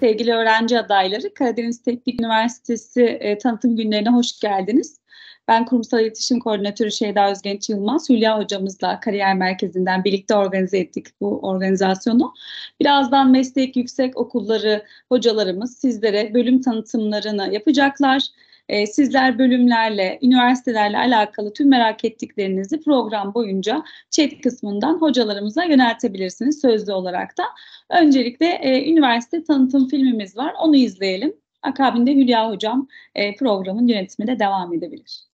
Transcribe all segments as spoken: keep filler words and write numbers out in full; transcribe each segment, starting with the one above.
Sevgili öğrenci adayları, Karadeniz Teknik Üniversitesi e, tanıtım günlerine hoş geldiniz. Ben Kurumsal İletişim Koordinatörü Şeyda Özgenç Yılmaz, Hülya hocamızla Kariyer Merkezi'nden birlikte organize ettik bu organizasyonu. Birazdan meslek yüksek okulları hocalarımız sizlere bölüm tanıtımlarını yapacaklar. Ee, sizler bölümlerle, üniversitelerle alakalı tüm merak ettiklerinizi program boyunca chat kısmından hocalarımıza yöneltebilirsiniz sözlü olarak da. Öncelikle e, üniversite tanıtım filmimiz var, onu izleyelim. Akabinde Hülya hocam e, programın yönetimine devam edebilir.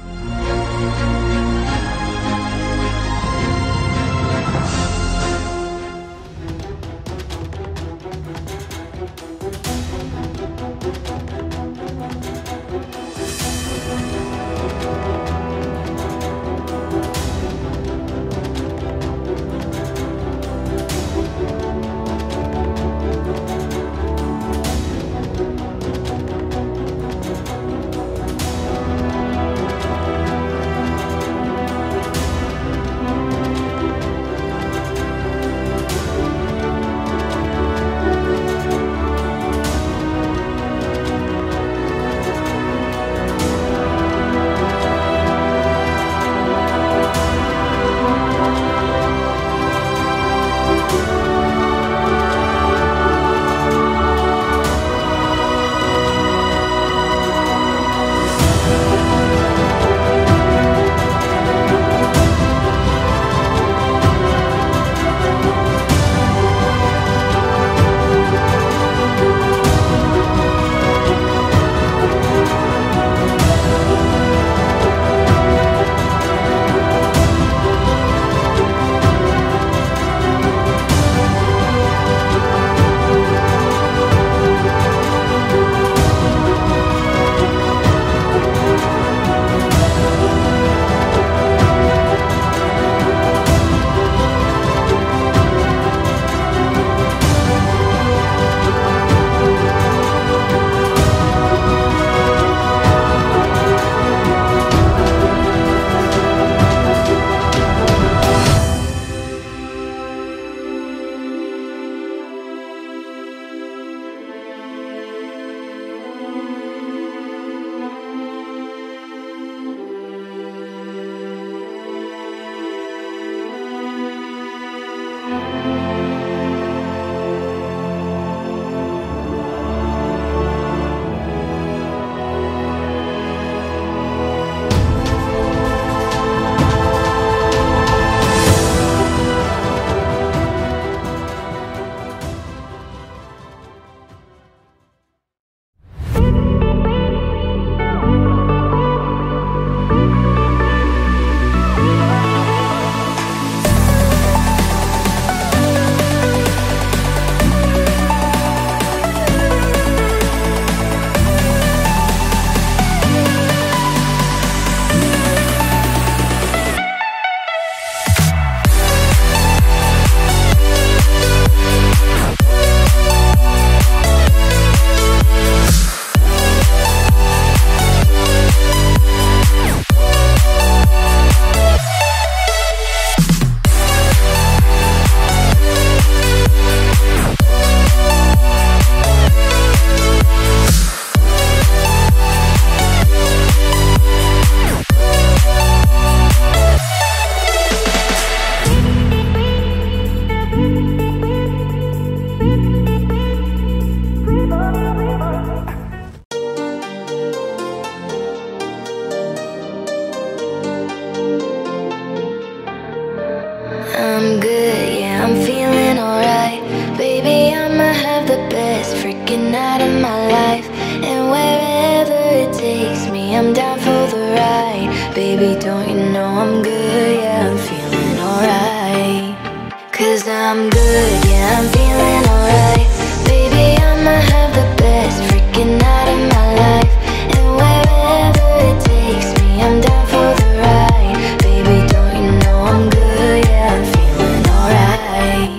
I'm good, yeah, I'm feeling alright. Baby, I'ma have the best freaking night of my life. And wherever it takes me, I'm down for the ride. Baby, don't you know I'm good, yeah, I'm feeling alright. Cause I'm good, yeah, I'm feeling alright. Baby, I'ma have the best freaking night of my life. And wherever it takes me, I'm down for the ride. Baby, don't you know I'm good, yeah, I'm feeling alright.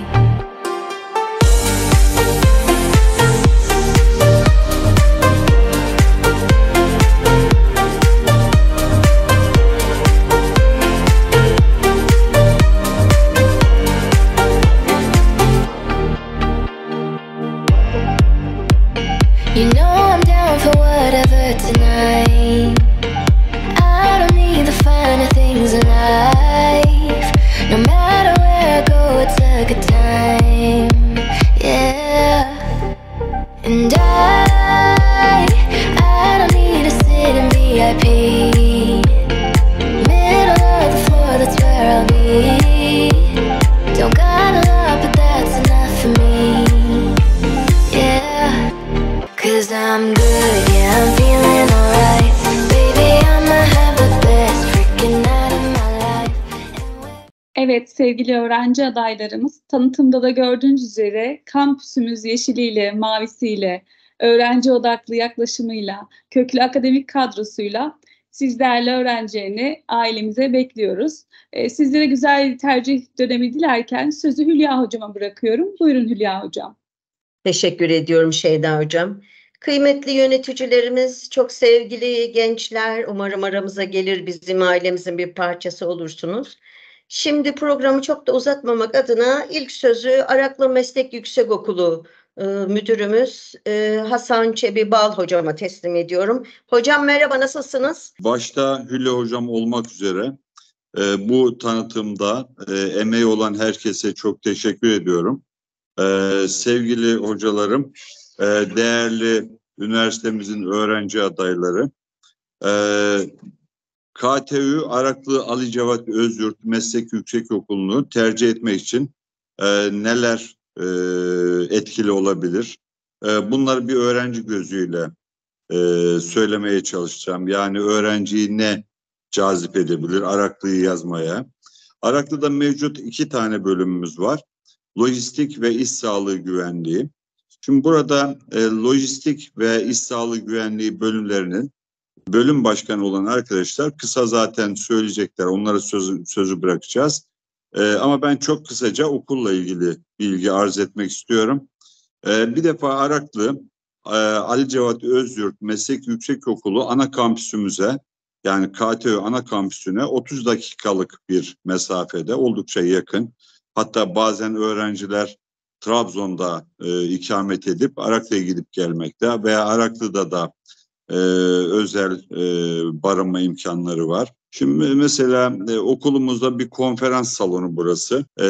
You know I'm down for whatever tonight. I don't need the finer things in life. No matter where I go, it's a good time. Yeah. And I, I don't need to sit in V I P. Middle of the floor, that's where I'll be. Don't got a lot, but that's enough for me. Yeah. Cause I'm good, yeah, I'm feeling alright. Baby, I'ma have the best freaking night of my life. Evet sevgili öğrenci adaylarımız, tanıtımda da gördüğünüz üzere kampüsümüz yeşiliyle, mavisiyle, öğrenci odaklı yaklaşımıyla, köklü akademik kadrosuyla siz değerli öğrencilerini ailemize bekliyoruz. Ee, sizlere güzel bir tercih dönemi dilerken sözü Hülya Hocama bırakıyorum. Buyurun Hülya Hocam. Teşekkür ediyorum Şeyda Hocam. Kıymetli yöneticilerimiz, çok sevgili gençler, umarım aramıza gelir, bizim ailemizin bir parçası olursunuz. Şimdi programı çok da uzatmamak adına ilk sözü Araklı Meslek Yüksekokulu e, Müdürümüz e, Hasan Çebi Bal Hocama teslim ediyorum. Hocam merhaba, nasılsınız? Başta Hülya Hocam olmak üzere e, bu tanıtımda e, emeği olan herkese çok teşekkür ediyorum. E, sevgili hocalarım, e, değerli üniversitemizin öğrenci adayları, e, K T Ü Araklı Ali Cevat Özyurt Meslek Yüksekokulu'nu tercih etmek için e, neler e, etkili olabilir? E, bunları bir öğrenci gözüyle e, söylemeye çalışacağım. Yani öğrenciyi ne cazip edebilir Araklı'yı yazmaya? Araklı'da mevcut iki tane bölümümüz var. Lojistik ve iş sağlığı güvenliği. Şimdi burada e, lojistik ve iş sağlığı güvenliği bölümlerinin bölüm başkanı olan arkadaşlar kısa zaten söyleyecekler. Onlara sözü, sözü bırakacağız. E, ama ben çok kısaca okulla ilgili bilgi arz etmek istiyorum. E, bir defa Araklı e, Ali Cevat Özyurt Meslek Yüksekokulu ana kampüsümüze, yani K T Ü ana kampüsüne otuz dakikalık bir mesafede, oldukça yakın. Hatta bazen öğrenciler Trabzon'da e, ikamet edip Araklı'ya gidip gelmekte veya Araklı'da da e, özel e, barınma imkanları var. Şimdi mesela e, okulumuzda bir konferans salonu burası. E,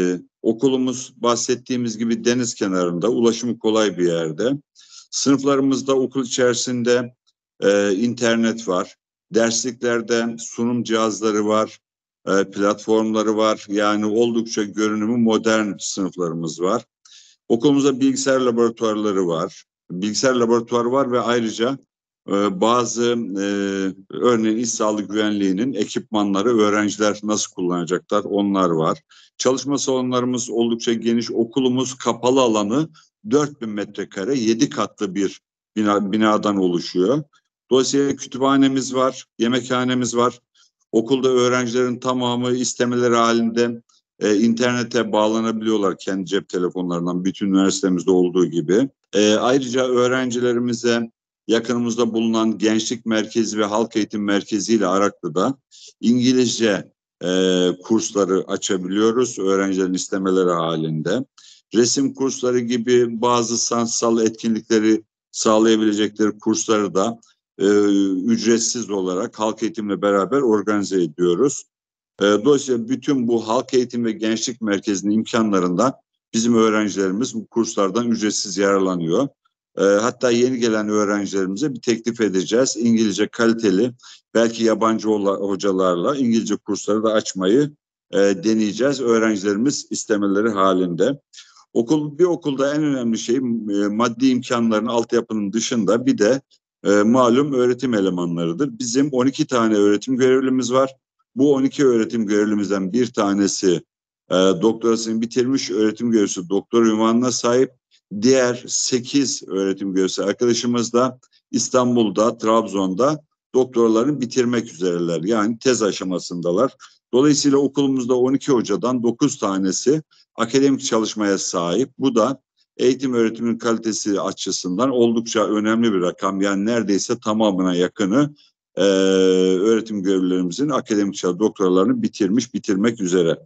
okulumuz bahsettiğimiz gibi deniz kenarında, ulaşımı kolay bir yerde. Sınıflarımızda okul içerisinde e, internet var. Dersliklerde sunum cihazları var. E, platformları var. Yani oldukça görünümü modern sınıflarımız var. Okulumuzda bilgisayar laboratuvarları var. Bilgisayar laboratuvarı var ve ayrıca e, bazı e, örneğin iş sağlığı güvenliğinin ekipmanları öğrenciler nasıl kullanacaklar, onlar var. Çalışma salonlarımız oldukça geniş. Okulumuz kapalı alanı dört bin metrekare, yedi katlı bir bina, binadan oluşuyor. Dolayısıyla kütüphanemiz var, yemekhanemiz var. Okulda öğrencilerin tamamı istemeleri halinde e, internete bağlanabiliyorlar kendi cep telefonlarından, bütün üniversitemizde olduğu gibi. E, ayrıca öğrencilerimize yakınımızda bulunan Gençlik Merkezi ve Halk Eğitim Merkezi ile Araklı'da İngilizce e, kursları açabiliyoruz öğrencilerin istemeleri halinde. Resim kursları gibi bazı sanatsal etkinlikleri sağlayabilecekleri kursları da e, ücretsiz olarak halk eğitimle beraber organize ediyoruz. E, dolayısıyla bütün bu halk eğitim ve gençlik merkezinin imkanlarından bizim öğrencilerimiz bu kurslardan ücretsiz yararlanıyor. E, hatta yeni gelen öğrencilerimize bir teklif edeceğiz. İngilizce kaliteli, belki yabancı hocalarla İngilizce kursları da açmayı e, deneyeceğiz. Öğrencilerimiz istemeleri halinde. Okul, bir okulda en önemli şey e, maddi imkanların, altyapının dışında bir de e, malum öğretim elemanlarıdır. Bizim on iki tane öğretim görevlimiz var. Bu on iki öğretim görevlimizden bir tanesi e, doktorasını bitirmiş öğretim görevlisi, doktor unvanına sahip. Diğer sekiz öğretim görevlisi arkadaşımız da İstanbul'da, Trabzon'da doktoralarını bitirmek üzereler. Yani tez aşamasındalar. Dolayısıyla okulumuzda on iki hocadan dokuz tanesi akademik çalışmaya sahip. Bu da eğitim öğretimin kalitesi açısından oldukça önemli bir rakam. Yani neredeyse tamamına yakını e, öğretim görevlilerimizin akademik doktoralarını bitirmiş, bitirmek üzere.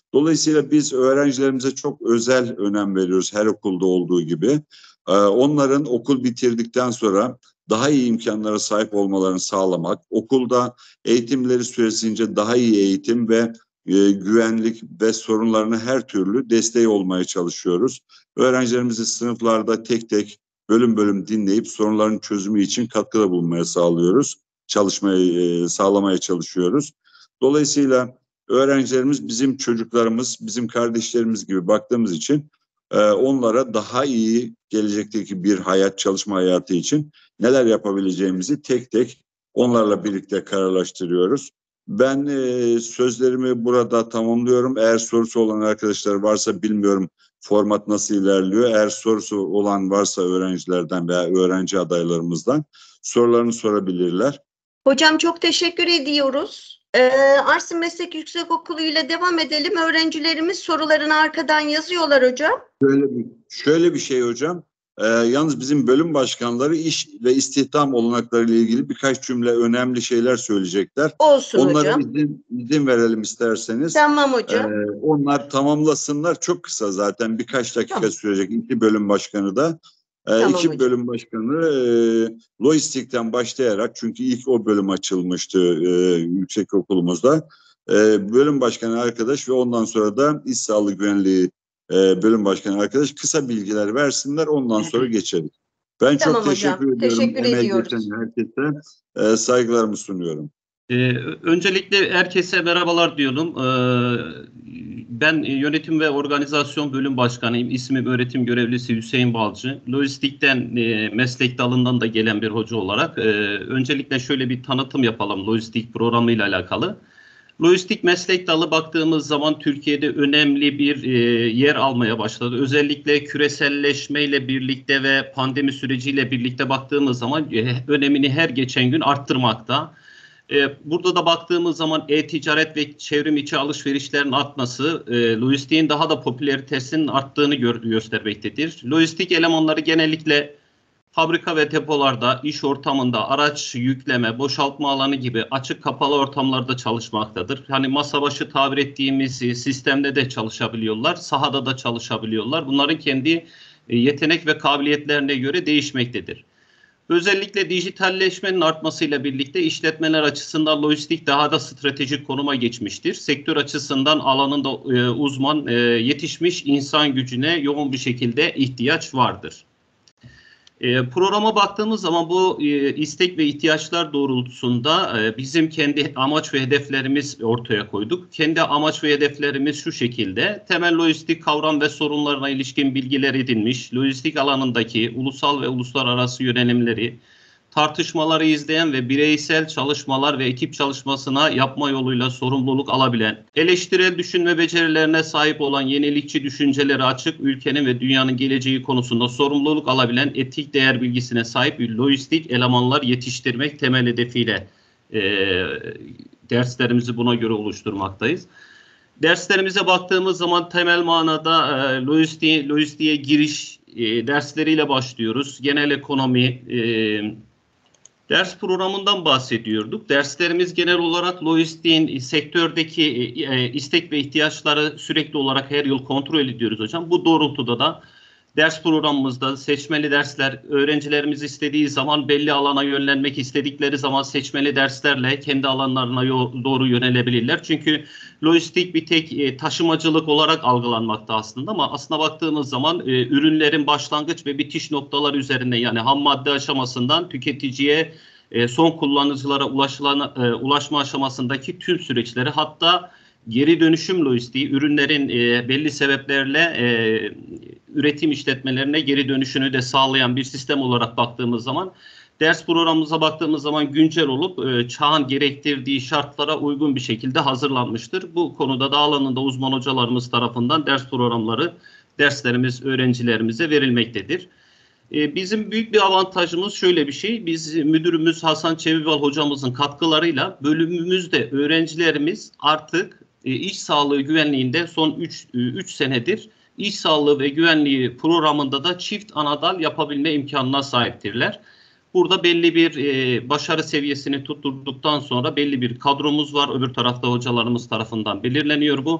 Dolayısıyla biz öğrencilerimize çok özel önem veriyoruz her okulda olduğu gibi. Ee, onların okul bitirdikten sonra daha iyi imkanlara sahip olmalarını sağlamak, okulda eğitimleri süresince daha iyi eğitim ve e, güvenlik ve sorunlarına her türlü desteği olmaya çalışıyoruz. Öğrencilerimizi sınıflarda tek tek bölüm bölüm dinleyip sorunların çözümü için katkıda bulunmaya sağlıyoruz. Çalışmayı e, sağlamaya çalışıyoruz. Dolayısıyla öğrencilerimiz bizim çocuklarımız, bizim kardeşlerimiz gibi baktığımız için e, onlara daha iyi gelecekteki bir hayat, çalışma hayatı için neler yapabileceğimizi tek tek onlarla birlikte kararlaştırıyoruz. Ben e, sözlerimi burada tamamlıyorum. Eğer sorusu olan arkadaşlar varsa bilmiyorum format nasıl ilerliyor. Eğer sorusu olan varsa öğrencilerden veya öğrenci adaylarımızdan sorularını sorabilirler. Hocam çok teşekkür ediyoruz. Ee, Arsın Meslek Yüksekokulu ile devam edelim. Öğrencilerimiz sorularını arkadan yazıyorlar hocam. Şöyle bir, şöyle bir şey hocam. Ee, yalnız bizim bölüm başkanları iş ve istihdam olanakları ile ilgili birkaç cümle önemli şeyler söyleyecekler. Olsun Onlara hocam. izin, izin verelim isterseniz. Tamam hocam. Ee, onlar tamamlasınlar. Çok kısa zaten birkaç dakika Tamam. sürecek. İki bölüm başkanı da. Ee, Tamam iki hocam. bölüm başkanı e, lojistikten başlayarak, çünkü ilk o bölüm açılmıştı e, yüksekokulumuzda. E, bölüm başkanı arkadaş ve ondan sonra da iş sağlığı güvenliği e, bölüm başkanı arkadaş kısa bilgiler versinler, ondan sonra geçelim. Ben Tamam çok teşekkür hocam. ediyorum. Teşekkür Emeği ediyoruz. geçen herkese e, saygılarımı sunuyorum. Ee, öncelikle herkese merhabalar diyorum. Ee, ben Yönetim ve Organizasyon Bölüm Başkanıyım. İsmim öğretim görevlisi Hüseyin Balcı. Lojistikten, e, meslek dalından da gelen bir hoca olarak e, öncelikle şöyle bir tanıtım yapalım lojistik programıyla alakalı. Lojistik meslek dalı baktığımız zaman Türkiye'de önemli bir e, yer almaya başladı. Özellikle küreselleşmeyle birlikte ve pandemi süreciyle birlikte baktığımız zaman e, önemini her geçen gün arttırmakta. Burada da baktığımız zaman e-ticaret ve çevrim içi alışverişlerin artması e, lojistiğin daha da popülaritesinin arttığını gör, göstermektedir. Lojistik elemanları genellikle fabrika ve depolarda, iş ortamında, araç yükleme, boşaltma alanı gibi açık kapalı ortamlarda çalışmaktadır. Hani masa başı tabir ettiğimiz sistemde de çalışabiliyorlar, sahada da çalışabiliyorlar. Bunların kendi yetenek ve kabiliyetlerine göre değişmektedir. Özellikle dijitalleşmenin artmasıyla birlikte işletmeler açısından lojistik daha da stratejik konuma geçmiştir. Sektör açısından alanında e, uzman, e, yetişmiş insan gücüne yoğun bir şekilde ihtiyaç vardır. E, programa baktığımız zaman bu e, istek ve ihtiyaçlar doğrultusunda e, bizim kendi amaç ve hedeflerimiz ortaya koyduk. Kendi amaç ve hedeflerimiz şu şekilde: temel lojistik kavram ve sorunlarına ilişkin bilgiler edinmiş, lojistik alanındaki ulusal ve uluslararası yönelimleri, tartışmaları izleyen ve bireysel çalışmalar ve ekip çalışmasına yapma yoluyla sorumluluk alabilen, eleştirel düşünme becerilerine sahip olan, yenilikçi düşünceleri açık, ülkenin ve dünyanın geleceği konusunda sorumluluk alabilen etik değer bilgisine sahip lojistik elemanlar yetiştirmek temel hedefiyle e, derslerimizi buna göre oluşturmaktayız. Derslerimize baktığımız zaman temel manada e, lojistiğe, lojistiğe giriş e, dersleriyle başlıyoruz. Genel ekonomi, e, ders programından bahsediyorduk. Derslerimiz genel olarak lojistiğin sektördeki e, istek ve ihtiyaçları sürekli olarak her yıl kontrol ediyoruz hocam. Bu doğrultuda da ders programımızda seçmeli dersler, öğrencilerimiz istediği zaman belli alana yönlenmek istedikleri zaman seçmeli derslerle kendi alanlarına doğru yönelebilirler. Çünkü lojistik bir tek e, taşımacılık olarak algılanmakta aslında, ama aslına baktığımız zaman e, ürünlerin başlangıç ve bitiş noktaları üzerinde, yani ham madde aşamasından tüketiciye, e, son kullanıcılara ulaşılan, e, ulaşma aşamasındaki tüm süreçleri, hatta geri dönüşüm lojistiği, ürünlerin e, belli sebeplerle e, üretim işletmelerine geri dönüşünü de sağlayan bir sistem olarak baktığımız zaman, ders programımıza baktığımız zaman güncel olup e, çağın gerektirdiği şartlara uygun bir şekilde hazırlanmıştır. Bu konuda da alanında uzman hocalarımız tarafından ders programları, derslerimiz öğrencilerimize verilmektedir. E, bizim büyük bir avantajımız şöyle bir şey: biz müdürümüz Hasan Çevival hocamızın katkılarıyla bölümümüzde öğrencilerimiz artık e, iş sağlığı güvenliğinde son üç senedir iş sağlığı ve güvenliği programında da çift anadal yapabilme imkanına sahiptirler. Burada belli bir e, başarı seviyesini tutturduktan sonra belli bir kadromuz var. Öbür tarafta hocalarımız tarafından belirleniyor bu.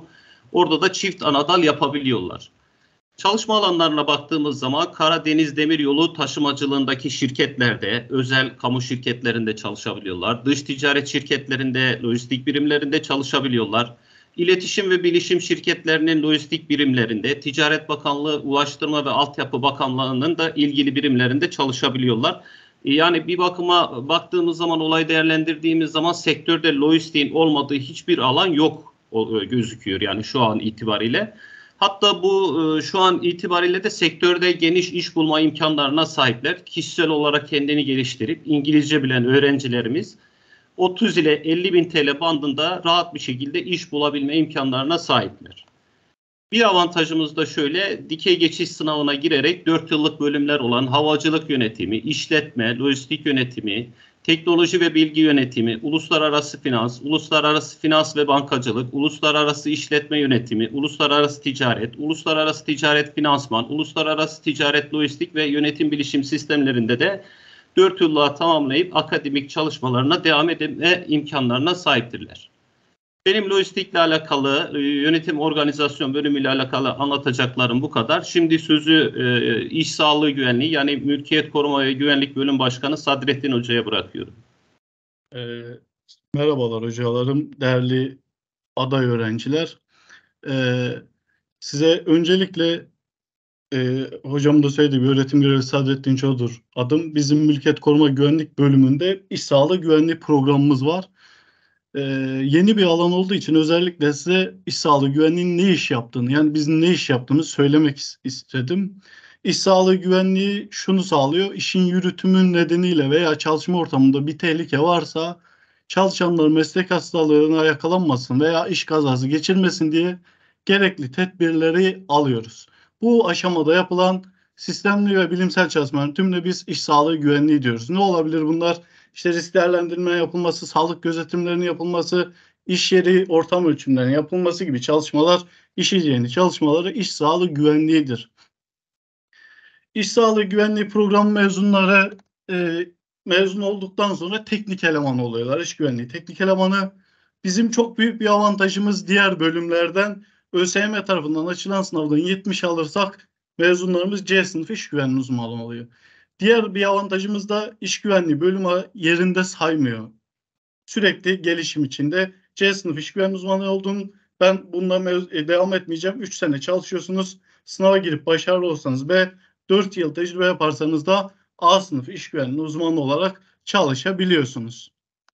Orada da çift anadal yapabiliyorlar. Çalışma alanlarına baktığımız zaman Karadeniz Demiryolu taşımacılığındaki şirketlerde, özel kamu şirketlerinde çalışabiliyorlar. Dış ticaret şirketlerinde, lojistik birimlerinde çalışabiliyorlar. İletişim ve bilişim şirketlerinin lojistik birimlerinde, Ticaret Bakanlığı, Ulaştırma ve Altyapı Bakanlığı'nın da ilgili birimlerinde çalışabiliyorlar. Yani bir bakıma baktığımız zaman, olay değerlendirdiğimiz zaman sektörde lojistiğin olmadığı hiçbir alan yok gözüküyor yani şu an itibariyle. Hatta bu şu an itibariyle de sektörde geniş iş bulma imkanlarına sahipler. Kişisel olarak kendini geliştirip İngilizce bilen öğrencilerimiz otuz ile elli bin T L bandında rahat bir şekilde iş bulabilme imkanlarına sahipler. Bir avantajımız da şöyle, dikey geçiş sınavına girerek dört yıllık bölümler olan havacılık yönetimi, işletme, lojistik yönetimi, teknoloji ve bilgi yönetimi, uluslararası finans, uluslararası finans ve bankacılık, uluslararası işletme yönetimi, uluslararası ticaret, uluslararası ticaret finansman, uluslararası ticaret lojistik ve yönetim bilişim sistemlerinde de dört yıllığa tamamlayıp akademik çalışmalarına devam etme imkanlarına sahiptirler. Benim lojistikle alakalı, yönetim organizasyon bölümüyle alakalı anlatacaklarım bu kadar. Şimdi sözü e, iş sağlığı güvenliği yani mülkiyet koruma ve güvenlik bölüm başkanı Sadrettin Hoca'ya bırakıyorum. E, merhabalar hocalarım, değerli aday öğrenciler. E, size öncelikle e, hocam da söylediği gibi öğretim görevlisi Sadrettin Çoğdur adım. Bizim mülkiyet koruma güvenlik bölümünde iş sağlığı güvenliği programımız var. Ee, yeni bir alan olduğu için özellikle size iş sağlığı güvenliğinin ne iş yaptığını, yani bizim ne iş yaptığımızı söylemek istedim. İş sağlığı güvenliği şunu sağlıyor: işin yürütümü nedeniyle veya çalışma ortamında bir tehlike varsa çalışanlar meslek hastalığına yakalanmasın veya iş kazası geçirmesin diye gerekli tedbirleri alıyoruz. Bu aşamada yapılan sistemli ve bilimsel çalışmaların tümüne biz iş sağlığı güvenliği diyoruz. Ne olabilir bunlar? İşte risk değerlendirme yapılması, sağlık gözetimlerinin yapılması, iş yeri ortam ölçümlerinin yapılması gibi çalışmalar, iş hijyeni çalışmaları iş sağlığı güvenliğidir. İş sağlığı güvenliği programı mezunları e, mezun olduktan sonra teknik eleman oluyorlar. İş güvenliği teknik elemanı bizim çok büyük bir avantajımız diğer bölümlerden. ÖSYM tarafından açılan sınavdan yetmiş alırsak mezunlarımız C sınıfı iş güvenliği uzmanı oluyor. Diğer bir avantajımız da iş güvenliği bölümü yerinde saymıyor. Sürekli gelişim içinde. C sınıf iş güvenliği uzmanı oldum. Ben bundan devam etmeyeceğim. üç sene çalışıyorsunuz. Sınava girip başarılı olsanız ve dört yıl tecrübe yaparsanız da A sınıf iş güvenliği uzmanı olarak çalışabiliyorsunuz.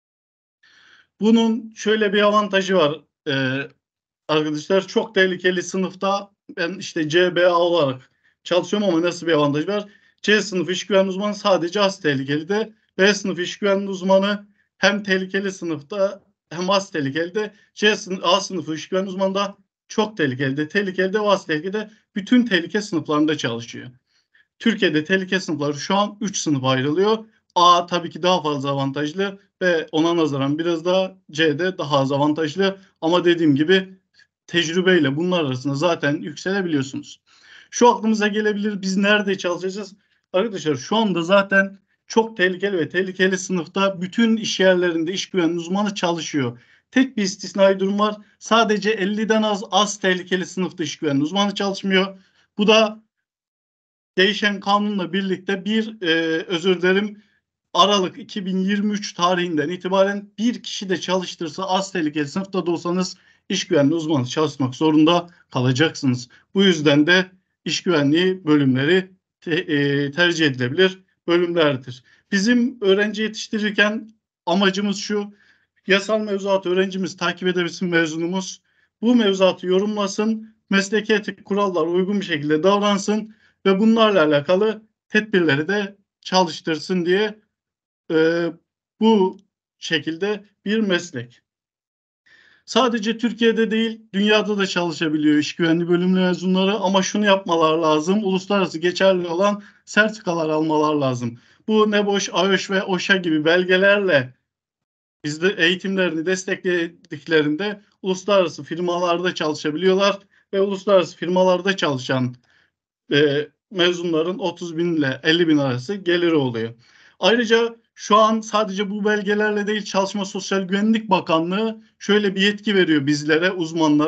Bunun şöyle bir avantajı var. Ee, arkadaşlar çok tehlikeli sınıfta ben işte C B A olarak çalışıyorum ama nasıl bir avantaj var? C sınıf iş güvenliği uzmanı sadece az tehlikeli de, B sınıf iş güvenliği uzmanı hem tehlikeli sınıfta hem az tehlikeli de, C sınıf, A sınıfı iş güvenliği uzmanı da çok tehlikeli de, tehlikeli de ve az tehlikeli de bütün tehlike sınıflarında çalışıyor. Türkiye'de tehlike sınıfları şu an üç sınıf ayrılıyor. A tabii ki daha fazla avantajlı ve ona nazaran biraz daha C'de daha az avantajlı ama dediğim gibi tecrübeyle bunlar arasında zaten yükselebiliyorsunuz. Şu aklımıza gelebilir, biz nerede çalışacağız? Arkadaşlar şu anda zaten çok tehlikeli ve tehlikeli sınıfta bütün iş yerlerinde iş güvenliği uzmanı çalışıyor. Tek bir istisnai durum var. Sadece elliden az az tehlikeli sınıfta iş güvenliği uzmanı çalışmıyor. Bu da değişen kanunla birlikte bir e, özür dilerim Aralık iki bin yirmi üç tarihinden itibaren bir kişi de çalıştırsa az tehlikeli sınıfta da olsanız iş güvenliği uzmanı çalışmak zorunda kalacaksınız. Bu yüzden de iş güvenliği bölümleri te, e, tercih edilebilir bölümlerdir. Bizim öğrenci yetiştirirken amacımız şu: yasal mevzuatı öğrencimiz takip edebilsin, mezunumuz. Bu mevzuatı yorumlasın, mesleki etik kurallara uygun bir şekilde davransın ve bunlarla alakalı tedbirleri de çalıştırsın diye e, bu şekilde bir meslek. Sadece Türkiye'de değil, dünyada da çalışabiliyor iş güvenliği bölümü mezunları ama şunu yapmalar lazım: uluslararası geçerli olan sertifikalar almalar lazım. Bu NEBOŞ, AÖŞ ve OŞA gibi belgelerle bizde eğitimlerini desteklediklerinde uluslararası firmalarda çalışabiliyorlar ve uluslararası firmalarda çalışan e, mezunların otuz bin ile elli bin arası geliri oluyor. Ayrıca şu an sadece bu belgelerle değil, Çalışma Sosyal Güvenlik Bakanlığı şöyle bir yetki veriyor bizlere, uzmanlara.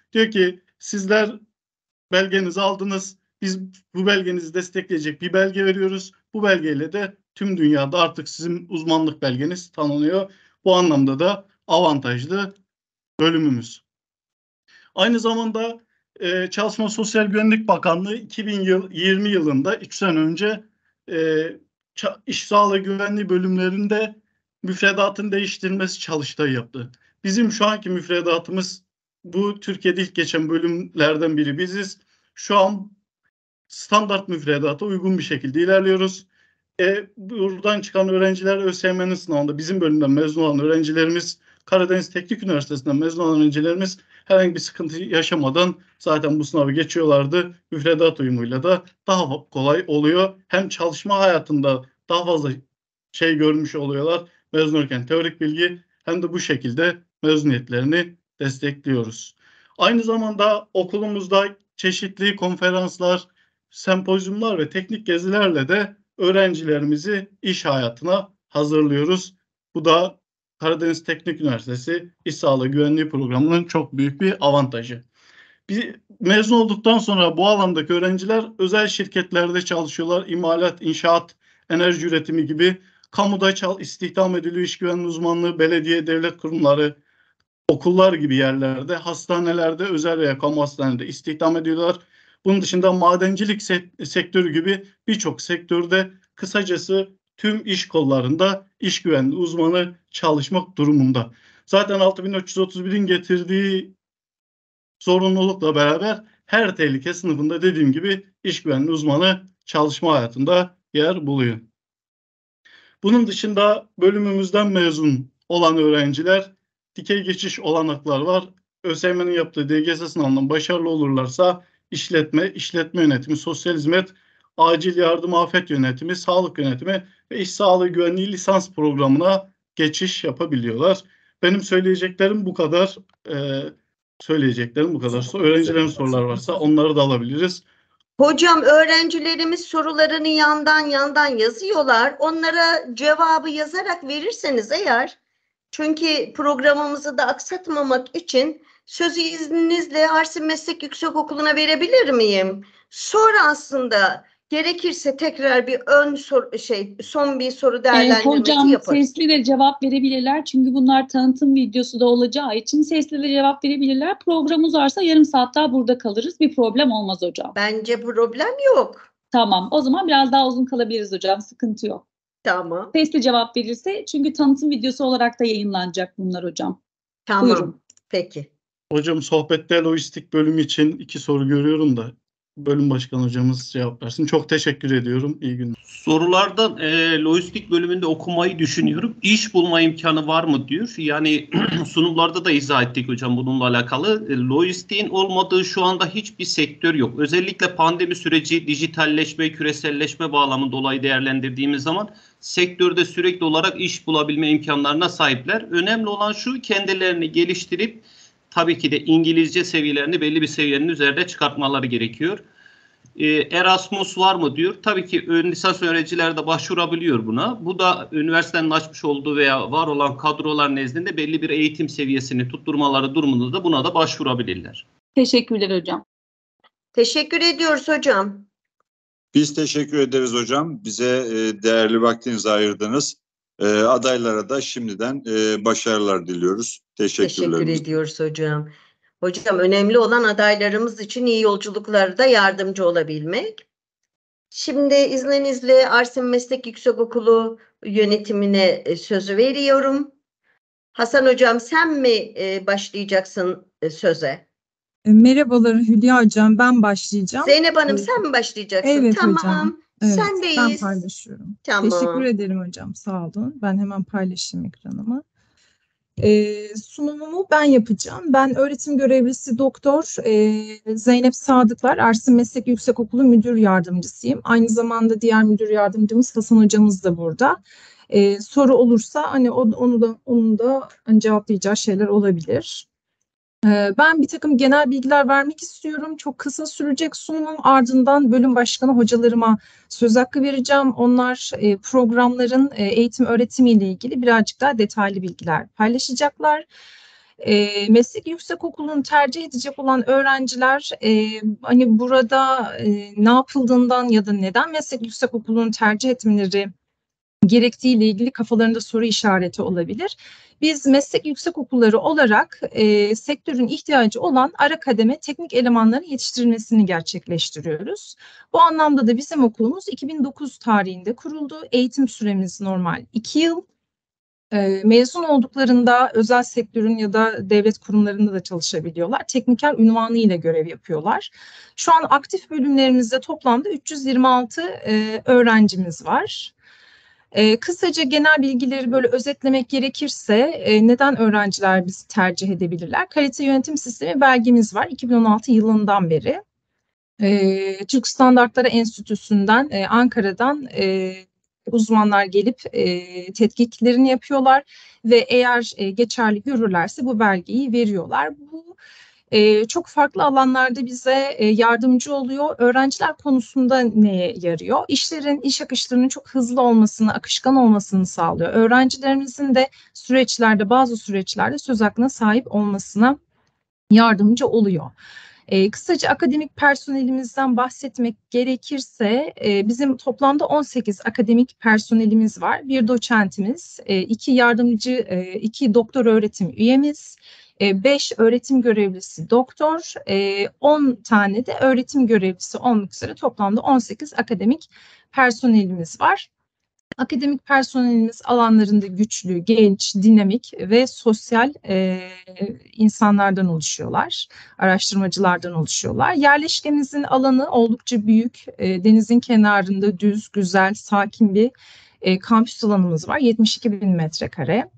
Diyor ki sizler belgenizi aldınız. Biz bu belgenizi destekleyecek bir belge veriyoruz. Bu belgeyle de tüm dünyada artık sizin uzmanlık belgeniz tanınıyor. Bu anlamda da avantajlı bölümümüz. Aynı zamanda e, Çalışma Sosyal Güvenlik Bakanlığı iki bin yirmi yılında üç sene önce e, iş sağlığı güvenliği bölümlerinde müfredatın değiştirilmesi çalıştayı yaptı. Bizim şu anki müfredatımız bu Türkiye'de ilk geçen bölümlerden biri biziz. Şu an standart müfredata uygun bir şekilde ilerliyoruz. E, buradan çıkan öğrenciler ÖSYM'nin sınavında bizim bölümden mezun olan öğrencilerimiz, Karadeniz Teknik Üniversitesi'nden mezun olan öğrencilerimiz herhangi bir sıkıntı yaşamadan zaten bu sınavı geçiyorlardı. Müfredat uyumuyla da daha kolay oluyor. Hem çalışma hayatında daha fazla şey görmüş oluyorlar mezun olurken teorik bilgi, hem de bu şekilde mezuniyetlerini destekliyoruz. Aynı zamanda okulumuzda çeşitli konferanslar, sempozyumlar ve teknik gezilerle de öğrencilerimizi iş hayatına hazırlıyoruz. Bu da Karadeniz Teknik Üniversitesi İş Sağlığı Güvenliği Programı'nın çok büyük bir avantajı. Bir mezun olduktan sonra bu alandaki öğrenciler özel şirketlerde çalışıyorlar. İmalat, inşaat, enerji üretimi gibi. Kamuda çal, istihdam ediliyor, iş güvenliği uzmanlığı, belediye, devlet kurumları, okullar gibi yerlerde, hastanelerde, özel veya kamu hastanelerde istihdam ediyorlar. Bunun dışında madencilik sektörü gibi birçok sektörde, kısacası tüm iş kollarında iş güvenliği uzmanı çalışmak durumunda. Zaten altı bin üç yüz otuz birin getirdiği zorunlulukla beraber her tehlike sınıfında dediğim gibi iş güvenliği uzmanı çalışma hayatında yer buluyor. Bunun dışında bölümümüzden mezun olan öğrenciler dikey geçiş olanaklar var. ÖSYM'nin yaptığı D G S sınavından başarılı olurlarsa işletme, işletme yönetimi, sosyal hizmet, acil yardım, afet yönetimi, sağlık yönetimi ve iş sağlığı güvenliği lisans programına geçiş yapabiliyorlar. Benim söyleyeceklerim bu kadar. Ee, söyleyeceklerim bu kadar. Öğrencilerin soruları varsa onları da alabiliriz. Hocam, öğrencilerimiz sorularını yandan yandan yazıyorlar. Onlara cevabı yazarak verirseniz eğer, çünkü programımızı da aksatmamak için sözü izninizle Arsin Meslek Yüksekokulu'na verebilir miyim? Sonra aslında gerekirse tekrar bir ön soru, şey son bir soru değerlendirmesi ee, hocam, yaparız. Hocam sesli de cevap verebilirler. Çünkü bunlar tanıtım videosu da olacağı için sesli de cevap verebilirler. Program uzarsa yarım saat daha burada kalırız. Bir problem olmaz hocam. Bence problem yok. Tamam. O zaman biraz daha uzun kalabiliriz hocam. Sıkıntı yok. Tamam. Sesli cevap verirse, çünkü tanıtım videosu olarak da yayınlanacak bunlar hocam. Tamam. Buyurun. Peki. Hocam, sohbette lojistik bölümü için iki soru görüyorum da bölüm başkanı hocamız cevap versin. Çok teşekkür ediyorum. İyi günler. Sorulardan e, lojistik bölümünde okumayı düşünüyorum. İş bulma imkanı var mı diyor. Yani sunumlarda da izah ettik hocam bununla alakalı. E, lojistiğin olmadığı şu anda hiçbir sektör yok. Özellikle pandemi süreci, dijitalleşme, küreselleşme bağlamında dolayı değerlendirdiğimiz zaman sektörde sürekli olarak iş bulabilme imkanlarına sahipler. Önemli olan şu, kendilerini geliştirip tabii ki de İngilizce seviyelerini belli bir seviyenin üzerinde çıkartmaları gerekiyor. Ee, Erasmus var mı diyor. Tabii ki ön lisans öğrenciler de başvurabiliyor buna. Bu da üniversitenin açmış olduğu veya var olan kadrolar nezdinde belli bir eğitim seviyesini tutturmaları durumunda da buna da başvurabilirler. Teşekkürler hocam. Teşekkür ediyoruz hocam. Biz teşekkür ederiz hocam. Bize e, değerli vaktinizi ayırdınız. E, adaylara da şimdiden e, başarılar diliyoruz. Teşekkürler. Teşekkür ediyoruz hocam. Hocam, önemli olan adaylarımız için iyi yolculuklarda yardımcı olabilmek. Şimdi izninizle Arsin Meslek Yüksekokulu yönetimine sözü veriyorum. Hasan hocam, sen mi başlayacaksın söze? Merhabalar Hülya hocam, ben başlayacağım. Zeynep Hanım, sen mi başlayacaksın? Evet tamam. hocam. Evet, Sendeyiz. ben paylaşıyorum. Tamam. Teşekkür ederim hocam, sağ olun. Ben hemen paylaşayım ekranımı. Ee, sunumumu ben yapacağım. Ben öğretim görevlisi doktor e, Zeynep Sadıklar, Arsin Meslek Yüksekokulu Müdür Yardımcısıyım. Aynı zamanda diğer müdür yardımcımız Hasan hocamız da burada. Ee, soru olursa hani onu da onun da hani cevaplayacağı şeyler olabilir. Ben bir takım genel bilgiler vermek istiyorum. Çok kısa sürecek sunumum, ardından bölüm başkanı hocalarıma söz hakkı vereceğim. Onlar programların eğitim öğretimiyle ilgili birazcık daha detaylı bilgiler paylaşacaklar. E, meslek yüksekokulu'nu tercih edecek olan öğrenciler e, hani burada e, ne yapıldığından ya da neden meslek yüksekokulu'nu tercih etmeleri gerektiğiyle ilgili kafalarında soru işareti olabilir. Biz meslek yüksekokulları olarak e, sektörün ihtiyacı olan ara kademe teknik elemanların yetiştirilmesini gerçekleştiriyoruz. Bu anlamda da bizim okulumuz iki bin dokuz tarihinde kuruldu. Eğitim süremiz normal iki yıl. E, mezun olduklarında özel sektörün ya da devlet kurumlarında da çalışabiliyorlar. Tekniker unvanı ile görev yapıyorlar. Şu an aktif bölümlerimizde toplamda üç yüz yirmi altı e, öğrencimiz var. Ee, kısaca genel bilgileri böyle özetlemek gerekirse e, neden öğrenciler bizi tercih edebilirler? Kalite yönetim sistemi belgemiz var iki bin on altı yılından beri. E, Türk Standartları Enstitüsü'nden, e, Ankara'dan e, uzmanlar gelip e, tetkiklerini yapıyorlar ve eğer e, geçerli görürlerse bu belgeyi veriyorlar. Bu Ee, çok farklı alanlarda bize e, yardımcı oluyor. Öğrenciler konusunda neye yarıyor? İşlerin, iş akışlarının çok hızlı olmasını, akışkan olmasını sağlıyor. Öğrencilerimizin de süreçlerde, bazı süreçlerde söz hakkına sahip olmasına yardımcı oluyor. E, kısaca akademik personelimizden bahsetmek gerekirse e, bizim toplamda on sekiz akademik personelimiz var. Bir doçentimiz, e, iki yardımcı, e, iki doktor öğretim üyemiz, beş öğretim görevlisi doktor, on tane de öğretim görevlisi olmak üzere toplamda on sekiz akademik personelimiz var. Akademik personelimiz alanlarında güçlü, genç, dinamik ve sosyal e, insanlardan oluşuyorlar, araştırmacılardan oluşuyorlar. Yerleşkemizin alanı oldukça büyük, e, denizin kenarında düz, güzel, sakin bir e, kampüs alanımız var, yetmiş iki bin metrekare.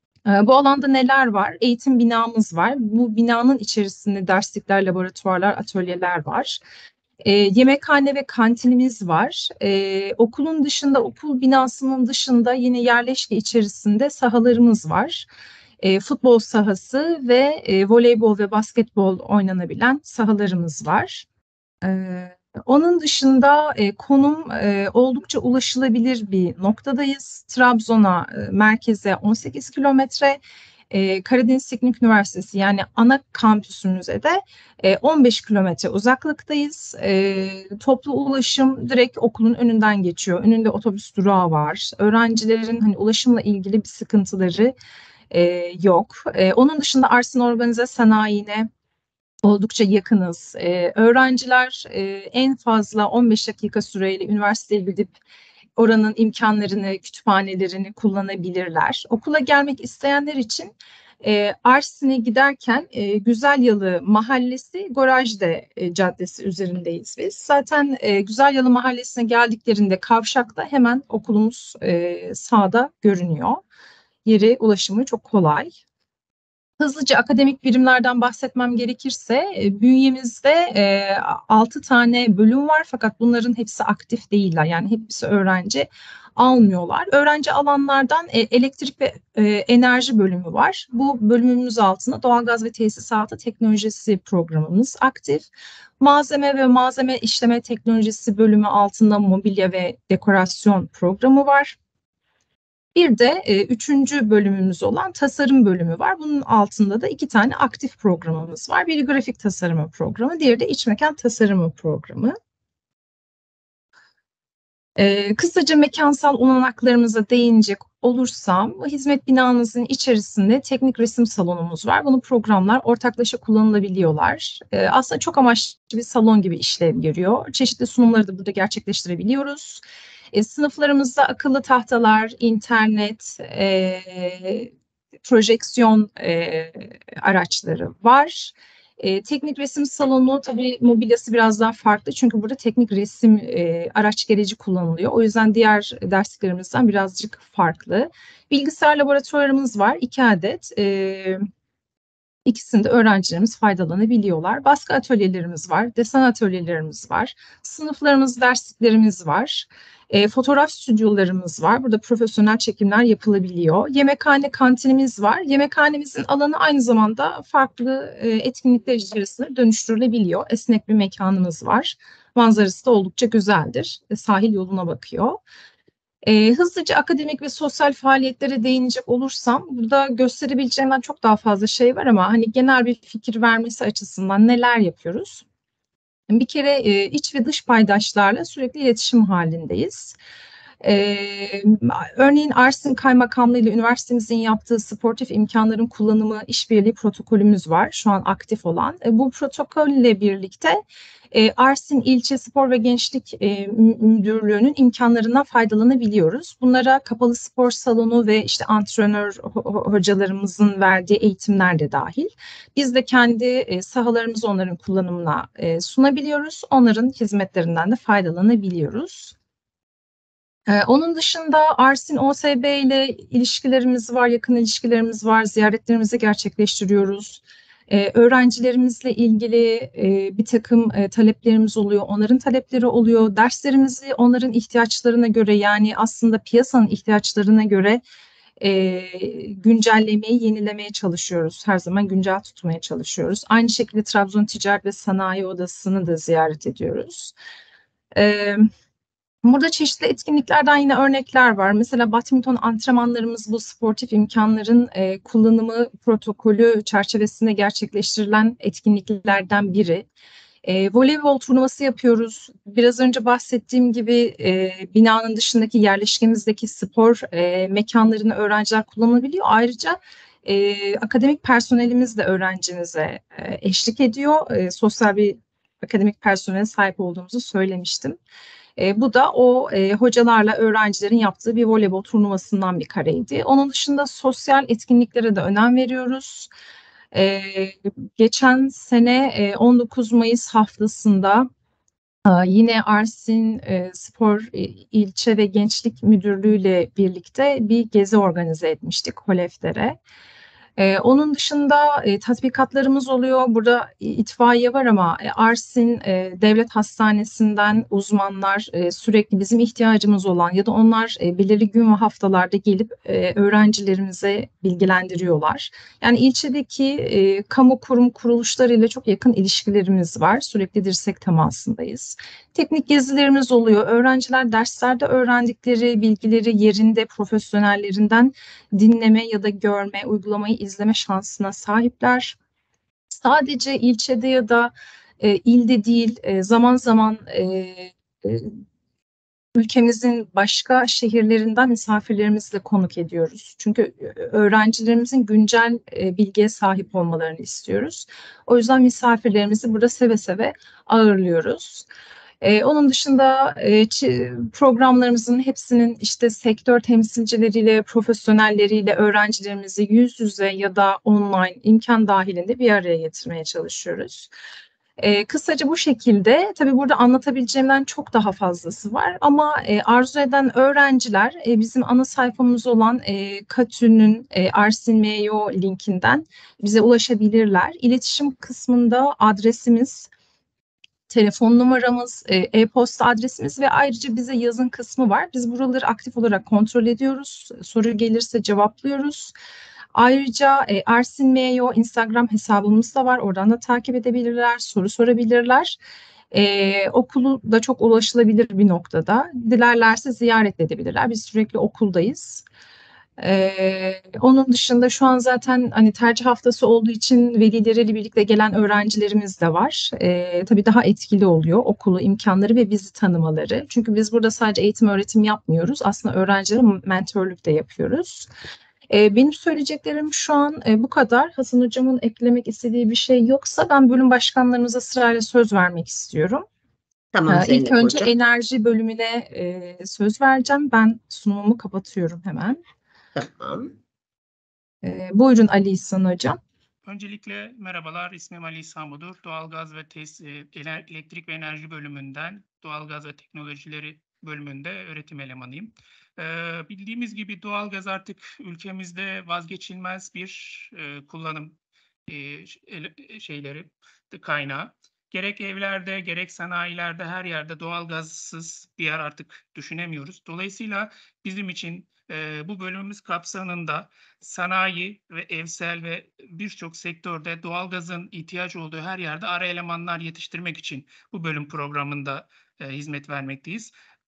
Bu alanda neler var? Eğitim binamız var. Bu binanın içerisinde derslikler, laboratuvarlar, atölyeler var. E, yemekhane ve kantinimiz var. E, okulun dışında, okul binasının dışında yine yerleşke içerisinde sahalarımız var. E, futbol sahası ve e, voleybol ve basketbol oynanabilen sahalarımız var. Evet. Onun dışında e, konum e, oldukça ulaşılabilir bir noktadayız. Trabzon'a, e, merkeze on sekiz kilometre, e, Karadeniz Teknik Üniversitesi yani ana kampüsümüze de e, on beş kilometre uzaklıktayız. E, toplu ulaşım direkt okulun önünden geçiyor. Önünde otobüs durağı var. Öğrencilerin hani ulaşımla ilgili bir sıkıntıları e, yok. E, onun dışında Arsin Organize Sanayi'ne oldukça yakınız. Ee, öğrenciler e, en fazla on beş dakika süreyle üniversiteye gidip oranın imkanlarını, kütüphanelerini kullanabilirler. Okula gelmek isteyenler için e, Arsin'e giderken e, Güzelyalı Mahallesi, Gorajde e, Caddesi üzerindeyiz biz. Zaten e, Güzelyalı Mahallesi'ne geldiklerinde kavşakta hemen okulumuz e, sağda görünüyor. Yeri, ulaşımı çok kolay. Hızlıca akademik birimlerden bahsetmem gerekirse bünyemizde e, altı tane bölüm var fakat bunların hepsi aktif değiller. Yani hepsi öğrenci almıyorlar. Öğrenci alanlardan e, elektrik ve e, enerji bölümü var. Bu bölümümüz altında doğalgaz ve tesisatı teknolojisi programımız aktif. Malzeme ve malzeme işleme teknolojisi bölümü altında mobilya ve dekorasyon programı var. Bir de e, üçüncü bölümümüz olan tasarım bölümü var. Bunun altında da iki tane aktif programımız var. Biri grafik tasarımı programı, diğeri de iç mekan tasarımı programı. E, kısaca mekansal olanaklarımıza değinecek olursam, hizmet binamızın içerisinde teknik resim salonumuz var. Bunu programlar ortaklaşa kullanılabiliyorlar. E, aslında çok amaçlı bir salon gibi işlev görüyor. Çeşitli sunumları da burada gerçekleştirebiliyoruz. E, sınıflarımızda akıllı tahtalar, internet, e, projeksiyon e, araçları var. E, teknik resim salonu tabii mobilyası biraz daha farklı çünkü burada teknik resim e, araç gereci kullanılıyor. O yüzden diğer derslerimizden birazcık farklı. Bilgisayar laboratuvarımız var, iki adet. E, İkisinde öğrencilerimiz faydalanabiliyorlar. Baskı atölyelerimiz var, desen atölyelerimiz var, sınıflarımız, dersliklerimiz var, e, fotoğraf stüdyolarımız var. Burada profesyonel çekimler yapılabiliyor. Yemekhane, kantinimiz var. Yemekhanemizin alanı aynı zamanda farklı e, etkinlikler içerisinde dönüştürülebiliyor. Esnek bir mekanımız var. Manzarası da oldukça güzeldir. E, sahil yoluna bakıyor. E, hızlıca akademik ve sosyal faaliyetlere değinecek olursam, burada gösterebileceğimden çok daha fazla şey var ama hani genel bir fikir vermesi açısından neler yapıyoruz? Bir kere e, iç ve dış paydaşlarla sürekli iletişim halindeyiz. Ee, örneğin Arsin Kaymakamlığı ile üniversitemizin yaptığı sportif imkanların kullanımı işbirliği protokolümüz var. Şu an aktif olan. E, bu protokolle birlikte e, Arsin İlçe Spor ve Gençlik e, Müdürlüğü'nün imkanlarından faydalanabiliyoruz. Bunlara kapalı spor salonu ve işte antrenör ho- hocalarımızın verdiği eğitimler de dahil. Biz de kendi e, sahalarımızı onların kullanımına e, sunabiliyoruz. Onların hizmetlerinden de faydalanabiliyoruz. Ee, onun dışında Arsin O S B ile ilişkilerimiz var, yakın ilişkilerimiz var, ziyaretlerimizi gerçekleştiriyoruz. Ee, öğrencilerimizle ilgili e, bir takım e, taleplerimiz oluyor, onların talepleri oluyor. Derslerimizi onların ihtiyaçlarına göre, yani aslında piyasanın ihtiyaçlarına göre e, güncellemeyi, yenilemeye çalışıyoruz. Her zaman güncel tutmaya çalışıyoruz. Aynı şekilde Trabzon Ticaret ve Sanayi Odası'nı da ziyaret ediyoruz. Evet. Burada çeşitli etkinliklerden yine örnekler var. Mesela badminton antrenmanlarımız bu sportif imkanların e, kullanımı protokolü çerçevesinde gerçekleştirilen etkinliklerden biri. E, voleybol turnuvası yapıyoruz. Biraz önce bahsettiğim gibi e, binanın dışındaki yerleşkemizdeki spor e, mekanlarını öğrenciler kullanabiliyor. Ayrıca e, akademik personelimiz de öğrencimize e, eşlik ediyor. E, sosyal bir akademik personele sahip olduğumuzu söylemiştim. E, bu da o e, hocalarla öğrencilerin yaptığı bir voleybol turnuvasından bir kareydi. Onun dışında sosyal etkinliklere de önem veriyoruz. E, geçen sene e, on dokuz Mayıs haftasında e, yine Arsin e, Spor e, İlçe ve Gençlik Müdürlüğü ile birlikte bir gezi organize etmiştik Holefler'e. Ee, onun dışında e, tatbikatlarımız oluyor. Burada itfaiye var ama e, Arsin e, Devlet Hastanesi'nden uzmanlar e, sürekli bizim ihtiyacımız olan ya da onlar e, belirli gün ve haftalarda gelip e, öğrencilerimize bilgilendiriyorlar. Yani ilçedeki e, kamu kurum kuruluşlarıyla çok yakın ilişkilerimiz var. Sürekli dirsek temasındayız. Teknik gezilerimiz oluyor. Öğrenciler derslerde öğrendikleri bilgileri yerinde profesyonellerinden dinleme ya da görme, uygulamayı izleme şansına sahipler. Sadece ilçede ya da e, ilde değil, e, zaman zaman e, e, ülkemizin başka şehirlerinden misafirlerimizle konuk ediyoruz. Çünkü öğrencilerimizin güncel e, bilgiye sahip olmalarını istiyoruz. O yüzden misafirlerimizi burada seve seve ağırlıyoruz. Ee, onun dışında e, programlarımızın hepsinin işte sektör temsilcileriyle, profesyonelleriyle öğrencilerimizi yüz yüze ya da online imkan dahilinde bir araya getirmeye çalışıyoruz. E, kısaca bu şekilde, tabii burada anlatabileceğimden çok daha fazlası var ama e, arzu eden öğrenciler e, bizim ana sayfamız olan e, KATÜ'nün e, Arsin M Y O linkinden bize ulaşabilirler. İletişim kısmında adresimiz, telefon numaramız, e-posta adresimiz ve ayrıca bize yazın kısmı var. Biz buraları aktif olarak kontrol ediyoruz. Soru gelirse cevaplıyoruz. Ayrıca e, Arsin M Y O Instagram hesabımız da var. Oradan da takip edebilirler, soru sorabilirler. Ee, okulu da çok ulaşılabilir bir noktada. Dilerlerse ziyaret edebilirler. Biz sürekli okuldayız. Ee, onun dışında şu an zaten hani tercih haftası olduğu için velileriyle birlikte gelen öğrencilerimiz de var. Ee, tabii daha etkili oluyor okulu, imkanları ve bizi tanımaları. Çünkü biz burada sadece eğitim öğretim yapmıyoruz. Aslında öğrencilere mentorluk da yapıyoruz. Ee, benim söyleyeceklerim şu an e, bu kadar. Hasan Hocam'ın eklemek istediği bir şey yoksa ben bölüm başkanlarımıza sırayla söz vermek istiyorum. Tamam Ee, Zeynep İlk önce Hocam. enerji bölümüne e, söz vereceğim. Ben sunumumu kapatıyorum hemen. Tamam. Ee, buyurun Ali İhsan Hocam. Öncelikle merhabalar, ismim Ali İhsan Budur. Doğalgaz ve tes, e, elektrik ve enerji bölümünden, doğalgaz ve teknolojileri bölümünde öğretim elemanıyım. Ee, bildiğimiz gibi doğalgaz artık ülkemizde vazgeçilmez bir e, kullanım e, şeyleri, kaynağı. Gerek evlerde, gerek sanayilerde, her yerde doğalgazsız bir yer artık düşünemiyoruz. Dolayısıyla bizim için e, bu bölümümüz kapsamında sanayi ve evsel ve birçok sektörde doğalgazın ihtiyaç olduğu her yerde ara elemanlar yetiştirmek için bu bölüm programında e, hizmet vermekteyiz.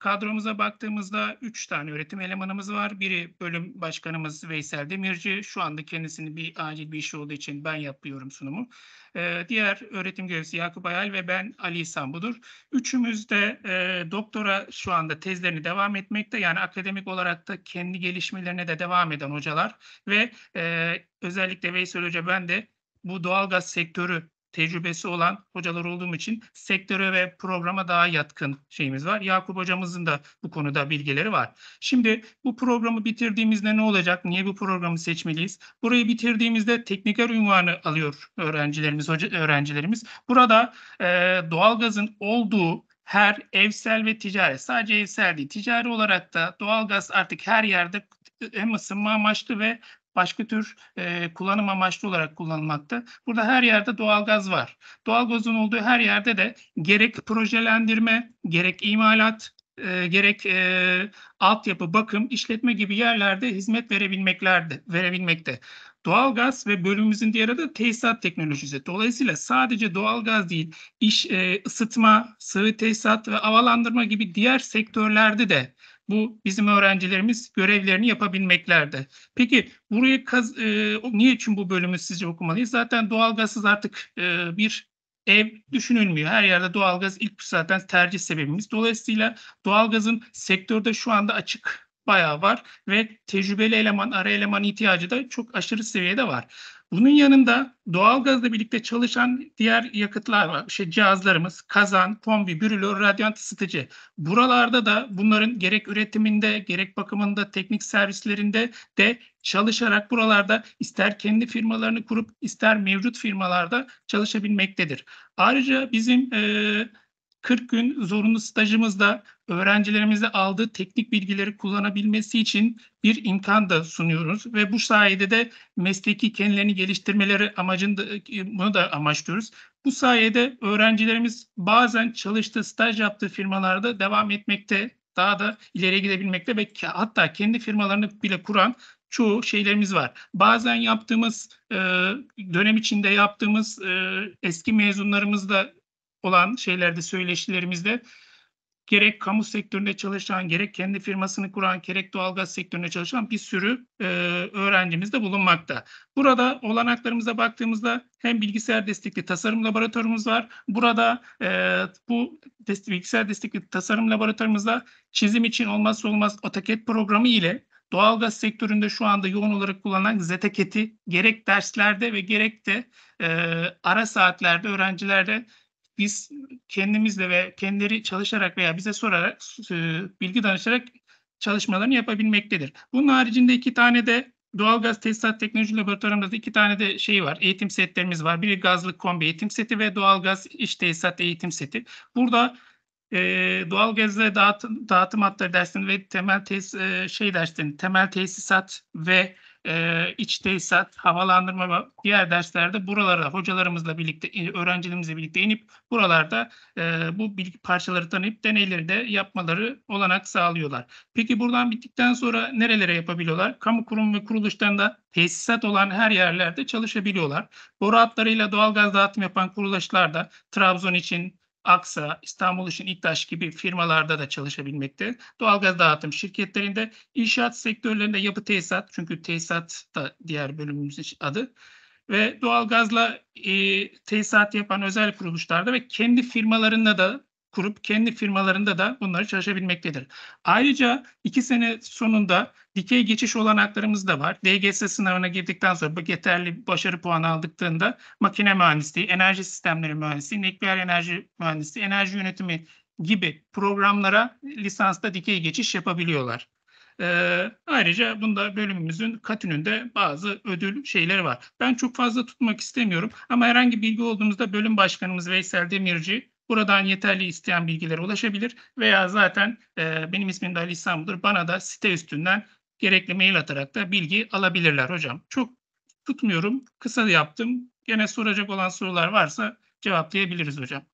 kadromuza baktığımızda üç tane öğretim elemanımız var. Biri bölüm başkanımız Veysel Demirci. Şu anda kendisinin bir acil bir işi olduğu için ben yapıyorum sunumu. Ee, diğer öğretim görevlisi Yakup Ayal ve ben Ali İhsan Budur. Üçümüz de e, doktora şu anda tezlerini devam etmekte. Yani akademik olarak da kendi gelişmelerine de devam eden hocalar ve e, özellikle Veysel Hoca ben de bu doğalgaz sektörü tecrübesi olan hocalar olduğum için sektöre ve programa daha yatkın şeyimiz var. Yakup hocamızın da bu konuda bilgileri var. Şimdi bu programı bitirdiğimizde ne olacak? Niye bu programı seçmeliyiz? Burayı bitirdiğimizde tekniker unvanı alıyor öğrencilerimiz, hoca, öğrencilerimiz. Burada e, doğalgazın olduğu her evsel ve ticari, sadece evsel değil, ticari olarak da doğalgaz artık her yerde hem ısınma amaçlı ve başka tür e, kullanım amaçlı olarak kullanılmakta. Burada her yerde doğalgaz var. Doğalgazın olduğu her yerde de gerek projelendirme, gerek imalat, e, gerek e, altyapı, bakım, işletme gibi yerlerde hizmet verebilmeklerde, verebilmekte. Doğalgaz ve bölümümüzün diğer adı tesisat teknolojisi. Dolayısıyla sadece doğalgaz değil, iş, e, ısıtma, sıvı tesisat ve havalandırma gibi diğer sektörlerde de bu bizim öğrencilerimiz görevlerini yapabilmeklerde. Peki buraya kaz, e, niye için bu bölümü sizce okumalıyız? Zaten doğalgazsız artık e, bir ev düşünülmüyor. Her yerde doğalgaz ilk zaten tercih sebebimiz. Dolayısıyla doğalgazın sektörde şu anda açık bayağı var ve tecrübeli eleman, ara eleman ihtiyacı da çok aşırı seviyede var. Bunun yanında doğalgazla birlikte çalışan diğer yakıtlar var. İşte cihazlarımız, kazan, kombi, brülör, radyant ısıtıcı. Buralarda da bunların gerek üretiminde, gerek bakımında, teknik servislerinde de çalışarak buralarda ister kendi firmalarını kurup ister mevcut firmalarda çalışabilmektedir. Ayrıca bizim e, kırk gün zorunlu stajımızda öğrencilerimize aldığı teknik bilgileri kullanabilmesi için bir imkan da sunuyoruz ve bu sayede de mesleki kendilerini geliştirmeleri amacında bunu da amaçlıyoruz. Bu sayede öğrencilerimiz bazen çalıştığı, staj yaptığı firmalarda devam etmekte, daha da ileriye gidebilmekte ve hatta kendi firmalarını bile kuran çoğu şeylerimiz var. Bazen yaptığımız e, dönem içinde yaptığımız e, eski mezunlarımızda olan şeylerde, söyleşilerimizde gerek kamu sektöründe çalışan, gerek kendi firmasını kuran, gerek doğalgaz sektöründe çalışan bir sürü e, öğrencimiz de bulunmakta. Burada olanaklarımıza baktığımızda hem bilgisayar destekli tasarım laboratuvarımız var. Burada e, bu des- bilgisayar destekli tasarım laboratuvarımızda çizim için olmazsa olmaz AutoCAD programı ile doğalgaz sektöründe şu anda yoğun olarak kullanılan ZetaCAD'i gerek derslerde ve gerek de e, ara saatlerde öğrencilerde biz kendimizle ve kendileri çalışarak veya bize sorarak, e, bilgi danışarak çalışmalarını yapabilmektedir. Bunun haricinde iki tane de doğalgaz tesisat teknoloji laboratuvarımızda iki tane de şey var, eğitim setlerimiz var. Biri gazlı kombi eğitim seti ve doğalgaz iş tesisat eğitim seti. Burada e, doğalgazla dağıtım, dağıtım hatları dersinin ve temel tesis, e, şey dersinin, temel tesisat ve e, iç tesisat, havalandırma ve diğer derslerde buralara hocalarımızla birlikte, öğrencilerimizle birlikte inip buralarda e, bu bilgi parçaları tanıyıp deneyleri de yapmaları olanak sağlıyorlar. Peki buradan bittikten sonra nerelere yapabiliyorlar? Kamu kurum ve kuruluşlarında tesisat olan her yerlerde çalışabiliyorlar. Boru hatlarıyla doğalgaz dağıtım yapan kuruluşlar da Trabzon için Aksa, İstanbul için İktaş gibi firmalarda da çalışabilmekte. Doğalgaz dağıtım şirketlerinde, inşaat sektörlerinde yapı tesisat, çünkü tesisat da diğer bölümümüzün adı ve doğalgazla e, tesisat yapan özel kuruluşlarda ve kendi firmalarında da kurup kendi firmalarında da bunları çalışabilmektedir. Ayrıca iki sene sonunda dikey geçiş olanaklarımız da var. D G S sınavına girdikten sonra yeterli başarı puanı aldıklarında makine mühendisliği, enerji sistemleri mühendisliği, nükleer enerji mühendisliği, enerji yönetimi gibi programlara lisansta dikey geçiş yapabiliyorlar. Ee, ayrıca bunda bölümümüzün katününde bazı ödül şeyleri var. Ben çok fazla tutmak istemiyorum ama herhangi bilgi olduğumuzda bölüm başkanımız Veysel Demirci buradan yeterli isteyen bilgilere ulaşabilir veya zaten e, benim ismim de Ali İhsan'dır. Bana da site üstünden gerekli mail atarak da bilgi alabilirler hocam. Çok tutmuyorum. Kısa yaptım. Gene soracak olan sorular varsa cevaplayabiliriz hocam.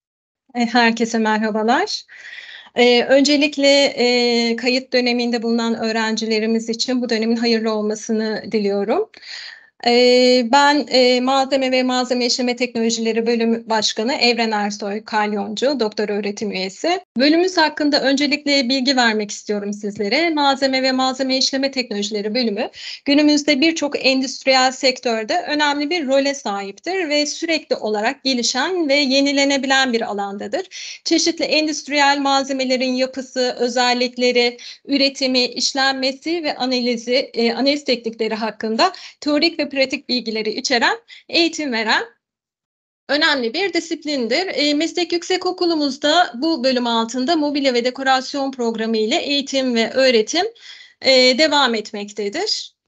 Herkese merhabalar. Ee, öncelikle e, kayıt döneminde bulunan öğrencilerimiz için bu dönemin hayırlı olmasını diliyorum. Ee, Ben e, Malzeme ve Malzeme İşleme Teknolojileri Bölümü Başkanı Evren Ersoy Kalyoncu, doktor öğretim üyesi. Bölümümüz hakkında öncelikle bilgi vermek istiyorum sizlere. Malzeme ve Malzeme İşleme Teknolojileri Bölümü günümüzde birçok endüstriyel sektörde önemli bir role sahiptir ve sürekli olarak gelişen ve yenilenebilen bir alandadır. Çeşitli endüstriyel malzemelerin yapısı, özellikleri, üretimi, işlenmesi ve analizi, e, analiz teknikleri hakkında teorik ve pratik bilgileri içeren, eğitim veren önemli bir disiplindir. E, meslek yüksekokulumuzda bu bölüm altında mobilya ve dekorasyon programı ile eğitim ve öğretim e, devam etmektedir.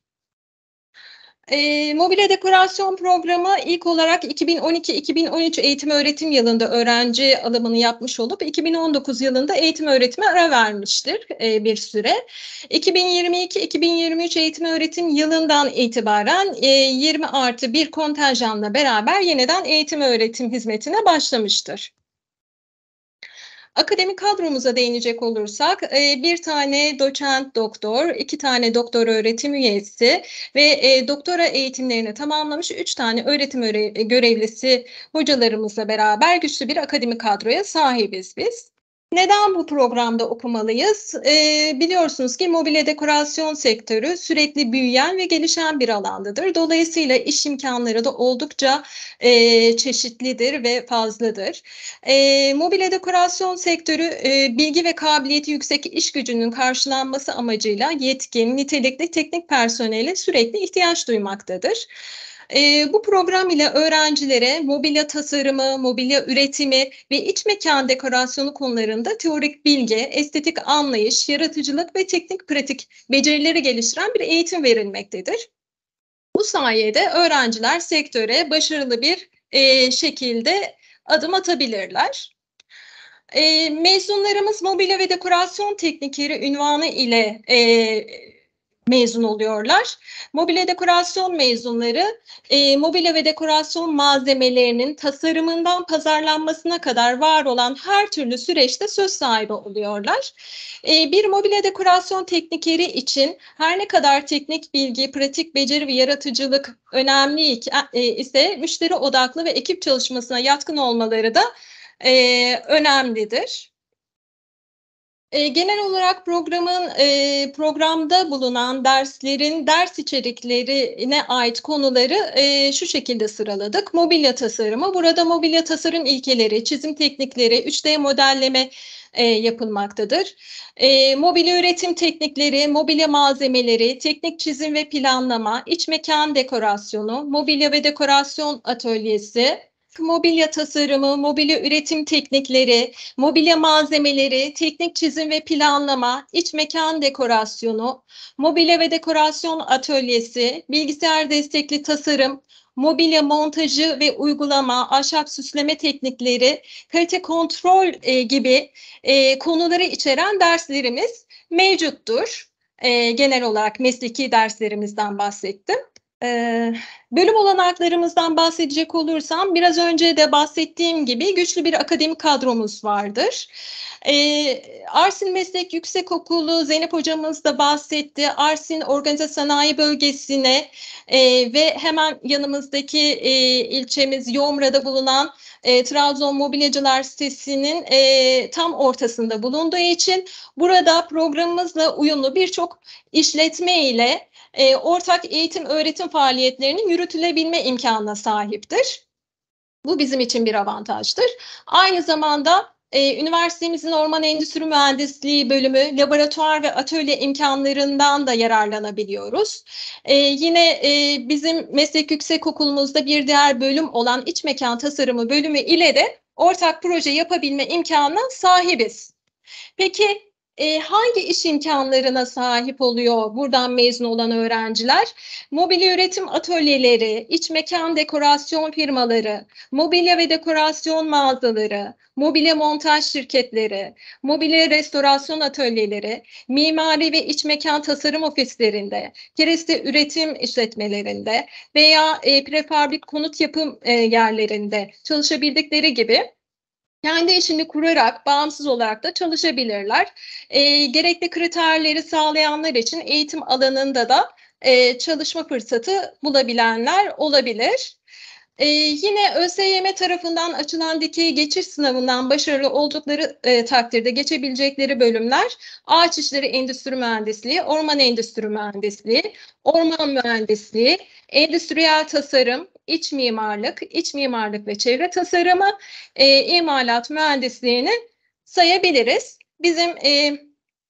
E, mobilya dekorasyon programı ilk olarak iki bin on iki iki bin on üç eğitim öğretim yılında öğrenci alımını yapmış olup iki bin on dokuz yılında eğitim öğretime ara vermiştir e, bir süre. iki bin yirmi iki iki bin yirmi üç eğitim öğretim yılından itibaren e, yirmi artı bir kontenjanla beraber yeniden eğitim öğretim hizmetine başlamıştır. Akademik kadromuza değinecek olursak bir tane doçent doktor, iki tane doktor öğretim üyesi ve doktora eğitimlerini tamamlamış üç tane öğretim görevlisi hocalarımızla beraber güçlü bir akademik kadroya sahibiz biz. Neden bu programda okumalıyız? Ee, biliyorsunuz ki mobilya dekorasyon sektörü sürekli büyüyen ve gelişen bir alandadır. Dolayısıyla iş imkanları da oldukça e, çeşitlidir ve fazladır. E, mobilya dekorasyon sektörü e, bilgi ve kabiliyeti yüksek iş gücünün karşılanması amacıyla yetkin, nitelikli teknik personele sürekli ihtiyaç duymaktadır. E, bu program ile öğrencilere mobilya tasarımı, mobilya üretimi ve iç mekan dekorasyonu konularında teorik bilgi, estetik anlayış, yaratıcılık ve teknik pratik becerileri geliştiren bir eğitim verilmektedir. Bu sayede öğrenciler sektöre başarılı bir e, şekilde adım atabilirler. E, mezunlarımız mobilya ve dekorasyon teknikeri unvanı ile e, mezun oluyorlar. Mobilya dekorasyon mezunları e, mobilya ve dekorasyon malzemelerinin tasarımından pazarlanmasına kadar var olan her türlü süreçte söz sahibi oluyorlar. E, bir mobilya dekorasyon teknikeri için her ne kadar teknik bilgi, pratik beceri ve yaratıcılık önemli e, ise müşteri odaklı ve ekip çalışmasına yatkın olmaları da e, önemlidir. E, genel olarak programın e, programda bulunan derslerin ders içeriklerine ait konuları e, şu şekilde sıraladık. Mobilya tasarımı. Burada mobilya tasarım ilkeleri, çizim teknikleri, üç D modelleme e, yapılmaktadır. E, mobilya üretim teknikleri, mobilya malzemeleri, teknik çizim ve planlama, iç mekan dekorasyonu, mobilya ve dekorasyon atölyesi, mobilya tasarımı, mobilya üretim teknikleri, mobilya malzemeleri, teknik çizim ve planlama, iç mekan dekorasyonu, mobilya ve dekorasyon atölyesi, bilgisayar destekli tasarım, mobilya montajı ve uygulama, ahşap süsleme teknikleri, kalite kontrol e, gibi e, konuları içeren derslerimiz mevcuttur. E, genel olarak mesleki derslerimizden bahsettim. Ee, bölüm olanaklarımızdan bahsedecek olursam biraz önce de bahsettiğim gibi güçlü bir akademik kadromuz vardır. Ee, Arsin Meslek Yüksekokulu Zeynep hocamız da bahsetti. Arsin Organize Sanayi Bölgesi'ne e, ve hemen yanımızdaki e, ilçemiz Yomra'da bulunan e, Trabzon Mobilyacılar sitesinin e, tam ortasında bulunduğu için burada programımızla uyumlu birçok işletme ile E, ortak eğitim öğretim faaliyetlerinin yürütülebilme imkanına sahiptir. Bu bizim için bir avantajdır. Aynı zamanda e, üniversitemizin Orman Endüstri Mühendisliği bölümü laboratuvar ve atölye imkanlarından da yararlanabiliyoruz. E, yine e, bizim meslek yüksekokulumuzda bir diğer bölüm olan iç mekan tasarımı bölümü ile de ortak proje yapabilme imkanına sahibiz. Peki E, hangi iş imkanlarına sahip oluyor buradan mezun olan öğrenciler? Mobilya üretim atölyeleri, iç mekan dekorasyon firmaları, mobilya ve dekorasyon mağazaları, mobilya montaj şirketleri, mobilya restorasyon atölyeleri, mimari ve iç mekan tasarım ofislerinde, kereste üretim işletmelerinde veya e, prefabrik konut yapım e, yerlerinde çalışabildikleri gibi kendi işini kurarak, bağımsız olarak da çalışabilirler. E, gerekli kriterleri sağlayanlar için eğitim alanında da e, çalışma fırsatı bulabilenler olabilir. Ee, yine ÖSYM tarafından açılan dikey geçiş sınavından başarılı oldukları e, takdirde geçebilecekleri bölümler ağaç işleri endüstri mühendisliği, orman endüstri mühendisliği, orman mühendisliği, endüstriyel tasarım, iç mimarlık, iç mimarlık ve çevre tasarımı, e, imalat mühendisliğini sayabiliriz. Bizim e,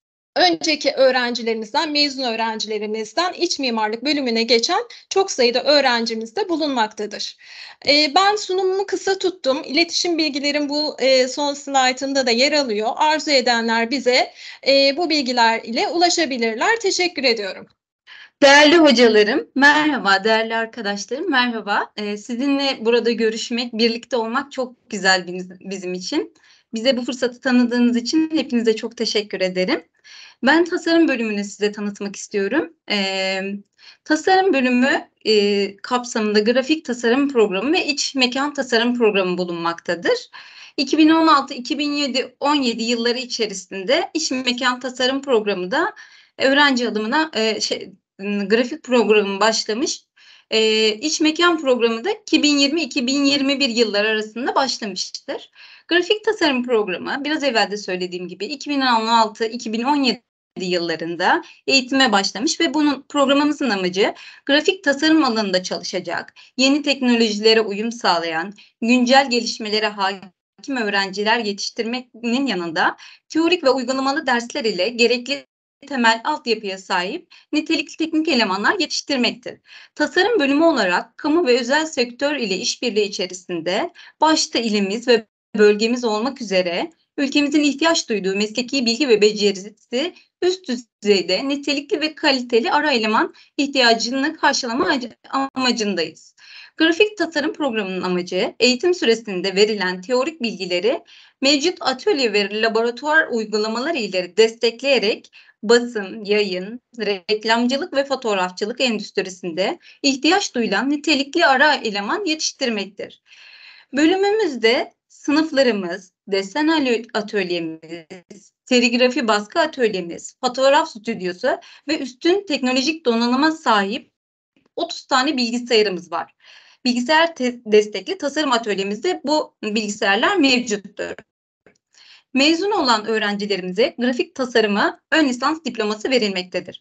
önceki öğrencilerimizden, mezun öğrencilerimizden iç mimarlık bölümüne geçen çok sayıda öğrencimiz de bulunmaktadır. E, ben sunumumu kısa tuttum. İletişim bilgilerim bu e, son slaytımda da yer alıyor. Arzu edenler bize e, bu bilgiler ile ulaşabilirler. Teşekkür ediyorum. Değerli hocalarım, merhaba. Değerli arkadaşlarım, merhaba. Ee, sizinle burada görüşmek, birlikte olmak çok güzel bizim için. Bize bu fırsatı tanıdığınız için hepinize çok teşekkür ederim. Ben tasarım bölümünü size tanıtmak istiyorum. Ee, tasarım bölümü e, kapsamında grafik tasarım programı ve iç mekan tasarım programı bulunmaktadır. iki bin on altı iki bin on yedi yılları içerisinde iç mekan tasarım programı da öğrenci adımına e, şey, grafik programı başlamış. E, iç mekan programı da iki bin yirmi iki bin yirmi bir yıllar arasında başlamıştır. Grafik tasarım programı biraz evvel de söylediğim gibi iki bin on altı iki bin on yedi yıllarında eğitime başlamış ve bunun programımızın amacı grafik tasarım alanında çalışacak, yeni teknolojilere uyum sağlayan, güncel gelişmelere hakim öğrenciler yetiştirmenin yanında teorik ve uygulamalı dersler ile gerekli temel altyapıya sahip nitelikli teknik elemanlar yetiştirmektir. Tasarım bölümü olarak kamu ve özel sektör ile işbirliği içerisinde başta ilimiz ve bölgemiz olmak üzere ülkemizin ihtiyaç duyduğu mesleki bilgi ve becerisi üst düzeyde nitelikli ve kaliteli ara eleman ihtiyacını karşılama amacındayız. Grafik tasarım programının amacı eğitim süresinde verilen teorik bilgileri mevcut atölye ve laboratuvar uygulamaları ile destekleyerek basın, yayın, reklamcılık ve fotoğrafçılık endüstrisinde ihtiyaç duyulan nitelikli ara eleman yetiştirmektir. Bölümümüzde sınıflarımız, desen atölyemiz, serigrafi baskı atölyemiz, fotoğraf stüdyosu ve üstün teknolojik donanıma sahip otuz tane bilgisayarımız var. Bilgisayar destekli tasarım atölyemizde bu bilgisayarlar mevcuttur. Mezun olan öğrencilerimize grafik tasarıma ön lisans diploması verilmektedir.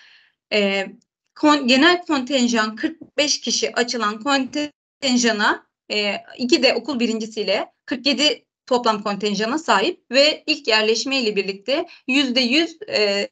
Ee, kon, genel kontenjan kırk beş kişi açılan kontenjana e, iki de okul birincisiyle kırk yedi toplam kontenjana sahip ve ilk yerleşme ile birlikte yüzde yüz e,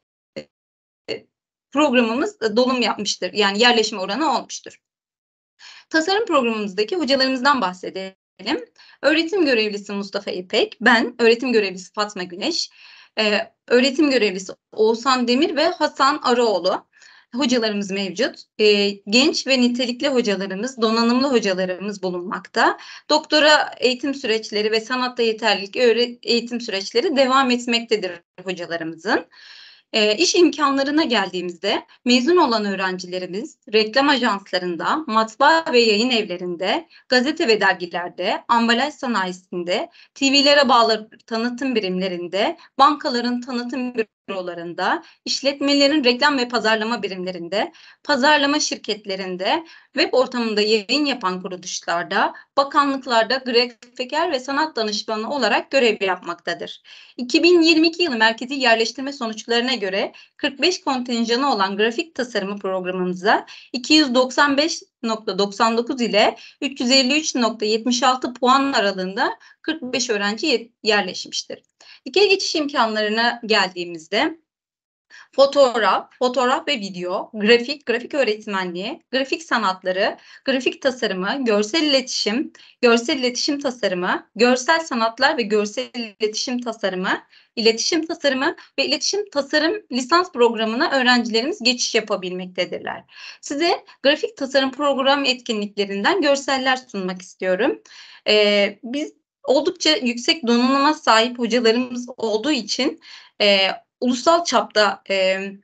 programımız dolum yapmıştır. Yani yerleşme oranı olmuştur. Tasarım programımızdaki hocalarımızdan bahsedelim. Öğretim görevlisi Mustafa İpek, ben öğretim görevlisi Fatma Güneş, e, öğretim görevlisi Oğuzhan Demir ve Hasan Arıoğlu hocalarımız mevcut. E, genç ve nitelikli hocalarımız, donanımlı hocalarımız bulunmakta. Doktora eğitim süreçleri ve sanatta yeterlilik eğitim süreçleri devam etmektedir hocalarımızın. E, iş imkanlarına geldiğimizde mezun olan öğrencilerimiz reklam ajanslarında, matbaa ve yayın evlerinde, gazete ve dergilerde, ambalaj sanayisinde, T V'lere bağlı tanıtım birimlerinde, bankaların tanıtım bürolarında, işletmelerin reklam ve pazarlama birimlerinde, pazarlama şirketlerinde, web ortamında yayın yapan kuruluşlarda, bakanlıklarda grafiker ve sanat danışmanı olarak görev yapmaktadır. iki bin yirmi iki yılı merkezi yerleştirme sonuçlarına göre kırk beş kontenjanı olan grafik tasarımı programımıza iki yüz doksan beş nokta doksan dokuz ile üç yüz elli üç nokta yetmiş altı puan aralığında kırk beş öğrenci yerleşmiştir. Dikey geçiş imkanlarına geldiğimizde fotoğraf, fotoğraf ve video, grafik, grafik öğretmenliği, grafik sanatları, grafik tasarımı, görsel iletişim, görsel iletişim tasarımı, görsel sanatlar ve görsel iletişim tasarımı, iletişim tasarımı ve iletişim tasarım lisans programına öğrencilerimiz geçiş yapabilmektedirler. Size grafik tasarım program etkinliklerinden görseller sunmak istiyorum. Ee, biz oldukça yüksek donanıma sahip hocalarımız olduğu için e, ulusal çapta e,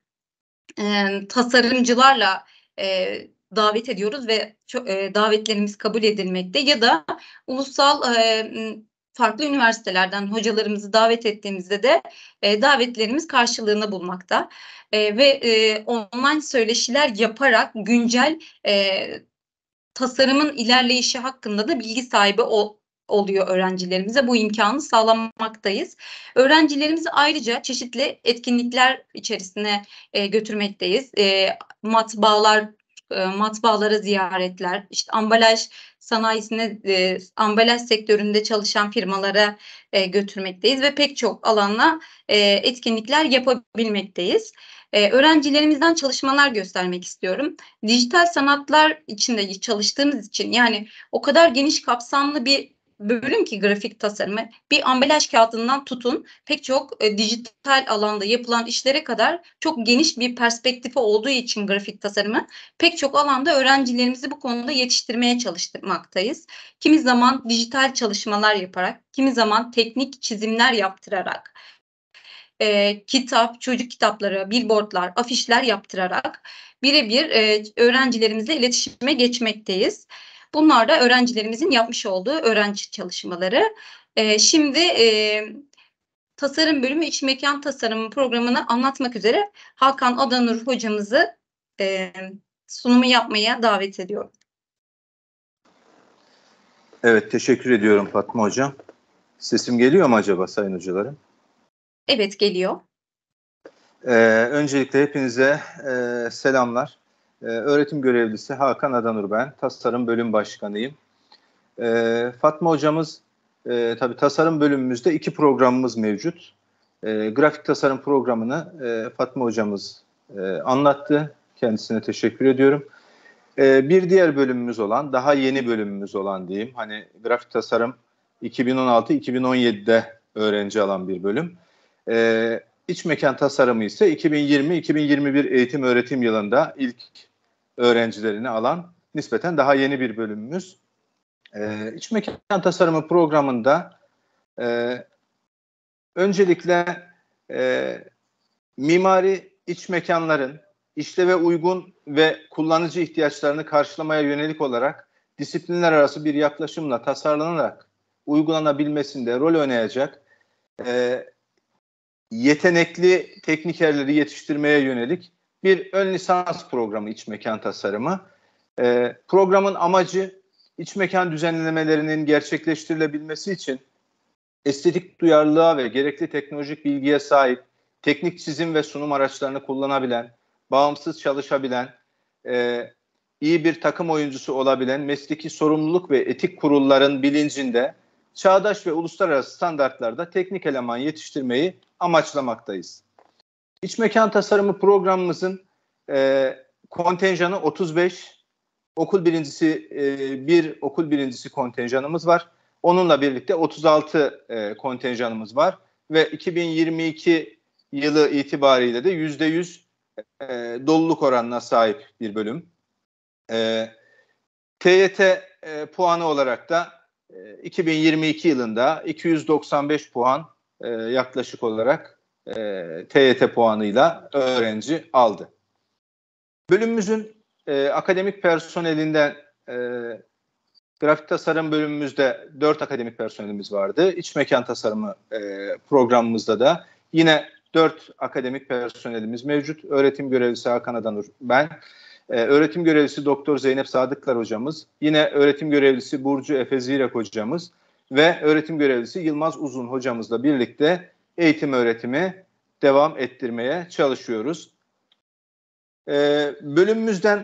e, tasarımcılarla e, davet ediyoruz ve çok, e, davetlerimiz kabul edilmekte ya da ulusal e, farklı üniversitelerden hocalarımızı davet ettiğimizde de e, davetlerimiz karşılığını bulmakta. E, ve e, online söyleşiler yaparak güncel e, tasarımın ilerleyişi hakkında da bilgi sahibi ol, oluyor öğrencilerimize. Bu imkanı sağlamaktayız. Öğrencilerimizi ayrıca çeşitli etkinlikler içerisine e, götürmekteyiz. E, matbaalar, e, matbaalara ziyaretler, işte ambalaj sanayisine, e, ambalaj sektöründe çalışan firmalara e, götürmekteyiz ve pek çok alanla e, etkinlikler yapabilmekteyiz. Ee, öğrencilerimizden çalışmalar göstermek istiyorum. Dijital sanatlar içinde çalıştığımız için, yani o kadar geniş kapsamlı bir bölüm ki grafik tasarımı, bir ambalaj kağıdından tutun pek çok e, dijital alanda yapılan işlere kadar çok geniş bir perspektifi olduğu için grafik tasarımı pek çok alanda öğrencilerimizi bu konuda yetiştirmeye çalıştırmaktayız. Kimi zaman dijital çalışmalar yaparak, kimi zaman teknik çizimler yaptırarak, E, kitap, çocuk kitapları, billboardlar, afişler yaptırarak birebir e, öğrencilerimizle iletişime geçmekteyiz. Bunlar da öğrencilerimizin yapmış olduğu öğrenci çalışmaları. E, şimdi e, tasarım bölümü iç mekan tasarımı programını anlatmak üzere Hakan Adanur hocamızı e, sunumu yapmaya davet ediyorum. Evet, teşekkür ediyorum Fatma Hocam. Sesim geliyor mu acaba sayın hocalarım? Evet, geliyor. Ee, öncelikle hepinize e, selamlar. Ee, öğretim görevlisi Hakan Adanur ben. Tasarım bölüm başkanıyım. Ee, Fatma hocamız, e, tabii tasarım bölümümüzde iki programımız mevcut. E, grafik tasarım programını e, Fatma hocamız e, anlattı. Kendisine teşekkür ediyorum. E, bir diğer bölümümüz olan, daha yeni bölümümüz olan diyeyim. Hani grafik tasarım iki bin on altı iki bin on yedi'de öğrenci alan bir bölüm. E, iç mekan tasarımı ise iki bin yirmi iki bin yirmi bir eğitim öğretim yılında ilk öğrencilerini alan nispeten daha yeni bir bölümümüz. E, iç mekan tasarımı programında e, öncelikle e, mimari iç mekanların işleve uygun ve kullanıcı ihtiyaçlarını karşılamaya yönelik olarak disiplinler arası bir yaklaşımla tasarlanarak uygulanabilmesinde rol oynayacak e, yetenekli teknikerleri yetiştirmeye yönelik bir ön lisans programı iç mekan tasarımı. E, programın amacı iç mekan düzenlemelerinin gerçekleştirilebilmesi için estetik duyarlılığa ve gerekli teknolojik bilgiye sahip, teknik çizim ve sunum araçlarını kullanabilen, bağımsız çalışabilen, e, iyi bir takım oyuncusu olabilen, mesleki sorumluluk ve etik kurulların bilincinde çağdaş ve uluslararası standartlarda teknik eleman yetiştirmeyi amaçlamaktayız. İç mekan tasarımı programımızın e, kontenjanı otuz beş, okul birincisi e, bir okul birincisi kontenjanımız var. Onunla birlikte otuz altı e, kontenjanımız var ve iki bin yirmi iki yılı itibariyle de yüzde yüz e, doluluk oranına sahip bir bölüm. E, T Y T e, puanı olarak da e, iki bin yirmi iki yılında iki yüz doksan beş puan e, yaklaşık olarak e, T Y T puanıyla öğrenci aldı. Bölümümüzün e, akademik personelinden e, grafik tasarım bölümümüzde dört akademik personelimiz vardı. İç mekan tasarımı e, programımızda da yine dört akademik personelimiz mevcut. Öğretim görevlisi Hakan Adanur ben. E, öğretim görevlisi Doktor Zeynep Sadıklar hocamız. Yine öğretim görevlisi Burcu Efe Zirek hocamız. Ve öğretim görevlisi Yılmaz Uzun hocamızla birlikte eğitim öğretimi devam ettirmeye çalışıyoruz. E, bölümümüzden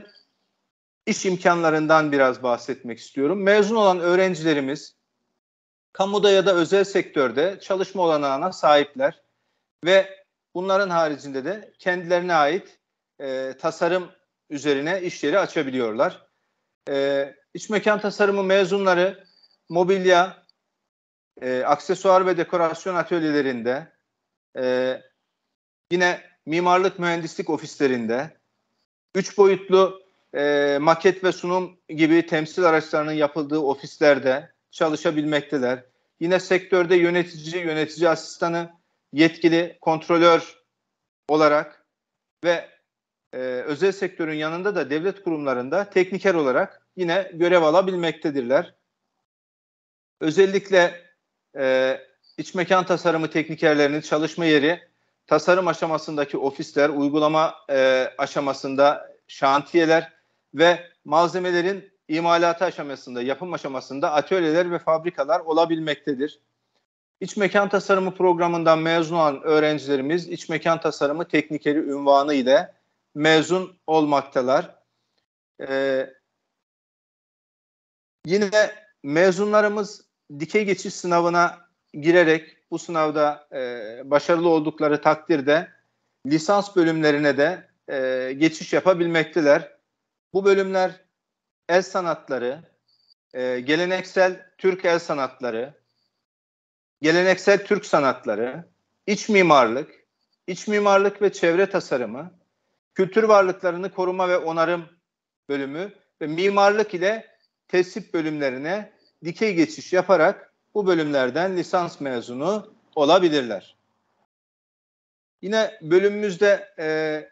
İş imkanlarından biraz bahsetmek istiyorum. Mezun olan öğrencilerimiz kamuda ya da özel sektörde çalışma olanağına sahipler ve bunların haricinde de kendilerine ait e, tasarım üzerine iş yeri açabiliyorlar. E, iç mekan tasarımı mezunları mobilya, e, aksesuar ve dekorasyon atölyelerinde, e, yine mimarlık mühendislik ofislerinde, üç boyutlu E, maket ve sunum gibi temsil araçlarının yapıldığı ofislerde çalışabilmekteler. Yine sektörde yönetici, yönetici asistanı, yetkili, kontrolör olarak ve e, özel sektörün yanında da devlet kurumlarında tekniker olarak yine görev alabilmektedirler. Özellikle e, iç mekan tasarımı teknikerlerinin çalışma yeri, tasarım aşamasındaki ofisler, uygulama e, aşamasında şantiyeler ve malzemelerin imalatı aşamasında, yapım aşamasında atölyeler ve fabrikalar olabilmektedir. İç mekan tasarımı programından mezun olan öğrencilerimiz iç mekan tasarımı teknikeri unvanı ile mezun olmaktalar. Ee, yine mezunlarımız dikey geçiş sınavına girerek bu sınavda e, başarılı oldukları takdirde lisans bölümlerine de e, geçiş yapabilmekteler. Bu bölümler el sanatları, e, geleneksel Türk el sanatları, geleneksel Türk sanatları, iç mimarlık, iç mimarlık ve çevre tasarımı, kültür varlıklarını koruma ve onarım bölümü ve mimarlık ile tesip bölümlerine dikey geçiş yaparak bu bölümlerden lisans mezunu olabilirler. Yine bölümümüzde e,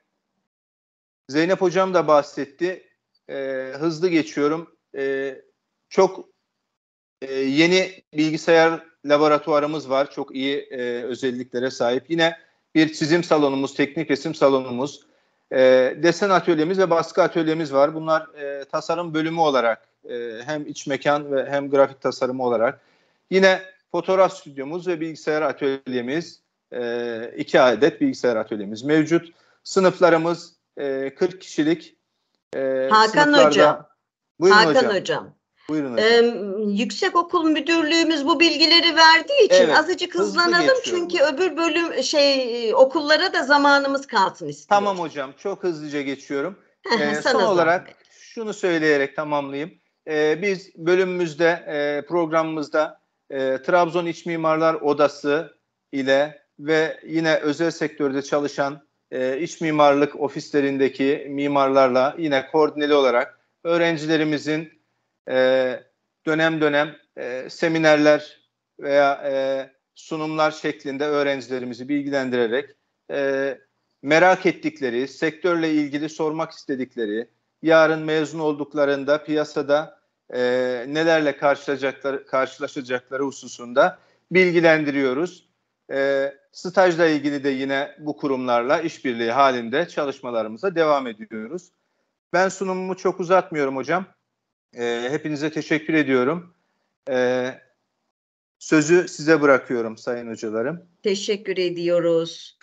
Zeynep Hocam da bahsetti. E, hızlı geçiyorum. E, çok e, yeni bilgisayar laboratuvarımız var. Çok iyi e, özelliklere sahip. Yine bir çizim salonumuz, teknik resim salonumuz, e, desen atölyemiz ve baskı atölyemiz var. Bunlar e, tasarım bölümü olarak e, hem iç mekan ve hem grafik tasarımı olarak. Yine fotoğraf stüdyomuz ve bilgisayar atölyemiz, e, iki adet bilgisayar atölyemiz mevcut. Sınıflarımız e, kırk kişilik. E, Hakan Hocam. Buyurun Hakan hocam. Hocam. Buyurun hocam. Ee, Yüksekokul Müdürlüğümüz bu bilgileri verdiği için Evet, azıcık hızlı hızlanalım geçiyorum. çünkü öbür bölüm şey okullara da zamanımız kalsın istiyorum. Tamam hocam, çok hızlıca geçiyorum. Ee, Sana son olarak zahmet. şunu söyleyerek tamamlayayım. Ee, biz bölümümüzde, e, programımızda e, Trabzon İç Mimarlar Odası ile ve yine özel sektörde çalışan e, iç mimarlık ofislerindeki mimarlarla yine koordineli olarak öğrencilerimizin e, dönem dönem e, seminerler veya e, sunumlar şeklinde öğrencilerimizi bilgilendirerek e, merak ettikleri, sektörle ilgili sormak istedikleri, yarın mezun olduklarında piyasada e, nelerle karşılaşacakları, karşılaşacakları hususunda bilgilendiriyoruz. E, stajla ilgili de yine bu kurumlarla işbirliği halinde çalışmalarımıza devam ediyoruz. Ben sunumumu çok uzatmıyorum hocam. E, hepinize teşekkür ediyorum. E, sözü size bırakıyorum sayın hocalarım. Teşekkür ediyoruz.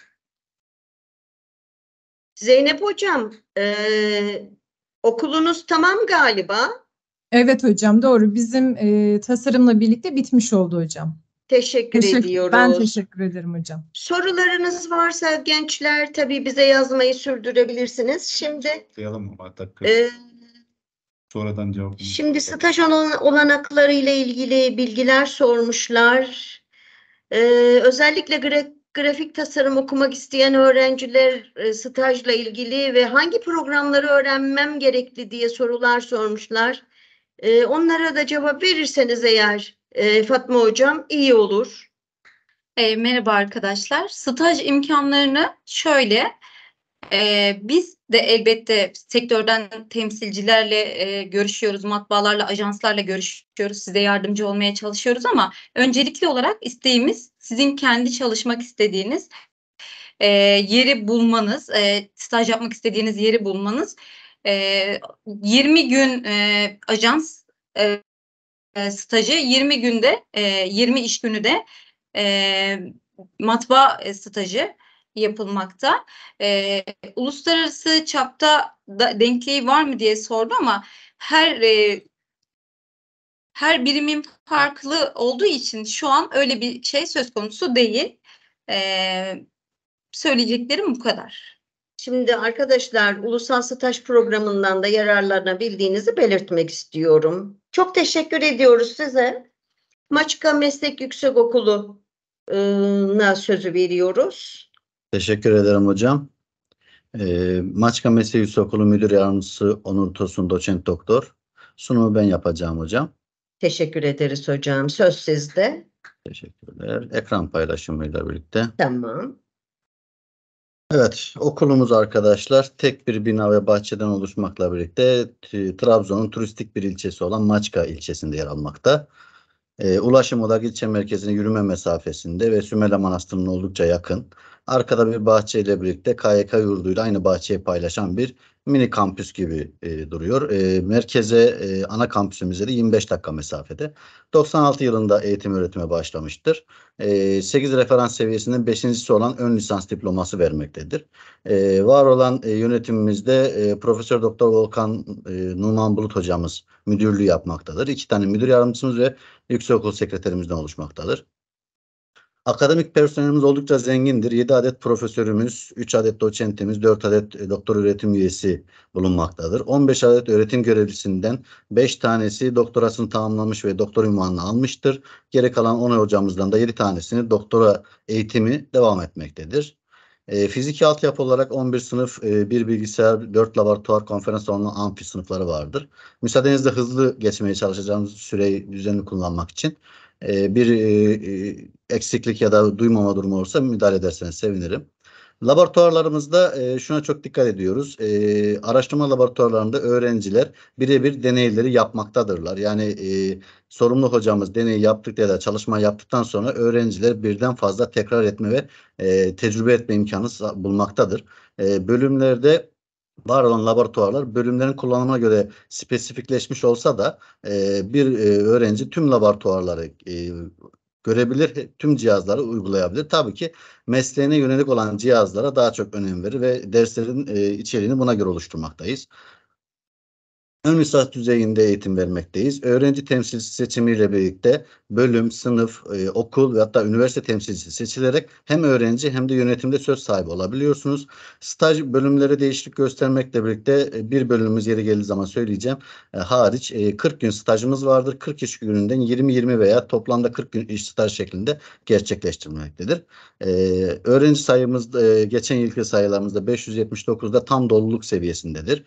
Zeynep Hocam, e, okulunuz tamam galiba. Evet hocam, doğru. Bizim e, tasarımla birlikte bitmiş oldu hocam. Teşekkür, Teşekkür ediyoruz. Ben teşekkür ederim hocam. Sorularınız varsa gençler tabii bize yazmayı sürdürebilirsiniz. Şimdi Diyalım ama dakika. e, Sonradan cevap. şimdi staj olan- olanakları ile ilgili bilgiler sormuşlar. E, özellikle gra- grafik tasarım okumak isteyen öğrenciler e, stajla ilgili ve hangi programları öğrenmem gerekli diye sorular sormuşlar. E, onlara da cevap verirseniz eğer e, Fatma Hocam iyi olur. E, merhaba arkadaşlar. Staj imkanlarını şöyle, e, biz de elbette sektörden temsilcilerle e, görüşüyoruz, matbaalarla, ajanslarla görüşüyoruz, size yardımcı olmaya çalışıyoruz ama öncelikli olarak isteğimiz sizin kendi çalışmak istediğiniz e, yeri bulmanız, e, staj yapmak istediğiniz yeri bulmanız. E, yirmi gün e, ajans e, e, stajı, yirmi günde, e, yirmi iş günü de e, matbaa e, stajı yapılmakta. E, uluslararası çapta da denkliği var mı diye sordu ama her e, her birimin farklı olduğu için şu an öyle bir şey söz konusu değil. E, söyleyeceklerim bu kadar. Şimdi arkadaşlar ulusal staj programından da yararlanabildiğinizi belirtmek istiyorum. Çok teşekkür ediyoruz size. Maçka Meslek Yüksekokulu'na sözü veriyoruz. Teşekkür ederim hocam. E, Maçka Meslek Yüksekokulu Müdür Yardımcısı Onur Tosun Doçent Doktor. Sunumu ben yapacağım hocam. Teşekkür ederiz hocam. Söz sizde. Teşekkürler. Ekran paylaşımıyla birlikte. Tamam. Evet, okulumuz arkadaşlar tek bir bina ve bahçeden oluşmakla birlikte Trabzon'un turistik bir ilçesi olan Maçka ilçesinde yer almakta. E, ulaşım olarak ilçe merkezine yürüme mesafesinde ve Sümele Manastırı'na oldukça yakın. Arkada bir bahçeyle birlikte K Y K yurduyla aynı bahçeyi paylaşan bir mini kampüs gibi e, duruyor. E, merkeze, e, ana kampüsümüze de yirmi beş dakika mesafede. doksan altı yılında eğitim öğretime başlamıştır. E, sekiz referans seviyesinin beşincisi olan ön lisans diploması vermektedir. E, var olan e, yönetimimizde e, Profesör Doktor Volkan e, Numan Bulut hocamız müdürlüğü yapmaktadır. İki tane müdür yardımcımız ve yüksekokul sekreterimizden oluşmaktadır. Akademik personelimiz oldukça zengindir. yedi adet profesörümüz, üç adet doçentimiz, dört adet doktor öğretim üyesi bulunmaktadır. on beş adet öğretim görevlisinden beş tanesi doktorasını tamamlamış ve doktor unvanını almıştır. Geri kalan on hocamızdan da yedi tanesini doktora eğitimi devam etmektedir. E, fiziki altyapı olarak on bir sınıf, e, bir bilgisayar, dört laboratuvar, konferans salonu, amfi sınıfları vardır. Müsaadenizle hızlı geçmeye çalışacağımız süreyi düzenli kullanmak için e, bir e, eksiklik ya da duymama durumu olursa müdahale ederseniz sevinirim. Laboratuvarlarımızda e, şuna çok dikkat ediyoruz. E, araştırma laboratuvarlarında öğrenciler birebir deneyleri yapmaktadırlar. Yani e, sorumlu hocamız deneyi yaptık ya da çalışma yaptıktan sonra öğrenciler birden fazla tekrar etme ve e, tecrübe etme imkanı bulmaktadır. E, bölümlerde var olan laboratuvarlar bölümlerin kullanımına göre spesifikleşmiş olsa da e, bir e, öğrenci tüm laboratuvarları e, görebilir, tüm cihazları uygulayabilir. Tabii ki mesleğine yönelik olan cihazlara daha çok önem verir ve derslerin e, içeriğini buna göre oluşturmaktayız. Ön lisans düzeyinde eğitim vermekteyiz. Öğrenci temsilcisi seçimiyle birlikte bölüm, sınıf, e, okul ve hatta üniversite temsilcisi seçilerek hem öğrenci hem de yönetimde söz sahibi olabiliyorsunuz. Staj bölümleri değişiklik göstermekle birlikte e, bir bölümümüz yeri geldiği zaman söyleyeceğim. E, hariç e, kırk gün stajımız vardır. kırk iş gününden yirmi yirmi veya toplamda kırk gün iş staj şeklinde gerçekleştirilmektedir. E, öğrenci sayımız e, geçen yılki sayılarımızda beş yüz yetmiş dokuzda tam doluluk seviyesindedir.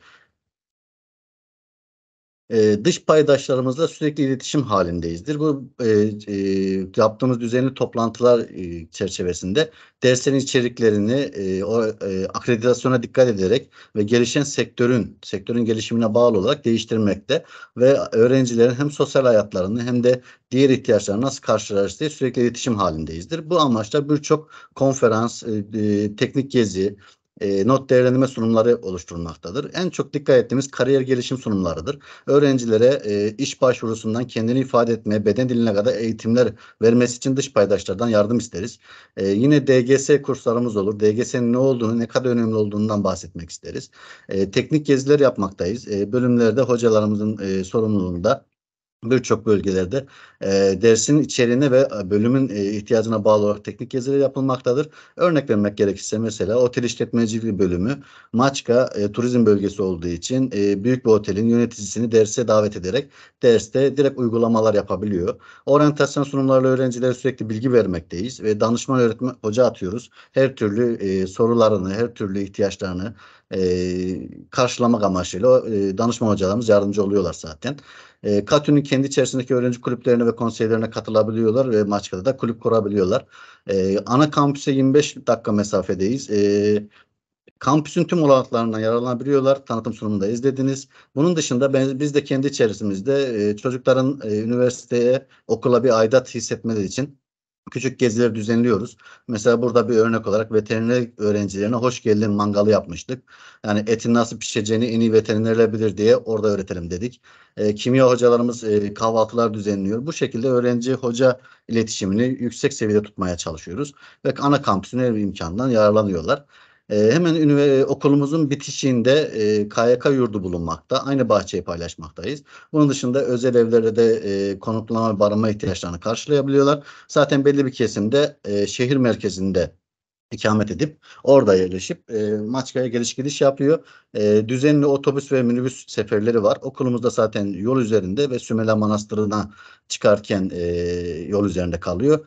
Ee, dış paydaşlarımızla sürekli iletişim halindeyizdir. Bu e, e, yaptığımız düzenli toplantılar e, çerçevesinde derslerin içeriklerini e, o e, akreditasyona dikkat ederek ve gelişen sektörün sektörün gelişimine bağlı olarak değiştirmekte ve öğrencilerin hem sosyal hayatlarını hem de diğer ihtiyaçlarını nasıl karşılaştığı sürekli iletişim halindeyizdir. Bu amaçla birçok konferans, e, e, teknik gezi, E, not değerlendirme sunumları oluşturulmaktadır. En çok dikkat ettiğimiz kariyer gelişim sunumlarıdır. Öğrencilere e, iş başvurusundan kendini ifade etmeye, beden diline kadar eğitimler vermesi için dış paydaşlardan yardım isteriz. E, yine D G S kurslarımız olur. D G S'nin ne olduğunu, ne kadar önemli olduğundan bahsetmek isteriz. E, teknik geziler yapmaktayız. E, bölümlerde hocalarımızın e, sorumluluğunda birçok bölgelerde e, dersin içeriğine ve bölümün e, ihtiyacına bağlı olarak teknik geziler yapılmaktadır. Örnek vermek gerekirse mesela otel işletmeciliği bölümü Maçka e, turizm bölgesi olduğu için e, büyük bir otelin yöneticisini derse davet ederek derste direkt uygulamalar yapabiliyor. Oryantasyon sunumlarla öğrencilere sürekli bilgi vermekteyiz ve danışman öğretmen hoca atıyoruz. Her türlü e, sorularını, her türlü ihtiyaçlarını e, karşılamak amacıyla e, danışman hocalarımız yardımcı oluyorlar zaten. E, Katü'nün kendi içerisindeki öğrenci kulüplerine ve konseylerine katılabiliyorlar ve Maçka'da da kulüp kurabiliyorlar. E, ana kampüse yirmi beş dakika mesafedeyiz. E, kampüsün tüm olanaklarından yararlanabiliyorlar. Tanıtım sunumunda izlediniz. Bunun dışında ben, biz de kendi içerisinde e, çocukların e, üniversiteye, okula bir aidat hissetmeleri için küçük geziler düzenliyoruz. Mesela burada bir örnek olarak veteriner öğrencilerine hoş geldin mangalı yapmıştık. Yani etin nasıl pişeceğini en iyi veterinerler bilir diye orada öğretelim dedik. E, kimya hocalarımız e, kahvaltılar düzenliyor. Bu şekilde öğrenci hoca iletişimini yüksek seviyede tutmaya çalışıyoruz. Ve ana kampüsün her bir imkandan yararlanıyorlar. E, hemen ünivers- okulumuzun bitişiğinde e, K Y K yurdu bulunmakta. Aynı bahçeyi paylaşmaktayız. Bunun dışında özel evlere de e, konaklama ve barınma ihtiyaçlarını karşılayabiliyorlar. Zaten belli bir kesimde e, şehir merkezinde ikamet edip orada yerleşip e, Maçka'ya geliş gidiş yapıyor. E, düzenli otobüs ve minibüs seferleri var. Okulumuzda zaten yol üzerinde ve Sümele Manastırı'na çıkarken e, yol üzerinde kalıyor.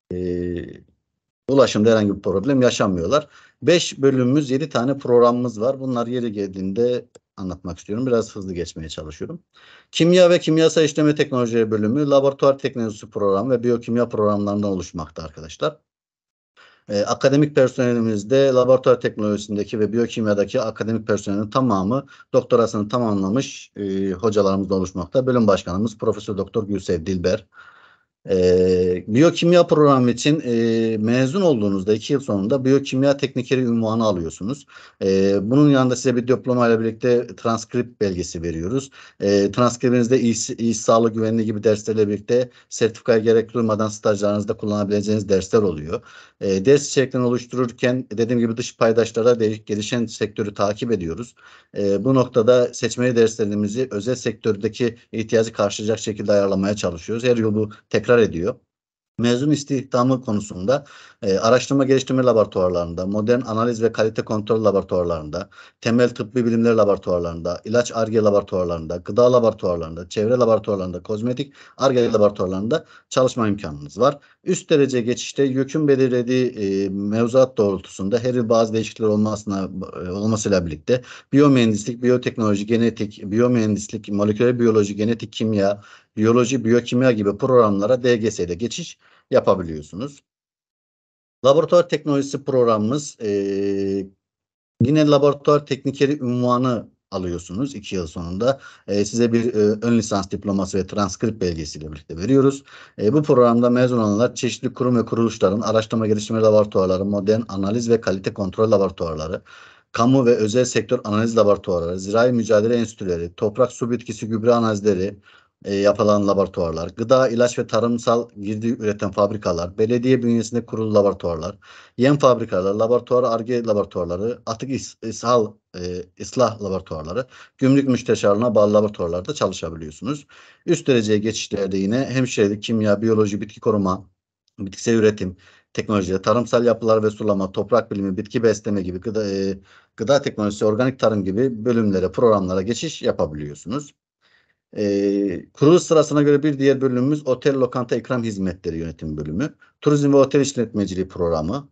E, Ulaşımda herhangi bir problem yaşamıyorlar. beş bölümümüz, yedi tane programımız var. Bunlar yeri geldiğinde anlatmak istiyorum. Biraz hızlı geçmeye çalışıyorum. Kimya ve kimyasal işleme teknolojileri bölümü, laboratuvar teknolojisi programı ve biyokimya programlarından oluşmakta arkadaşlar. Ee, akademik personelimizde laboratuvar teknolojisindeki ve biyokimyadaki akademik personelin tamamı doktorasını tamamlamış e, hocalarımızla oluşmakta. Bölüm başkanımız Profesör Doktor Gülsev Dilber. E, biyokimya programı için e, mezun olduğunuzda iki yıl sonunda biyokimya teknikeri unvanı alıyorsunuz. E, bunun yanında size bir diploma ile birlikte transkript belgesi veriyoruz. E, transkribinizde iş, iş sağlığı güvenliği gibi derslerle birlikte sertifikaya gerek duymadan stajlarınızda kullanabileceğiniz dersler oluyor. E, ders içeriklerini oluştururken dediğim gibi dış paydaşlara de, gelişen sektörü takip ediyoruz. E, bu noktada seçmeli derslerimizi özel sektördeki ihtiyacı karşılayacak şekilde ayarlamaya çalışıyoruz. Her yıl bu tekrar ediyor. Mezun istihdamı konusunda e, araştırma geliştirme laboratuvarlarında, modern analiz ve kalite kontrol laboratuvarlarında, temel tıbbi bilimler laboratuvarlarında, ilaç Ar-Ge laboratuvarlarında, gıda laboratuvarlarında, çevre laboratuvarlarında, kozmetik Ar-Ge laboratuvarlarında çalışma imkanınız var. Üst derece geçişte YÖK'ün belirlediği e, mevzuat doğrultusunda her yıl bazı değişiklikler olmasına e, olmasıyla birlikte biyomühendislik, biyoteknoloji, genetik, biyomühendislik, moleküler biyoloji, genetik kimya, biyoloji, biyokimya gibi programlara D G S'de geçiş yapabiliyorsunuz. Laboratuvar teknolojisi programımız e, yine laboratuvar teknikeri unvanı alıyorsunuz iki yıl sonunda. E, size bir e, ön lisans diploması ve transkript belgesiyle birlikte veriyoruz. E, bu programda mezun olanlar çeşitli kurum ve kuruluşların araştırma geliştirme laboratuvarları, modern analiz ve kalite kontrol laboratuvarları, kamu ve özel sektör analiz laboratuvarları, zirai mücadele enstitüleri, toprak su bitkisi gübre analizleri e, yapılan laboratuvarlar, gıda, ilaç ve tarımsal girdi üreten fabrikalar, belediye bünyesinde kurulu laboratuvarlar, yem fabrikaları, laboratuvar Ar-Ge laboratuvarları, atık is, ishal, e, ıslah laboratuvarları, gümrük müsteşarlığına bağlı laboratuvarlarda çalışabiliyorsunuz. Üst dereceye geçişlerde yine hemşirelik, kimya, biyoloji, bitki koruma, bitkisel üretim, teknolojileri, tarımsal yapılar ve sulama, toprak bilimi, bitki besleme gibi gıda, e, gıda teknolojisi, organik tarım gibi bölümlere, programlara geçiş yapabiliyorsunuz. E, kuruluş sırasına göre bir diğer bölümümüz otel, lokanta, ikram hizmetleri yönetim bölümü. Turizm ve otel işletmeciliği programı.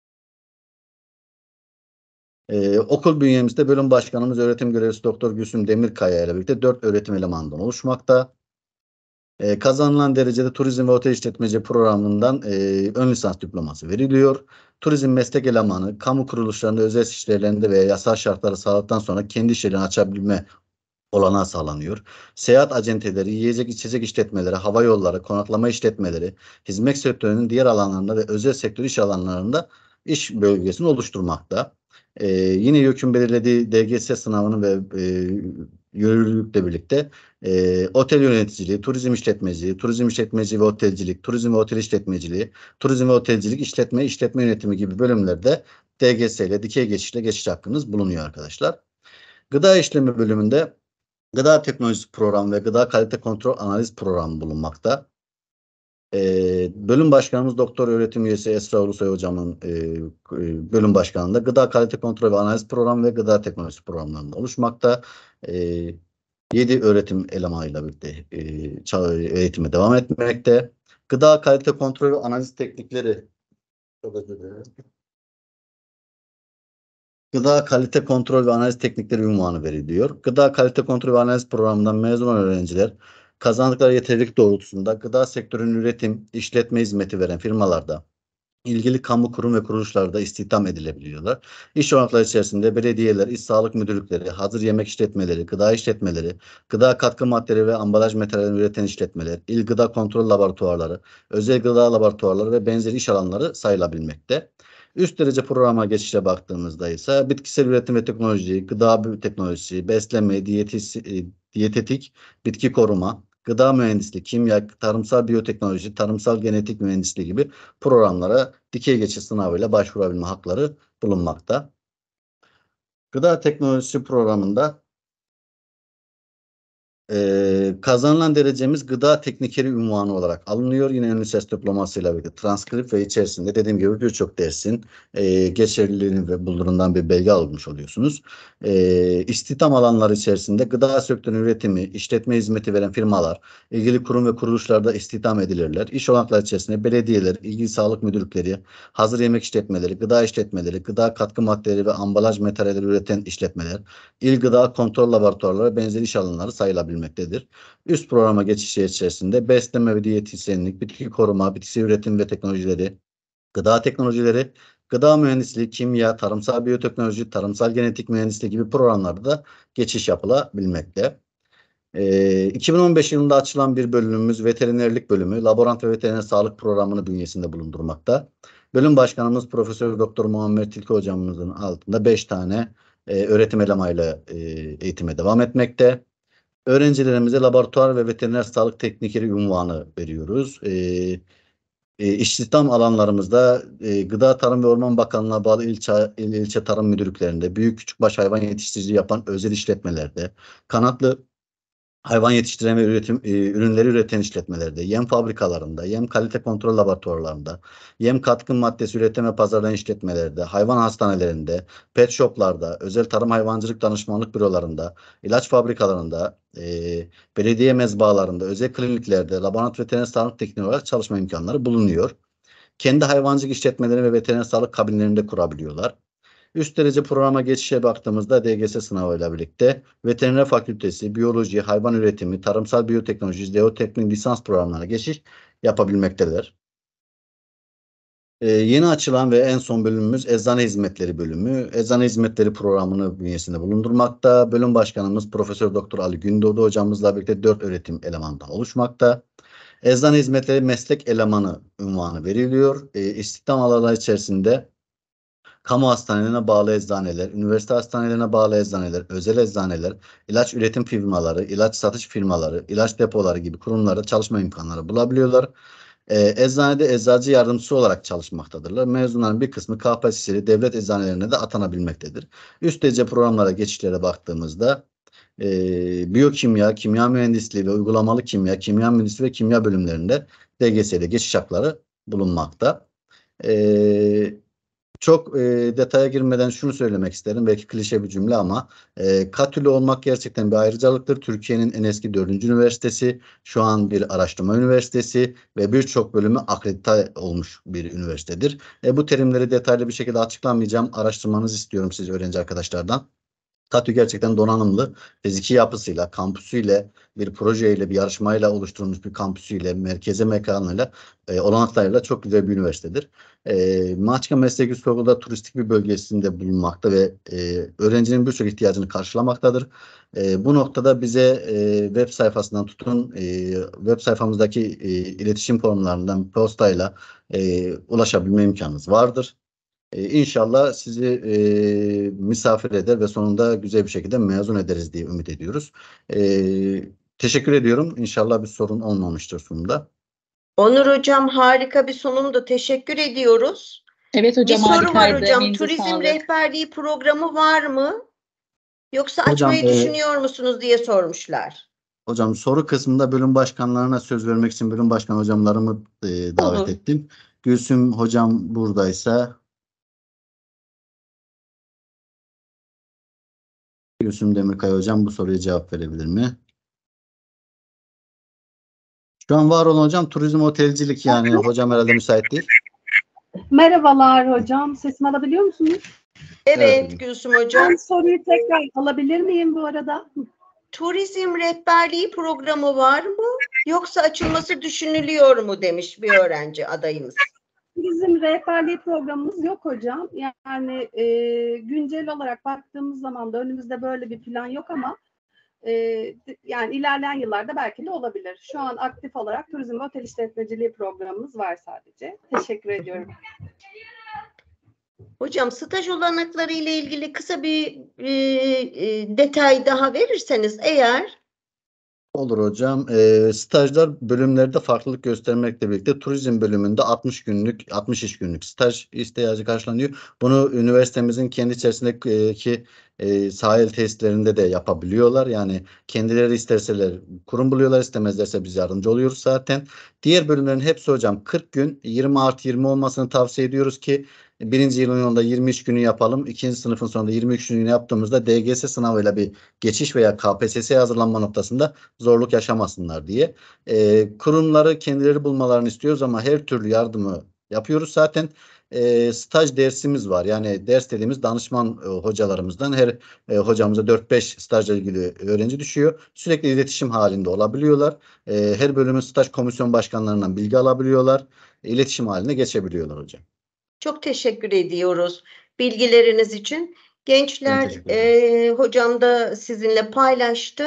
Ee, okul bünyemizde bölüm başkanımız öğretim görevlisi Doktor Gülsüm Demirkaya ile birlikte dört öğretim elemanından oluşmakta. Ee, kazanılan derecede turizm ve otel işletmeci programından e, ön lisans diploması veriliyor. Turizm meslek elemanı, kamu kuruluşlarında, özel işlerinde veya yasal şartları sağladıktan sonra kendi işlerini açabilme olanağı sağlanıyor. Seyahat acenteleri, yiyecek içecek işletmeleri, hava yolları, konaklama işletmeleri, hizmet sektörünün diğer alanlarında ve özel sektör iş alanlarında iş bölgesini oluşturmakta. Ee, yine YÖK'ün belirlediği D G S sınavını ve e, yürürlükle birlikte e, otel yöneticiliği, turizm işletmeciliği, turizm işletmeciliği ve otelcilik, turizm ve otel işletmeciliği, turizm ve otelcilik, işletme, işletme yönetimi gibi bölümlerde D G S ile dikey geçişle geçiş hakkınız bulunuyor arkadaşlar. Gıda işlemi bölümünde gıda teknolojisi programı ve gıda kalite kontrol analiz programı bulunmakta. Ee, bölüm başkanımız Doktor Öğretim Üyesi Esra Ulusoy hocamın e, e, bölüm başkanlığında gıda kalite kontrol ve analiz programı ve gıda teknolojisi programlarında oluşmakta. E, yedi öğretim elemanıyla birlikte e, eğitime devam etmekte. Gıda kalite kontrol ve analiz teknikleri çok özür dilerim. Gıda kalite kontrol ve analiz teknikleri unvanı veriliyor. Gıda kalite kontrol ve analiz programından mezun olan öğrenciler kazandıkları yeterlilik doğrultusunda gıda sektörünün üretim, işletme hizmeti veren firmalarda, ilgili kamu kurum ve kuruluşlarda istihdam edilebiliyorlar. İş olanakları içerisinde belediyeler, iş sağlık müdürlükleri, hazır yemek işletmeleri, gıda işletmeleri, gıda katkı maddeleri ve ambalaj materyalleri üreten işletmeler, il gıda kontrol laboratuvarları, özel gıda laboratuvarları ve benzeri iş alanları sayılabilmekte. Üst derece programa geçişe baktığımızda ise bitkisel üretim ve teknoloji, gıda teknolojisi, besleme, diyetis, diyetetik, bitki koruma, gıda mühendisliği, kimya, tarımsal biyoteknoloji, tarımsal genetik mühendisliği gibi programlara dikey geçiş sınavıyla başvurabilme hakları bulunmakta. Gıda teknolojisi programında Ee, kazanılan derecemiz gıda teknikeri unvanı olarak alınıyor. Yine ön lisans diplomasıyla birlikte transkript ve içerisinde dediğim gibi birçok dersin e, geçerliliğini ve bulunduğundan bir belge almış oluyorsunuz. E, istihdam alanları içerisinde gıda sektörünün üretimi, işletme hizmeti veren firmalar, ilgili kurum ve kuruluşlarda istihdam edilirler. İş olanakları içerisinde belediyeler, ilgili sağlık müdürlükleri, hazır yemek işletmeleri, gıda işletmeleri, gıda katkı maddeleri ve ambalaj materyalleri üreten işletmeler, il gıda kontrol laboratuvarları benzeri iş alanları sayılabilir. Üst programa geçişi içerisinde besleme ve diyetisyenlik, bitki koruma, bitkisel üretim ve teknolojileri, gıda teknolojileri, gıda mühendisliği, kimya, tarımsal biyoteknoloji, tarımsal genetik mühendisliği gibi programlarda da geçiş yapılabilmekte. E, iki bin on beş yılında açılan bir bölümümüz veterinerlik bölümü, laborant ve veteriner sağlık programını bünyesinde bulundurmakta. Bölüm başkanımız Profesör Doktor Muammer Tilki hocamızın altında beş tane e, öğretim elemanıyla e, eğitime devam etmekte. Öğrencilerimize laboratuvar ve veteriner sağlık teknikeri unvanı veriyoruz. E, e, istihdam alanlarımızda e, Gıda Tarım ve Orman Bakanlığı'na bağlı ilçe, il, ilçe tarım müdürlüklerinde, büyük küçükbaş hayvan yetiştiriciliği yapan özel işletmelerde, kanatlı hayvan yetiştiren ve üretim, e, ürünleri üreten işletmelerde, yem fabrikalarında, yem kalite kontrol laboratuvarlarında, yem katkı maddesi üretim ve pazarlayan işletmelerde, hayvan hastanelerinde, pet shoplarda, özel tarım hayvancılık danışmanlık bürolarında, ilaç fabrikalarında, e, belediye mezbahalarında, özel kliniklerde, laboratuvar veteriner sağlık tekniği olarak çalışma imkanları bulunuyor. Kendi hayvancılık işletmeleri ve veteriner sağlık kabinlerinde kurabiliyorlar. Üst derece programa geçişe baktığımızda D G S sınavıyla birlikte veteriner fakültesi, biyoloji, hayvan üretimi, tarımsal biyoteknoloji, jeoteknik lisans programlarına geçiş yapabilmektedir. Ee, yeni açılan ve en son bölümümüz Eczane Hizmetleri bölümü. Eczane Hizmetleri programını bünyesinde bulundurmakta. Bölüm başkanımız Profesör Doktor Ali Gündoğdu hocamızla birlikte dört öğretim elemanından oluşmakta. Eczane Hizmetleri meslek elemanı unvanı veriliyor. E, istihdam alanları içerisinde kamu hastanelerine bağlı eczaneler, üniversite hastanelerine bağlı eczaneler, özel eczaneler, ilaç üretim firmaları, ilaç satış firmaları, ilaç depoları gibi kurumlarda çalışma imkanları bulabiliyorlar. Ee, eczanede eczacı yardımcısı olarak çalışmaktadırlar. Mezunların bir kısmı K P S S'li devlet eczanelerine de atanabilmektedir. Üst derece programlara, geçişlere baktığımızda e, biyokimya, kimya mühendisliği ve uygulamalı kimya, kimya mühendisliği ve kimya bölümlerinde D G S'de geçiş hakları bulunmakta. Ee, Çok e, detaya girmeden şunu söylemek isterim. Belki klişe bir cümle ama e, Katülü olmak gerçekten bir ayrıcalıktır. Türkiye'nin en eski dördüncü üniversitesi, şu an bir araştırma üniversitesi ve birçok bölümü akredite olmuş bir üniversitedir. E, bu terimleri detaylı bir şekilde açıklamayacağım. Araştırmanızı istiyorum siz öğrenci arkadaşlardan. KATÜ gerçekten donanımlı, fiziki yapısıyla, kampüsüyle, bir projeyle, bir yarışmayla oluşturulmuş bir kampüsüyle, merkeze mekanıyla, e, olanaklarıyla çok güzel bir üniversitedir. E, Maçka Meslek Yüksekokulu'da turistik bir bölgesinde bulunmakta ve e, öğrencinin birçok ihtiyacını karşılamaktadır. E, bu noktada bize e, web sayfasından tutun, e, web sayfamızdaki e, iletişim formlarından postayla e, ulaşabilme imkanınız vardır. Ee, İnşallah sizi e, misafir eder ve sonunda güzel bir şekilde mezun ederiz diye ümit ediyoruz. E, teşekkür ediyorum. İnşallah bir sorun olmamıştır sunumda. Onur hocam harika bir sunumdu. Teşekkür ediyoruz. Evet hocam, bir soru var harikaydı. hocam. Emeğinize Turizm sağlık. rehberliği programı var mı? Yoksa Hocam, açmayı e, düşünüyor musunuz diye sormuşlar. Hocam soru kısmında bölüm başkanlarına söz vermek için bölüm başkan hocamlarımı e, davet Olur. ettim. Gülsüm hocam buradaysa Gülsüm Demirkaya hocam bu soruya cevap verebilir mi? Şu an var olan hocam turizm otelcilik, yani hocam herhalde müsait değil. Merhabalar hocam. Sesimi alabiliyor musunuz? Evet, Evet. Gülsüm hocam. Ben soruyu tekrar alabilir miyim bu arada? Turizm rehberliği programı var mı? Yoksa açılması düşünülüyor mu demiş bir öğrenci adayımız. Turizm rehberliği programımız yok hocam. Yani e, güncel olarak baktığımız zaman da önümüzde böyle bir plan yok ama e, yani ilerleyen yıllarda belki de olabilir. Şu an aktif olarak turizm ve otel işletmeciliği programımız var sadece. Teşekkür ediyorum. Hocam staj olanakları ile ilgili kısa bir e, e, detay daha verirseniz eğer. Olur hocam. E, stajlar bölümlerde farklılık göstermekle birlikte turizm bölümünde altmış günlük, altmış iş günlük staj ihtiyacı karşılanıyor. Bunu üniversitemizin kendi içerisindeki e, sahil tesislerinde de yapabiliyorlar. Yani kendileri isterseler kurum buluyorlar, istemezlerse biz yardımcı oluyoruz zaten. Diğer bölümlerin hepsi hocam kırk gün, yirmi artı yirmi olmasını tavsiye ediyoruz ki birinci yılın yolunda yirmi üç günü yapalım. İkinci sınıfın sonunda yirmi üç günü yaptığımızda D G S sınavıyla bir geçiş veya K P S S'ye hazırlanma noktasında zorluk yaşamasınlar diye. E, kurumları kendileri bulmalarını istiyoruz ama her türlü yardımı yapıyoruz. Zaten e, staj dersimiz var. Yani ders dediğimiz danışman e, hocalarımızdan her e, hocamıza dört beş stajla ilgili öğrenci düşüyor. Sürekli iletişim halinde olabiliyorlar. E, her bölümün staj komisyon başkanlarından bilgi alabiliyorlar. İletişim haline geçebiliyorlar hocam. Çok teşekkür ediyoruz bilgileriniz için. Gençler Ben teşekkür ederim. e, hocam da sizinle paylaştı.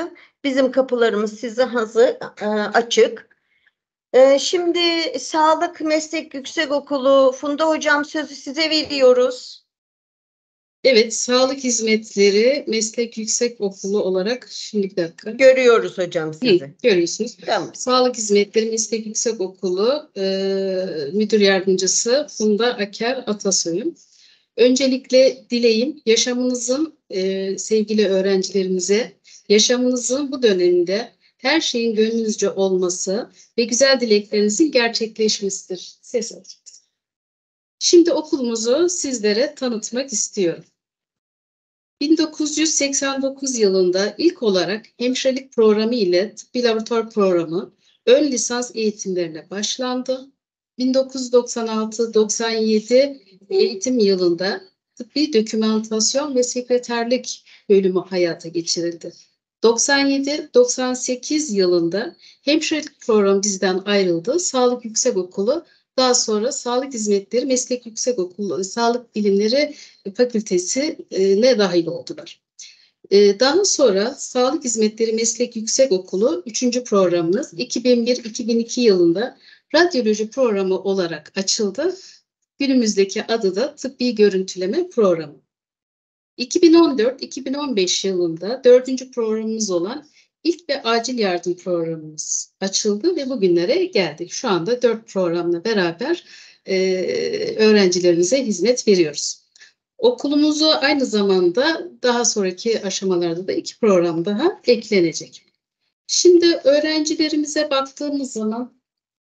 Bizim kapılarımız size hazır, e, açık. E, şimdi Sağlık Meslek Yüksekokulu Funda Hocam, sözü size veriyoruz. Evet, Sağlık Hizmetleri Meslek Yüksekokulu olarak şimdi bir dakika. Görüyoruz hocam sizi. Hı, görüyorsunuz. Tamam. Sağlık Hizmetleri Meslek Yüksekokulu e, Müdür Yardımcısı Funda Aker Atasoy'um. Öncelikle dileğim yaşamınızın e, sevgili öğrencilerimize, yaşamınızın bu döneminde her şeyin gönlünüzce olması ve güzel dileklerinizin gerçekleşmesidir. Ses alacağız. Şimdi okulumuzu sizlere tanıtmak istiyorum. bin dokuz yüz seksen dokuz yılında ilk olarak hemşirelik programı ile tıbbi laboratuvar programı ön lisans eğitimlerine başlandı. bin dokuz yüz doksan altı doksan yedi eğitim yılında tıbbi dokümantasyon ve sekreterlik bölümü hayata geçirildi. doksan yedi doksan sekiz yılında hemşirelik programı bizden ayrıldı. Sağlık Yüksekokulu, daha sonra Sağlık Hizmetleri Meslek Yüksekokulu, Sağlık Bilimleri Fakültesi'ne dahil oldular. Daha sonra Sağlık Hizmetleri Meslek Yüksekokulu üçüncü programımız iki bin bir iki bin iki yılında radyoloji programı olarak açıldı. Günümüzdeki adı da tıbbi görüntüleme programı. iki bin on dört iki bin on beş yılında dördüncü programımız olan ilk ve acil yardım programımız açıldı ve bugünlere geldik. Şu anda dört programla beraber e, öğrencilerimize hizmet veriyoruz. Okulumuzu aynı zamanda daha sonraki aşamalarda da iki program daha eklenecek. Şimdi öğrencilerimize baktığımız zaman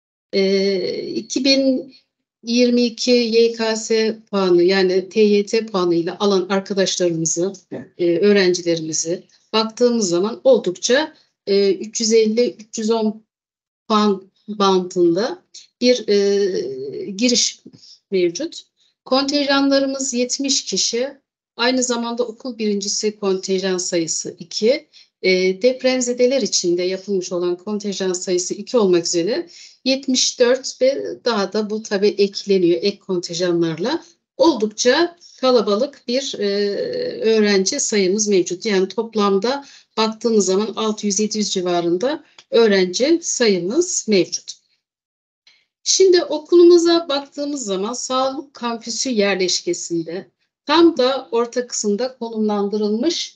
e, iki bin yirmi iki Y K S puanı, yani T Y T puanı ile alan arkadaşlarımızı, e, öğrencilerimizi baktığımız zaman oldukça e, üç yüz elli üç yüz on puan bandında bir e, giriş mevcut. Kontenjanlarımız yetmiş kişi. Aynı zamanda okul birincisi kontenjan sayısı iki. E, depremzedeler için de yapılmış olan kontenjan sayısı iki olmak üzere yetmiş dört ve daha da bu tabii ekleniyor ek kontenjanlarla. Oldukça kalabalık bir e, öğrenci sayımız mevcut. Yani toplamda baktığınız zaman altı yüz yedi yüz civarında öğrenci sayımız mevcut. Şimdi okulumuza baktığımız zaman Sağlık Kampüsü yerleşkesinde tam da orta kısımda konumlandırılmış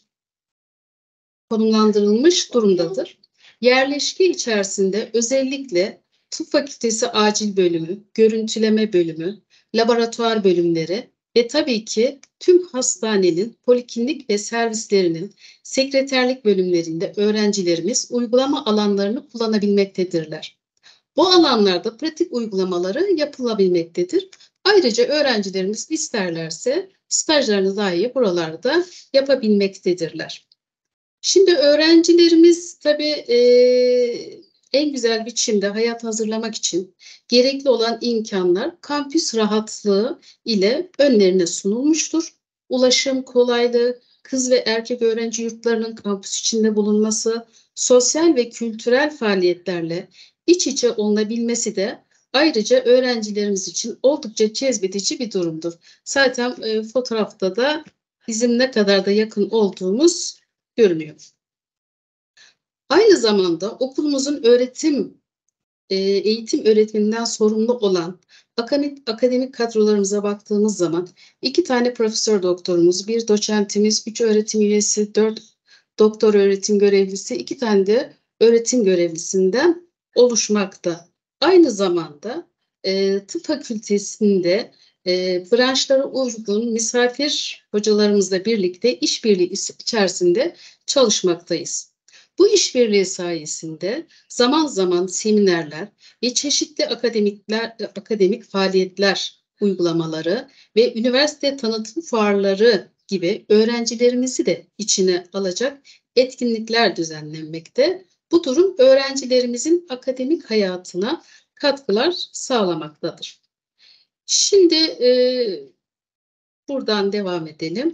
konumlandırılmış durumdadır. Yerleşke içerisinde özellikle Tıp Fakültesi Acil Bölümü, Görüntüleme Bölümü, Laboratuvar bölümleri ve tabii ki tüm hastanenin poliklinik ve servislerinin sekreterlik bölümlerinde öğrencilerimiz uygulama alanlarını kullanabilmektedirler. Bu alanlarda pratik uygulamaları yapılabilmektedir. Ayrıca öğrencilerimiz isterlerse stajlarını dahi buralarda yapabilmektedirler. Şimdi öğrencilerimiz tabii e, en güzel biçimde hayat hazırlamak için gerekli olan imkanlar kampüs rahatlığı ile önlerine sunulmuştur. Ulaşım kolaylığı, kız ve erkek öğrenci yurtlarının kampüs içinde bulunması, sosyal ve kültürel faaliyetlerle iç içe olunabilmesi de ayrıca öğrencilerimiz için oldukça cezbedici bir durumdur. Zaten e, fotoğrafta da bizim ne kadar da yakın olduğumuz görünüyor. Aynı zamanda okulumuzun öğretim, e, eğitim öğretiminden sorumlu olan akademik, akademik kadrolarımıza baktığımız zaman iki tane profesör doktorumuz, bir doçentimiz, üç öğretim üyesi, dört doktor öğretim görevlisi, iki tane de öğretim görevlisinden oluşmakta. Aynı zamanda e, tıp fakültesinde e, branşlara uygun misafir hocalarımızla birlikte işbirliği içerisinde çalışmaktayız. Bu işbirliği sayesinde zaman zaman seminerler ve çeşitli akademikler, akademik faaliyetler uygulamaları ve üniversite tanıtım fuarları gibi öğrencilerimizi de içine alacak etkinlikler düzenlenmekte. Bu durum öğrencilerimizin akademik hayatına katkılar sağlamaktadır. Şimdi e, buradan devam edelim.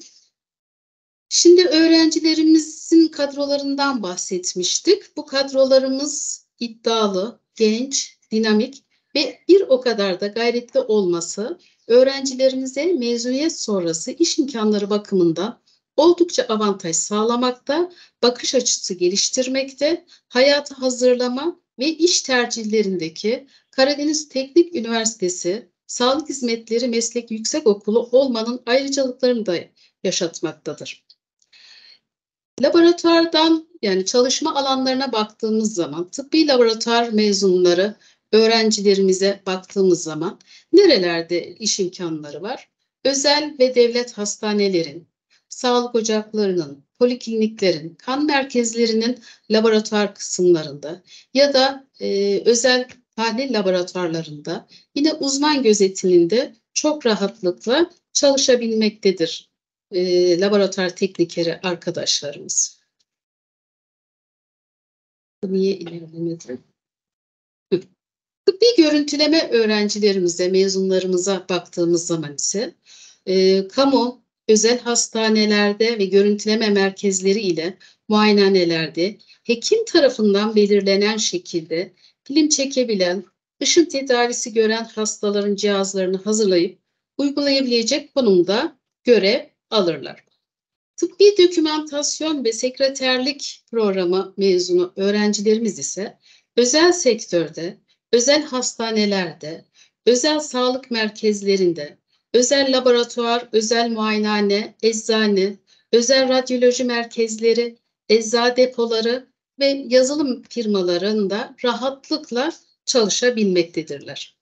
Şimdi öğrencilerimizin kadrolarından bahsetmiştik. Bu kadrolarımız iddialı, genç, dinamik ve bir o kadar da gayretli olması öğrencilerimize mezuniyet sonrası iş imkanları bakımından oldukça avantaj sağlamakta, bakış açısı geliştirmekte, hayata hazırlama ve iş tercihlerindeki Karadeniz Teknik Üniversitesi Sağlık Hizmetleri Meslek Yüksekokulu olmanın ayrıcalıklarını da yaşatmaktadır. Laboratuvardan yani çalışma alanlarına baktığımız zaman tıbbi laboratuvar mezunları öğrencilerimize baktığımız zaman nerelerde iş imkanları var? Özel ve devlet hastanelerin, sağlık ocaklarının, polikliniklerin, kan merkezlerinin laboratuvar kısımlarında ya da e, özel tahlil laboratuvarlarında yine uzman gözetiminde çok rahatlıkla çalışabilmektedir e, laboratuvar teknikeri arkadaşlarımız. Niye ilerlemedi? Tıbbi görüntüleme öğrencilerimize, mezunlarımıza baktığımız zaman ise e, kamu, özel hastanelerde ve görüntüleme merkezleri ile muayenehanelerde hekim tarafından belirlenen şekilde film çekebilen, ışın tedavisi gören hastaların cihazlarını hazırlayıp uygulayabilecek konumda görev alırlar. Tıbbi dokümantasyon ve sekreterlik programı mezunu öğrencilerimiz ise özel sektörde, özel hastanelerde, özel sağlık merkezlerinde, özel laboratuvar, özel muayenehane, eczane, özel radyoloji merkezleri, eczacı depoları ve yazılım firmalarında rahatlıkla çalışabilmektedirler.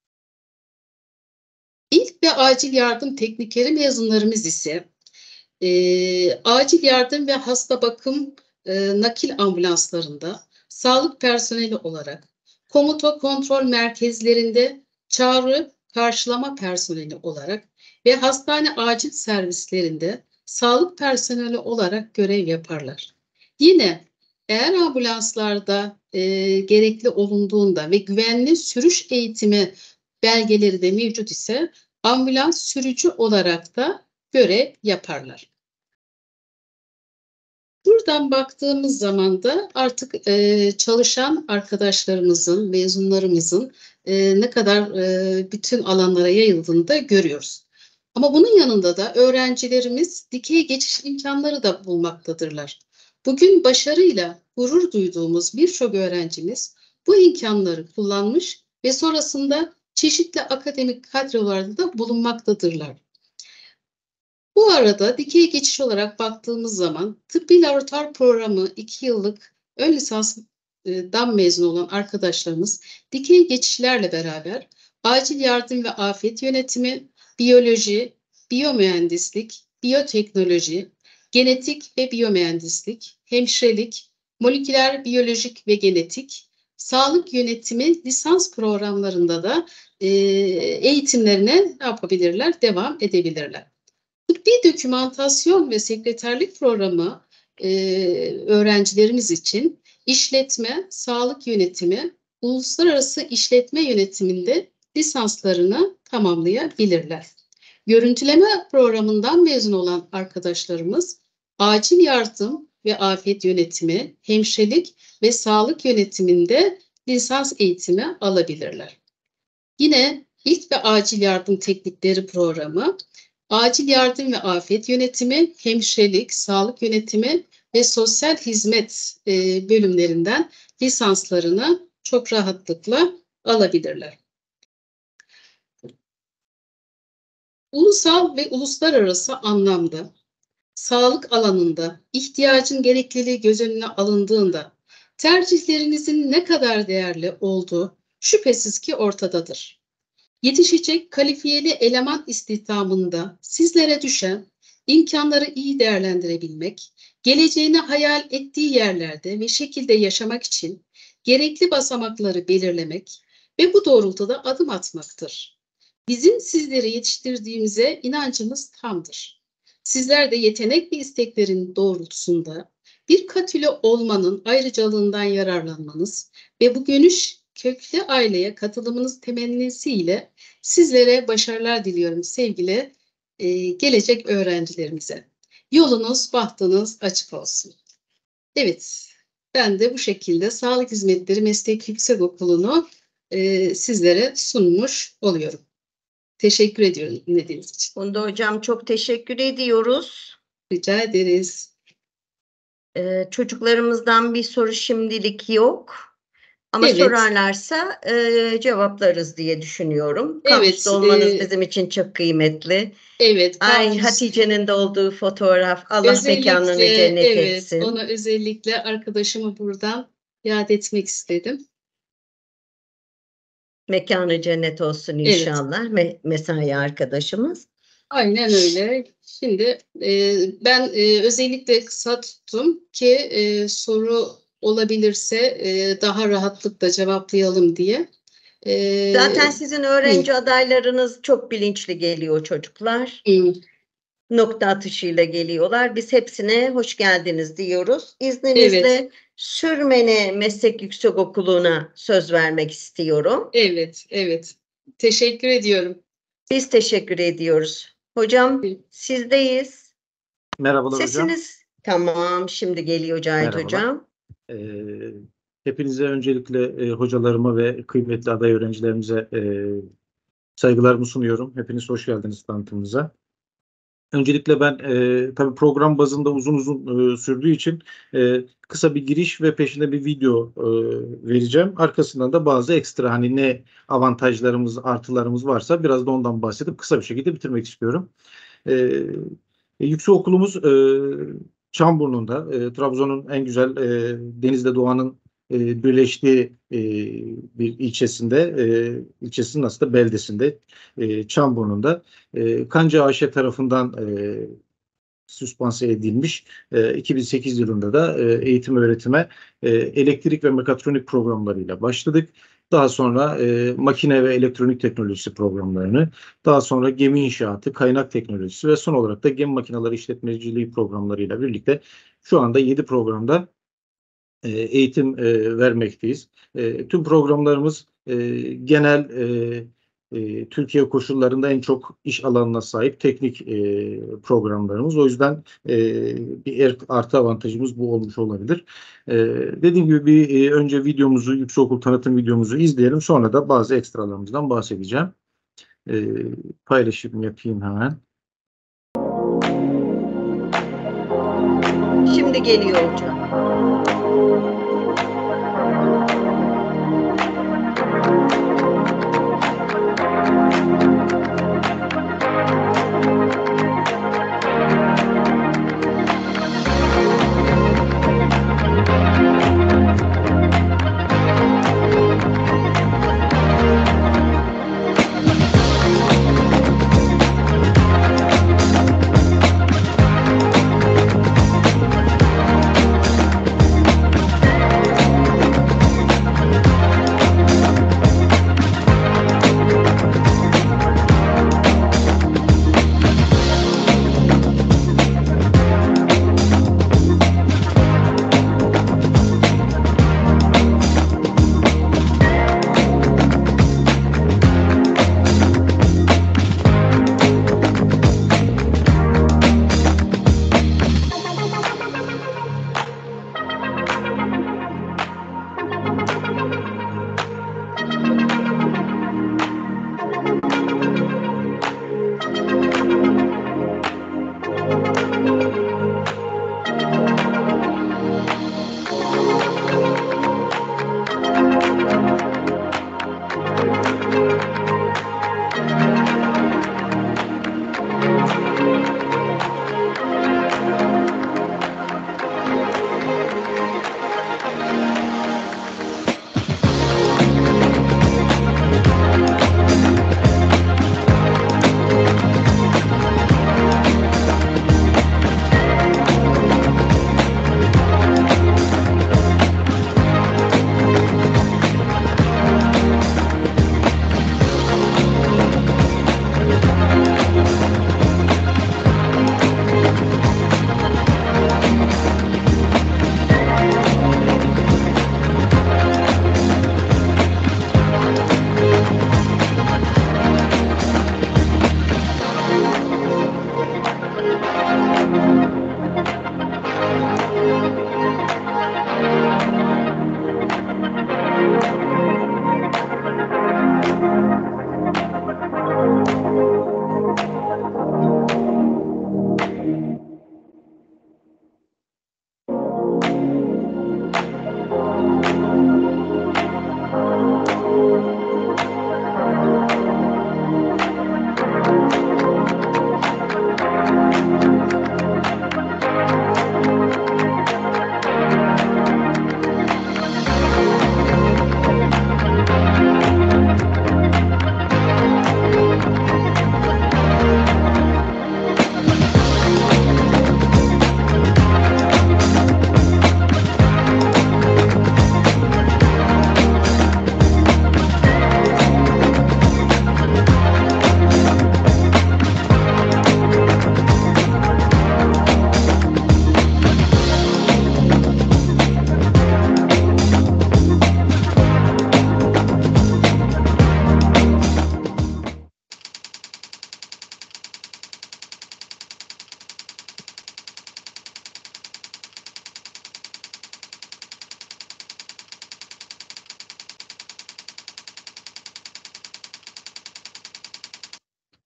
İlk ve acil yardım teknikeri mezunlarımız ise e, acil yardım ve hasta bakım e, nakil ambulanslarında sağlık personeli olarak, komuta kontrol merkezlerinde çağrı karşılama personeli olarak ve hastane acil servislerinde sağlık personeli olarak görev yaparlar. Yine eğer ambulanslarda e, gerekli olunduğunda ve güvenli sürüş eğitimi belgeleri de mevcut ise ambulans sürücü olarak da görev yaparlar. Buradan baktığımız zaman da artık e, çalışan arkadaşlarımızın, mezunlarımızın e, ne kadar e, bütün alanlara yayıldığını da görüyoruz. Ama bunun yanında da öğrencilerimiz dikey geçiş imkanları da bulmaktadırlar. Bugün başarıyla gurur duyduğumuz birçok öğrencimiz bu imkanları kullanmış ve sonrasında çeşitli akademik kadrolarda da bulunmaktadırlar. Bu arada dikey geçiş olarak baktığımız zaman tıbbi laboratuvar programı iki yıllık ön lisansdan mezun olan arkadaşlarımız dikey geçişlerle beraber acil yardım ve afet yönetimi, biyoloji, biyomühendislik, biyoteknoloji, genetik ve biyomühendislik, hemşirelik, moleküler biyolojik ve genetik, sağlık yönetimi lisans programlarında da e, eğitimlerine ne yapabilirler? Devam edebilirler. Tıbbi dokümantasyon ve sekreterlik programı e, öğrencilerimiz için işletme, sağlık yönetimi, uluslararası işletme yönetiminde lisanslarını tamamlayabilirler. Görüntüleme programından mezun olan arkadaşlarımız acil yardım ve afet yönetimi, hemşirelik ve sağlık yönetiminde lisans eğitimi alabilirler. Yine ilk ve acil yardım teknikleri programı acil yardım ve afet yönetimi, hemşirelik, sağlık yönetimi ve sosyal hizmet e, bölümlerinden lisanslarını çok rahatlıkla alabilirler. Ulusal ve uluslararası anlamda sağlık alanında ihtiyacın gerekliliği göz önüne alındığında tercihlerinizin ne kadar değerli olduğu şüphesiz ki ortadadır. Yetişecek kalifiyeli eleman istihdamında sizlere düşen imkanları iyi değerlendirebilmek, geleceğini hayal ettiği yerlerde ve şekilde yaşamak için gerekli basamakları belirlemek ve bu doğrultuda adım atmaktır. Bizim sizleri yetiştirdiğimize inancımız tamdır. Sizler de yetenek ve isteklerin doğrultusunda bir katülü olmanın ayrıcalığından yararlanmanız ve bu geniş köklü aileye katılımınız temennisiyle sizlere başarılar diliyorum sevgili e, gelecek öğrencilerimize. Yolunuz, bahtınız açık olsun. Evet, ben de bu şekilde Sağlık Hizmetleri Meslek Yüksekokulu'nu e, sizlere sunmuş oluyorum. Teşekkür ediyorum dinlediğiniz için. Funda Hocam çok teşekkür ediyoruz. Rica ederiz. Ee, çocuklarımızdan bir soru şimdilik yok. Ama Evet. sorarlarsa e, cevaplarız diye düşünüyorum. Evet, Kampüste olmanız e, bizim için çok kıymetli. Evet, Ay kampüs- Hatice'nin de olduğu fotoğraf. Allah mekanını Özellikle cennet evet, etsin. ona özellikle arkadaşımı buradan yad etmek istedim. Mekanı cennet olsun Evet. inşallah. Me- mesai arkadaşımız. Aynen öyle. Şimdi e, ben e, özellikle kısa tuttum ki e, soru olabilirse e, daha rahatlıkla cevaplayalım diye. E, Zaten sizin öğrenci adaylarınız çok bilinçli geliyor çocuklar. Hı. Nokta atışıyla geliyorlar. Biz hepsine hoş geldiniz diyoruz. İzninizle Evet. Sürmene Meslek Yüksekokulu'na söz vermek istiyorum. Evet, evet. Teşekkür ediyorum. Biz teşekkür ediyoruz. Hocam sizdeyiz. Merhabalar hocam. Sesiniz tamam. Şimdi geliyor Cahit Merhabalar. hocam. Ee, hepinize öncelikle e, hocalarıma ve kıymetli aday öğrencilerimize e, saygılarımı sunuyorum. Hepiniz hoş geldiniz tanıtımımıza. Öncelikle ben e, tabii program bazında uzun uzun e, sürdüğü için e, kısa bir giriş ve peşinde bir video e, vereceğim. Arkasından da bazı ekstra hani ne avantajlarımız, artılarımız varsa biraz da ondan bahsedip kısa bir şekilde bitirmek istiyorum. E, Yüksekokulumuz e, Çamburnu'nda, e, Trabzon'un en güzel e, denizle doğanın e, birleştiği e, bir ilçesinde, e, ilçesinin aslında beldesinde, e, Çamburnu'nda e, Kanca A Ş tarafından e, süspanse edilmiş. E, iki bin sekiz yılında da e, eğitim öğretime e, elektrik ve mekatronik programlarıyla başladık. Daha sonra e, makine ve elektronik teknolojisi programlarını, daha sonra gemi inşaatı, kaynak teknolojisi ve son olarak da gemi makineleri işletmeciliği programlarıyla birlikte şu anda yedi programda e, eğitim e, vermekteyiz. E, tüm programlarımız e, genel e, e, Türkiye koşullarında en çok iş alanına sahip teknik e, programlarımız. O yüzden e, bir er, artı avantajımız bu olmuş olabilir. E, dediğim gibi bir e, önce videomuzu, yüksekokul tanıtım videomuzu izleyelim. Sonra da bazı ekstralarımızdan bahsedeceğim. E, paylaşım yapayım hemen. Şimdi geliyor hocam.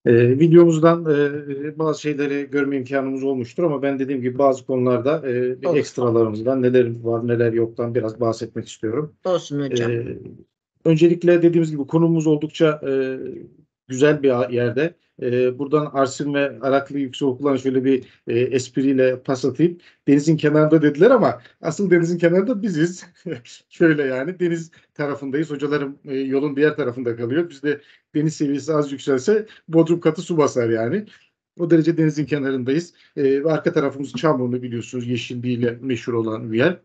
E, videomuzdan e, bazı şeyleri görme imkanımız olmuştur ama ben dediğim gibi bazı konularda e, bir Olur. ekstralarımızdan neler var neler yoktan biraz bahsetmek istiyorum. Olsun hocam. E, öncelikle dediğimiz gibi konumuz oldukça e, güzel bir yerde. E, buradan Arsin ve Araklı Yüksekokulu'na şöyle bir e, espriyle pas atayım. Denizin kenarında dediler ama asıl denizin kenarında biziz. Şöyle yani deniz tarafındayız. Hocalarım e, yolun diğer tarafında kalıyor. Biz de deniz seviyesi az yükselse Bodrum katı su basar yani. O derece denizin kenarındayız. E, arka tarafımız Çamlıurnu biliyorsunuz yeşilliğiyle meşhur olan bir yer.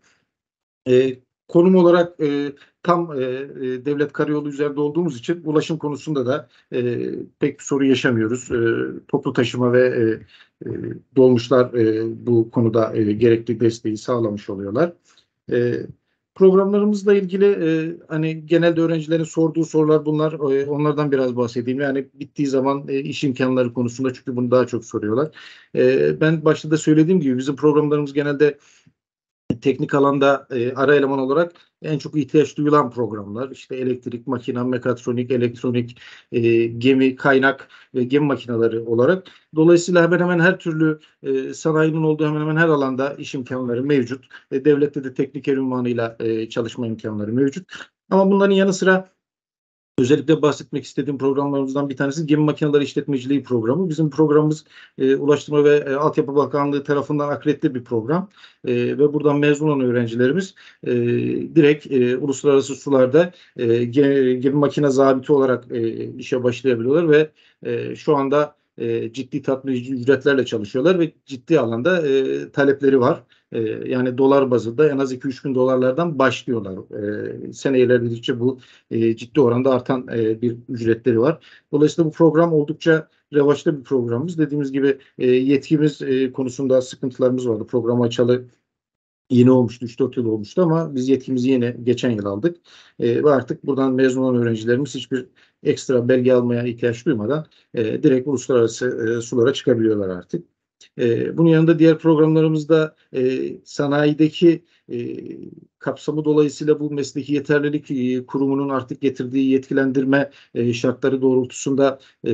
E, konum olarak e, tam e, e, devlet karayolu üzerinde olduğumuz için ulaşım konusunda da e, pek bir sorun yaşamıyoruz. E, toplu taşıma ve e, e, dolmuşlar e, bu konuda e, gerekli desteği sağlamış oluyorlar. E, programlarımızla ilgili e, hani genelde öğrencilerin sorduğu sorular bunlar. E, onlardan biraz bahsedeyim. Yani bittiği zaman e, iş imkanları konusunda çünkü bunu daha çok soruyorlar. E, ben başta da söylediğim gibi bizim programlarımız genelde teknik alanda e, ara eleman olarak en çok ihtiyaç duyulan programlar. İşte elektrik, makina, mekatronik, elektronik, e, gemi, kaynak ve gemi makineleri olarak. Dolayısıyla hemen hemen her türlü e, sanayinin olduğu hemen hemen her alanda iş imkanları mevcut. E, devlette de tekniker unvanıyla e, çalışma imkanları mevcut. Ama bunların yanı sıra özellikle bahsetmek istediğim programlarımızdan bir tanesi gemi makineleri işletmeciliği programı. Bizim programımız e, Ulaştırma ve e, Altyapı Bakanlığı tarafından akredite bir program. E, ve buradan mezun olan öğrencilerimiz e, direkt e, uluslararası sularda e, gemi makine zabiti olarak e, işe başlayabiliyorlar ve e, şu anda e, ciddi tatmin edici ücretlerle çalışıyorlar ve ciddi alanda e, talepleri var. E, yani dolar bazında en az iki üç bin dolarlardan başlıyorlar. E, sene ilerledikçe bu e, ciddi oranda artan e, bir ücretleri var. Dolayısıyla bu program oldukça revaçta bir programımız. Dediğimiz gibi e, yetkimiz e, konusunda sıkıntılarımız vardı. Programı açalı yeni olmuştu, üç dört yıl olmuştu ama biz yetkimizi yine geçen yıl aldık. E, ve artık buradan mezun olan öğrencilerimiz hiçbir ekstra belge almaya ihtiyaç duymadan e, direkt uluslararası e, sulara çıkabiliyorlar artık. E, bunun yanında diğer programlarımızda e, sanayideki e, kapsamı dolayısıyla bu mesleki yeterlilik e, kurumunun artık getirdiği yetkilendirme e, şartları doğrultusunda e,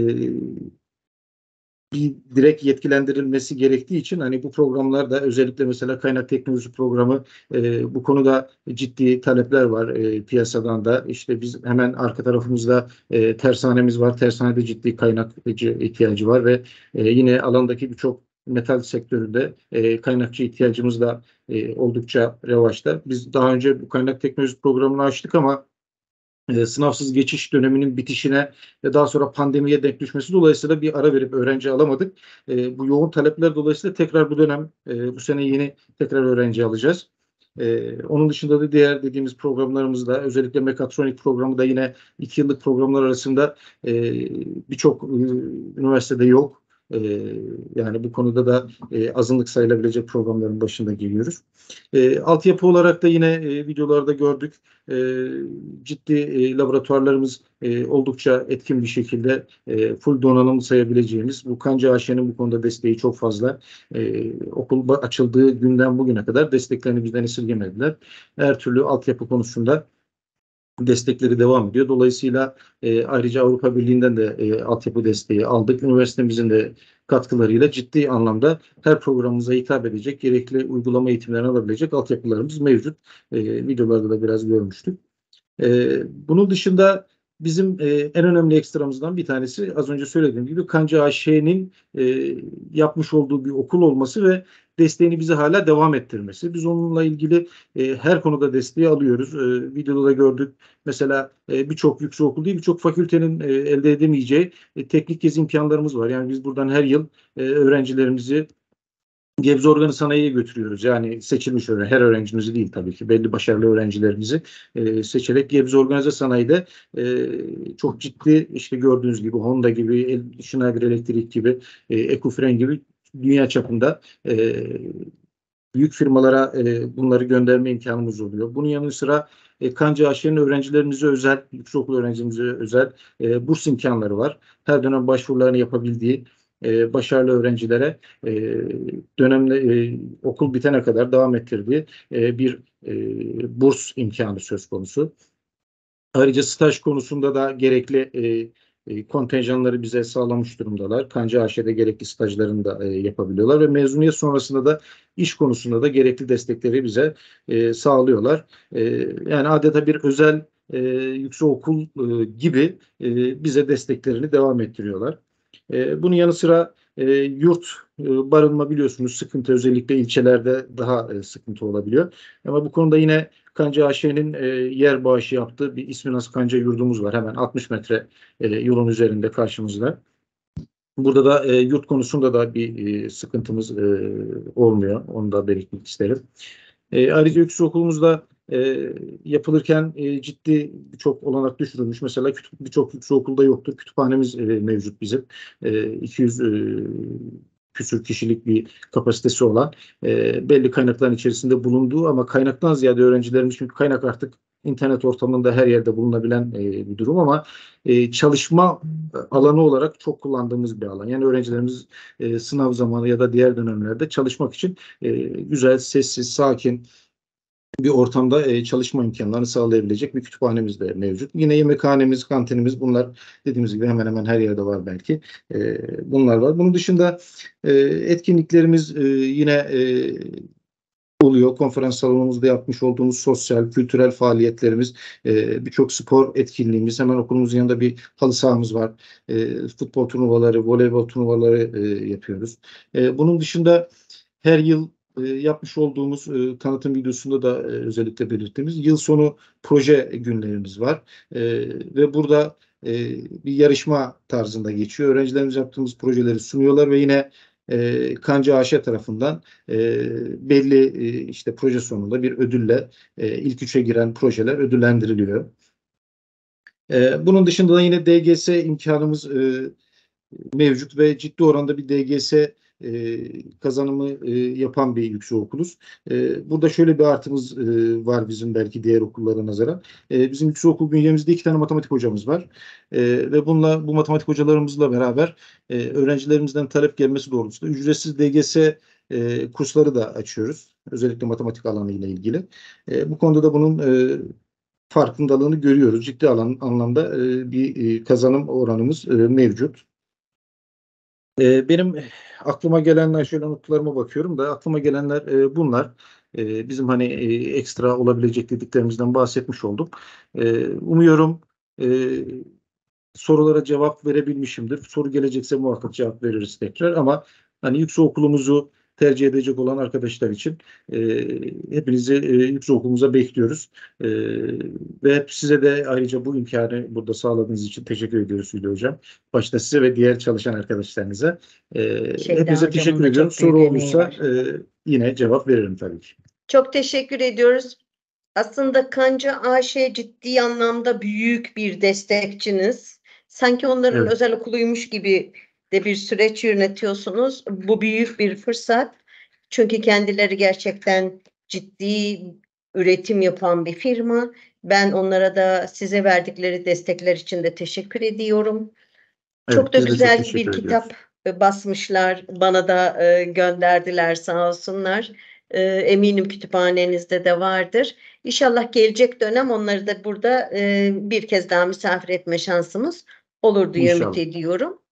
bir direkt yetkilendirilmesi gerektiği için hani bu programlarda özellikle mesela kaynak teknoloji programı e, bu konuda ciddi talepler var e, piyasadan da. İşte biz hemen arka tarafımızda e, tersanemiz var. Tersanede ciddi kaynakçı ihtiyacı var ve e, yine alandaki birçok metal sektöründe e, kaynakçı ihtiyacımız da e, oldukça revaçta. Biz daha önce bu kaynak teknoloji programını açtık ama e, sınavsız geçiş döneminin bitişine ve daha sonra pandemiye denk düşmesi dolayısıyla bir ara verip öğrenci alamadık. E, bu yoğun talepler dolayısıyla tekrar bu dönem e, bu sene yeni tekrar öğrenci alacağız. Ee, onun dışında da diğer dediğimiz programlarımızda özellikle mekatronik programı da yine iki yıllık programlar arasında e, birçok e, üniversitede yok. E, yani bu konuda da e, azınlık sayılabilecek programların başında geliyoruz. E, altyapı olarak da yine e, videolarda gördük. E, ciddi e, laboratuvarlarımız e, oldukça etkin bir şekilde e, full donanım sayabileceğimiz. Bu Kanca A Ş'nin bu konuda desteği çok fazla. E, okul açıldığı günden bugüne kadar desteklerini bizden esirgemediler. Her türlü altyapı konusunda destekleri devam ediyor. Dolayısıyla e, ayrıca Avrupa Birliği'nden de e, altyapı desteği aldık. Üniversitemizin de katkılarıyla ciddi anlamda her programımıza hitap edecek, gerekli uygulama eğitimlerini alabilecek altyapılarımız mevcut. E, videolarda da biraz görmüştük. E, bunun dışında bizim e, en önemli ekstramızdan bir tanesi az önce söylediğim gibi Kanca A Ş'nin e, yapmış olduğu bir okul olması ve desteğini bize hala devam ettirmesi. Biz onunla ilgili e, her konuda desteği alıyoruz. E, videoda da gördük. Mesela e, birçok yüksekokul değil, birçok fakültenin e, elde edemeyeceği e, teknik gezi imkanlarımız var. Yani biz buradan her yıl e, öğrencilerimizi Gebze Organı Sanayi'ye götürüyoruz. Yani seçilmiş öğrenci, her öğrencimizi değil tabii ki. Belli başarılı öğrencilerimizi e, seçerek Gebze Organize Sanayi'de e, çok ciddi işte gördüğünüz gibi Honda gibi, Schneider Elektrik gibi, e, Ecofren gibi dünya çapında e, büyük firmalara e, bunları gönderme imkanımız oluyor. Bunun yanı sıra e, Kanca A Ş'nin öğrencilerimize özel, yüksekokul öğrencimize özel e, burs imkanları var. Her dönem başvurularını yapabildiği e, başarılı öğrencilere e, dönemde e, okul bitene kadar devam ettirdiği e, bir e, burs imkanı söz konusu. Ayrıca staj konusunda da gerekli e, e, kontenjanları bize sağlamış durumdalar. Kanca A Ş'de gerekli stajlarını da e, yapabiliyorlar ve mezuniyet sonrasında da iş konusunda da gerekli destekleri bize e, sağlıyorlar. E, yani adeta bir özel e, yüksekokul e, gibi e, bize desteklerini devam ettiriyorlar. E, bunun yanı sıra e, yurt e, barınma biliyorsunuz sıkıntı, özellikle ilçelerde daha e, sıkıntı olabiliyor. Ama bu konuda yine Kanca A Ş'nin e, yer bağışı yaptığı bir ismi nasıl Kanca yurdumuz var. Hemen altmış metre e, yolun üzerinde karşımızda. Burada da e, yurt konusunda da bir e, sıkıntımız e, olmuyor. Onu da belirtmek isterim. E, ayrıca yüksekokulumuzda e, yapılırken e, ciddi birçok olanak düşürülmüş. Mesela birçok yüksekokulda yoktur. Kütüphanemiz e, mevcut bizim. E, iki yüz e, küsür kişilik bir kapasitesi olan e, belli kaynakların içerisinde bulunduğu ama kaynaktan ziyade öğrencilerimiz, çünkü kaynak artık internet ortamında her yerde bulunabilen e, bir durum ama e, çalışma alanı olarak çok kullandığımız bir alan. Yani öğrencilerimiz e, sınav zamanı ya da diğer dönemlerde çalışmak için e, güzel, sessiz, sakin bir ortamda e, çalışma imkanlarını sağlayabilecek bir kütüphanemiz de mevcut. Yine yemekhanemiz, kantinimiz, bunlar dediğimiz gibi hemen hemen her yerde var belki. E, bunlar var. Bunun dışında e, etkinliklerimiz e, yine e, oluyor. Konferans salonumuzda yapmış olduğumuz sosyal, kültürel faaliyetlerimiz, e, birçok spor etkinliğimiz, hemen okulumuzun yanında bir halı sahamız var. E, futbol turnuvaları, voleybol turnuvaları e, yapıyoruz. E, bunun dışında her yıl e, yapmış olduğumuz e, tanıtım videosunda da e, özellikle belirttiğimiz yıl sonu proje günlerimiz var. E, ve burada e, bir yarışma tarzında geçiyor. Öğrencilerimiz yaptığımız projeleri sunuyorlar ve yine E, Kanca A Ş tarafından e, belli e, işte proje sonunda bir ödülle e, ilk üçe giren projeler ödüllendiriliyor. E, bunun dışında da yine D G S imkanımız e, mevcut ve ciddi oranda bir D G S e, kazanımı e, yapan bir yüksekokuluz. E, burada şöyle bir artımız e, var bizim belki diğer okullara nazaran. E, bizim yüksekokul bünyemizde iki tane matematik hocamız var. E, ve bununla bu matematik hocalarımızla beraber e, öğrencilerimizden talep gelmesi doğrultusunda ücretsiz D G S e, kursları da açıyoruz. Özellikle matematik alanı ile ilgili. E, bu konuda da bunun e, farkındalığını görüyoruz. Ciddi alan, anlamda e, bir e, kazanım oranımız e, mevcut. E, benim aklıma gelenler, şöyle notlarıma bakıyorum da aklıma gelenler e, bunlar. E, bizim hani e, ekstra olabilecek dediklerimizden bahsetmiş olduk. E, umuyorum e, sorulara cevap verebilmişimdir. Soru gelecekse muhakkak cevap veririz tekrar ama hani yüksekokulumuzu tercih edecek olan arkadaşlar için e, hepinizi e, yüksekokulumuza bekliyoruz. E, ve hep size de ayrıca bu imkanı burada sağladığınız için teşekkür ediyoruz Hülya Hocam. Başta size ve diğer çalışan arkadaşlarınıza. E, hepinize teşekkür ediyorum. Soru olursa e, yine cevap veririm tabii ki. Çok teşekkür ediyoruz. Aslında Kanca A Ş ciddi anlamda büyük bir destekçiniz. Sanki onların Evet. özel okuluymuş gibi de bir süreç yönetiyorsunuz. Bu büyük bir fırsat. Çünkü kendileri gerçekten ciddi üretim yapan bir firma. Ben onlara da size verdikleri destekler için de teşekkür ediyorum. Evet, çok da biz de çok güzel teşekkür bir ediyoruz. kitap e, basmışlar. Bana da e, gönderdiler sağ olsunlar. E, eminim kütüphanenizde de vardır. İnşallah gelecek dönem onları da burada e, bir kez daha misafir etme şansımız olur diye ümit İnşallah. ediyorum.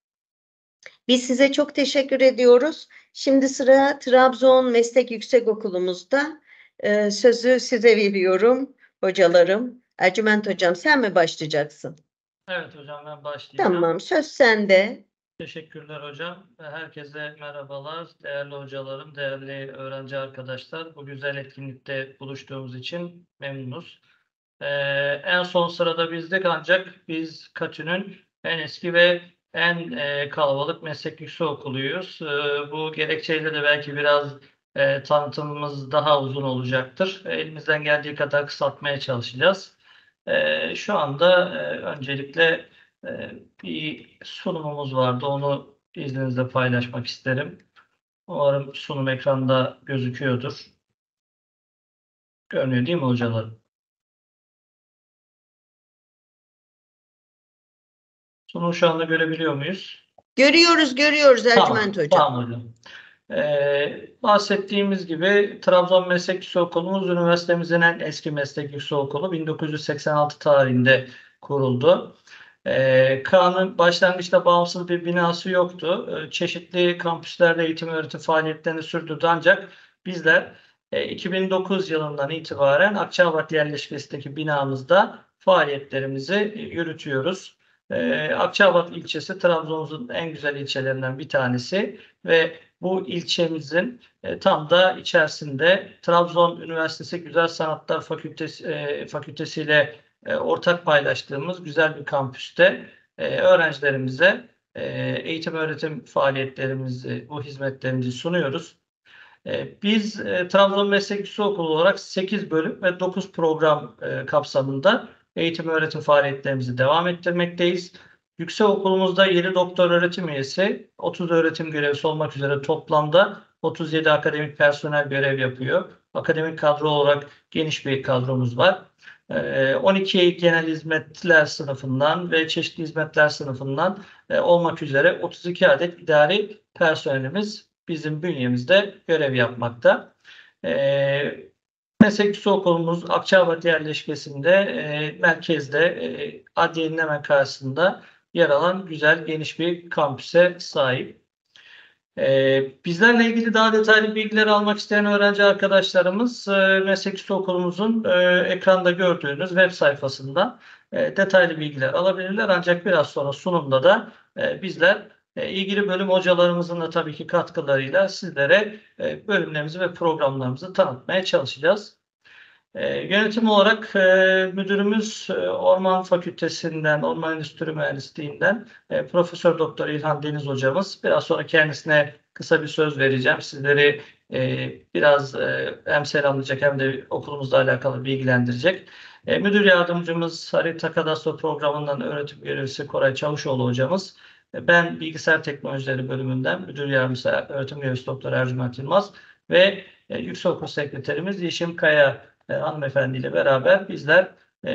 Biz size çok teşekkür ediyoruz. Şimdi sıra Trabzon Meslek Yüksekokulumuzda. E, sözü size veriyorum hocalarım. Ercüment Hocam sen mi başlayacaksın? Evet hocam ben başlayacağım. Tamam, söz sende. Teşekkürler hocam. Herkese merhabalar. Değerli hocalarım, değerli öğrenci arkadaşlar. Bu güzel etkinlikte buluştuğumuz için memnunuz. Ee, en son sırada bizdik ancak biz Katü'nün en eski ve en e, kalabalık meslek yüksekokuluyuz. Ee, bu gerekçeyle de belki biraz e, tanıtımımız daha uzun olacaktır. Elimizden geldiği kadar kısaltmaya çalışacağız. Ee, şu anda e, öncelikle e, bir sunumumuz vardı. Onu izninizle paylaşmak isterim. Umarım sunum ekranda gözüküyordur. Görünüyor değil mi hocalarım? Sunumu şu anda görebiliyor muyuz? Görüyoruz, görüyoruz Ercüment Tamam, Hocam. tamam hocam. Ee, bahsettiğimiz gibi Trabzon Meslek Yüksekokulumuz üniversitemizin en eski meslek yüksekokulu bin dokuz yüz seksen altı tarihinde kuruldu. E, K'nın başlangıçta bağımsız bir binası yoktu. E, çeşitli kampüslerde eğitim öğretim faaliyetlerini sürdürdü ancak bizler e, iki bin dokuz yılından itibaren Akçabat yerleşkesindeki binamızda faaliyetlerimizi yürütüyoruz. E, Akçabat ilçesi Trabzon'un en güzel ilçelerinden bir tanesi ve bu ilçemizin e, tam da içerisinde Trabzon Üniversitesi Güzel Sanatlar Fakültesi e, Fakültesi ile e, ortak paylaştığımız güzel bir kampüste e, öğrencilerimize e, eğitim öğretim faaliyetlerimizi, bu hizmetlerimizi sunuyoruz. E, biz e, Trabzon Meslek Yüksekokulu olarak sekiz bölüm ve dokuz program e, kapsamında eğitim öğretim faaliyetlerimizi devam ettirmekteyiz. Yüksekokulumuzda yedi doktor öğretim üyesi, otuz öğretim görevlisi olmak üzere toplamda otuz yedi akademik personel görev yapıyor. Akademik kadro olarak geniş bir kadromuz var. on iki genel hizmetler sınıfından ve çeşitli hizmetler sınıfından olmak üzere otuz iki adet idari personelimiz bizim bünyemizde görev yapmakta. Meslek Yüksekokulumuz Akçabat yerleşkesinde merkezde adliyenin hemen karşısında yer alan güzel geniş bir kampüse sahip. Ee, bizlerle ilgili daha detaylı bilgiler almak isteyen öğrenci arkadaşlarımız e, Meslek Yüksekokulumuzun e, ekranda gördüğünüz web sayfasından e, detaylı bilgiler alabilirler. Ancak biraz sonra sunumda da e, bizler e, ilgili bölüm hocalarımızın da tabii ki katkılarıyla sizlere e, bölümlerimizi ve programlarımızı tanıtmaya çalışacağız. E, yönetim olarak e, müdürümüz e, Orman Fakültesinden, Orman Endüstri Mühendisliğinden e, Profesör Doktor İlhan Deniz hocamız. Biraz sonra kendisine kısa bir söz vereceğim. Sizleri e, biraz e, hem selamlayacak hem de okulumuzla alakalı bilgilendirecek. E, müdür yardımcımız Harita Kadastro Programı'ndan öğretim görevlisi Koray Çavuşoğlu hocamız. E, ben Bilgisayar Teknolojileri bölümünden müdür yardımcısı öğretim görevlisi Doktor Ercüment Yılmaz ve e, Yüksekokul Sekreterimiz Yeşim Kaya E, hanımefendiyle beraber bizler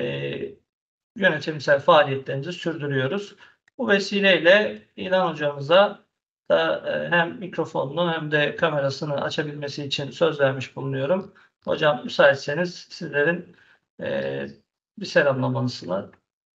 e, yönetimsel faaliyetlerimizi sürdürüyoruz. Bu vesileyle İlhan hocamıza da e, hem mikrofonunu hem de kamerasını açabilmesi için söz vermiş bulunuyorum. Hocam müsaitseniz sizlerin e, bir selamlamanızla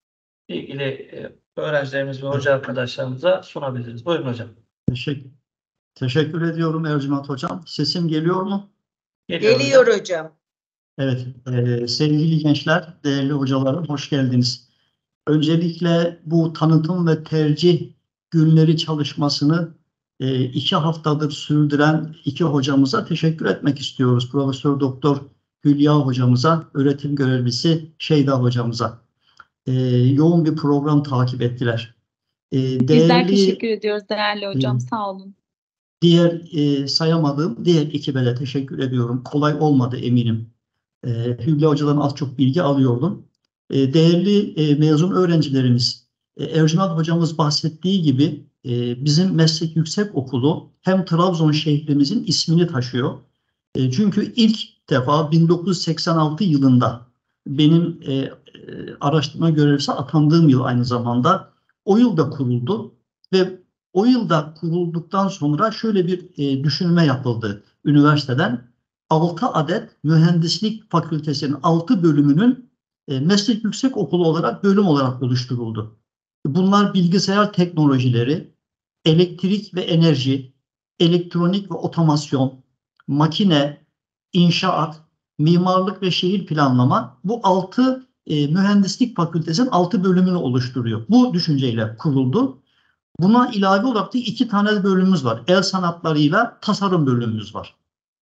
ilgili e, öğrencilerimiz ve hoca arkadaşlarımıza sunabiliriz. Buyurun hocam. Teşekkür, teşekkür ediyorum Ercüment hocam. Sesim geliyor mu? Geliyor, geliyor hocam. hocam. Evet, e, sevgili gençler, değerli hocalarım, hoş geldiniz. Öncelikle bu tanıtım ve tercih günleri çalışmasını e, iki haftadır sürdüren iki hocamıza teşekkür etmek istiyoruz. Profesör Doktor Hülya hocamıza, öğretim görevlisi Şeyda hocamıza. E, yoğun bir program takip ettiler. E, değerli, Bizler teşekkür ediyoruz değerli hocam, e, sağ olun. Diğer e, sayamadığım diğer ekibe de teşekkür ediyorum. Kolay olmadı eminim. E, Hülya Hoca'dan az çok bilgi alıyordum. E, değerli e, mezun öğrencilerimiz, e, Ercüment Hocamız bahsettiği gibi e, bizim Meslek Yüksekokulu hem Trabzon şehrimizin ismini taşıyor. E, çünkü ilk defa bin dokuz yüz seksen altı yılında benim e, e, araştırma görevlisi atandığım yıl aynı zamanda o yılda kuruldu ve o yılda kurulduktan sonra şöyle bir e, düşünme yapıldı üniversiteden. altı adet mühendislik fakültesinin altı bölümünün e, meslek yüksekokulu olarak bölüm olarak oluşturuldu. Bunlar bilgisayar teknolojileri, elektrik ve enerji, elektronik ve otomasyon, makine, inşaat, mimarlık ve şehir planlama bu altı e, mühendislik fakültesinin altı bölümünü oluşturuyor. Bu düşünceyle kuruldu. Buna ilave olarak da iki tane bölümümüz var. El sanatlarıyla tasarım bölümümüz var.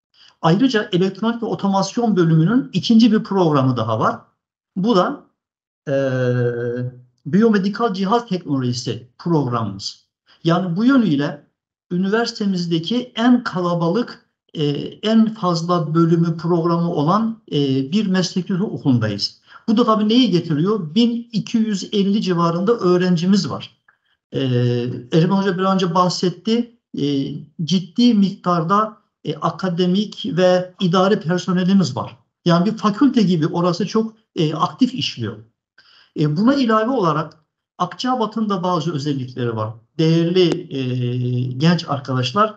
Ayrıca elektronik ve otomasyon bölümünün ikinci bir programı daha var. Bu da e, biyomedikal cihaz teknolojisi programımız. Yani bu yönüyle üniversitemizdeki en kalabalık, e, en fazla bölümü programı olan e, bir meslek okulundayız. Bu da tabii neyi getiriyor? bin iki yüz elli civarında öğrencimiz var. E, Ercüment Hoca bir önce bahsetti. E, ciddi miktarda E, akademik ve idari personelimiz var. Yani bir fakülte gibi orası çok e, aktif işliyor. E, buna ilave olarak Akçabat'ın da bazı özellikleri var. Değerli e, genç arkadaşlar,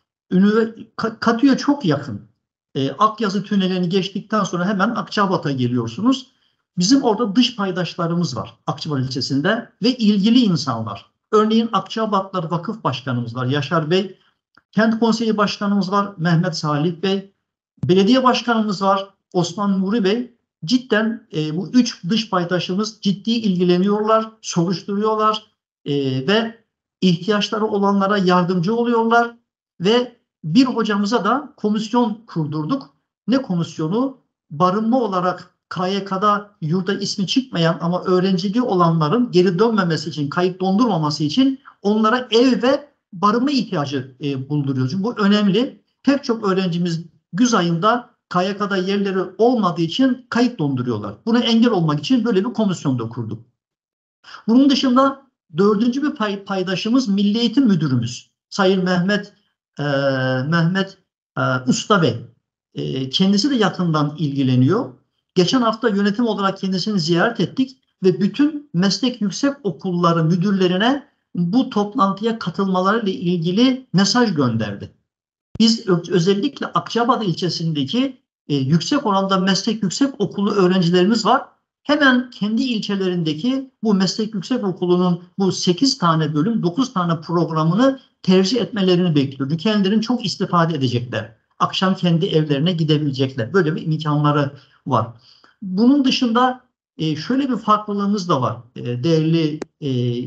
Katü'ye çok yakın. E, Akyazı tünelini geçtikten sonra hemen Akçabat'a geliyorsunuz. Bizim orada dış paydaşlarımız var Akçabat ilçesinde ve ilgili insanlar. Örneğin Akçabatlar Vakıf Başkanımız var Yaşar Bey, Kent Konseyi Başkanımız var Mehmet Salih Bey, Belediye Başkanımız var Osman Nuri Bey. Cidden e, bu üç dış paydaşımız ciddi ilgileniyorlar, soruşturuyorlar e, ve ihtiyaçları olanlara yardımcı oluyorlar ve bir hocamıza da komisyon kurdurduk. Ne komisyonu? Barınma olarak K Y K'da yurda ismi çıkmayan ama öğrenciliği olanların geri dönmemesi için, kayıt dondurmaması için onlara ev ve barınma ihtiyacı e, bulduruyoruz. Çünkü bu önemli. Pek çok öğrencimiz güz ayında K Y K'da yerleri olmadığı için kayıt donduruyorlar. Buna engel olmak için böyle bir komisyon da kurduk. Bunun dışında dördüncü bir pay, paydaşımız Milli Eğitim Müdürümüz Sayın Mehmet e, Mehmet e, Usta Bey. E, kendisi de yakından ilgileniyor. Geçen hafta yönetim olarak kendisini ziyaret ettik ve bütün meslek yüksek okulları müdürlerine bu toplantıya katılmalarıyla ilgili mesaj gönderdi. Biz özellikle Akçabat ilçesindeki e, yüksek oranda meslek yüksek okulu öğrencilerimiz var. Hemen kendi ilçelerindeki bu meslek yüksek okulunun bu sekiz tane bölüm, dokuz tane programını tercih etmelerini bekliyoruz. Kendilerini çok istifade edecekler. Akşam kendi evlerine gidebilecekler. Böyle bir imkanları var. Bunun dışında e, şöyle bir farklılığımız da var. E, değerli e,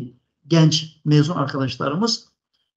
genç mezun arkadaşlarımız.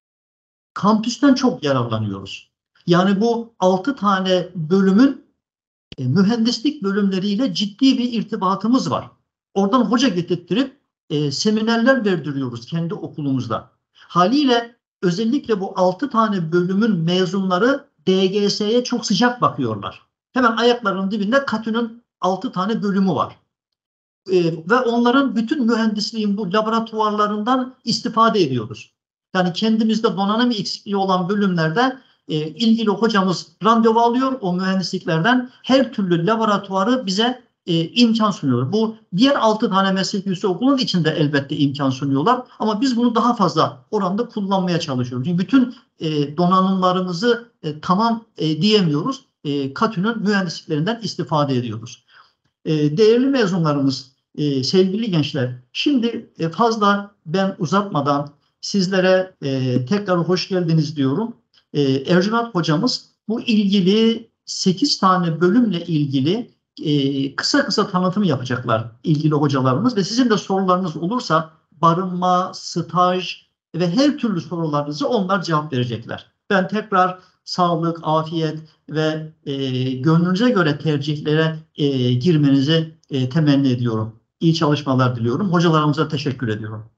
Kampüsten çok yararlanıyoruz. Yani bu altı tane bölümün e, mühendislik bölümleriyle ciddi bir irtibatımız var. Oradan hoca getirttirip e, seminerler verdiriyoruz kendi okulumuzda. Haliyle özellikle bu altı tane bölümün mezunları D G S'ye çok sıcak bakıyorlar. Hemen ayaklarının dibinde KATÜ'nün altı tane bölümü var. E, ve onların bütün mühendisliğin bu laboratuvarlarından istifade ediyoruz. Yani kendimizde donanım eksikliği olan bölümlerde e, ilgili hocamız randevu alıyor o mühendisliklerden. Her türlü laboratuvarı bize e, imkan sunuyor. Bu diğer altı tane meslek yüksek okulun içinde elbette imkan sunuyorlar. Ama biz bunu daha fazla oranda kullanmaya çalışıyoruz. Çünkü bütün e, donanımlarımızı e, tamam e, diyemiyoruz. E, KATÜ'nün mühendisliklerinden istifade ediyoruz. E, değerli mezunlarımız, e, sevgili gençler, şimdi e, fazla ben uzatmadan sizlere e, tekrar hoş geldiniz diyorum. E, Ercüment hocamız bu ilgili sekiz tane bölümle ilgili e, kısa kısa tanıtım yapacaklar ilgili hocalarımız ve sizin de sorularınız olursa barınma, staj ve her türlü sorularınızı onlar cevap verecekler. Ben tekrar sağlık, afiyet ve e, gönlünüze göre tercihlere e, girmenizi e, temenni ediyorum. İyi çalışmalar diliyorum. Hocalarımıza teşekkür ediyorum.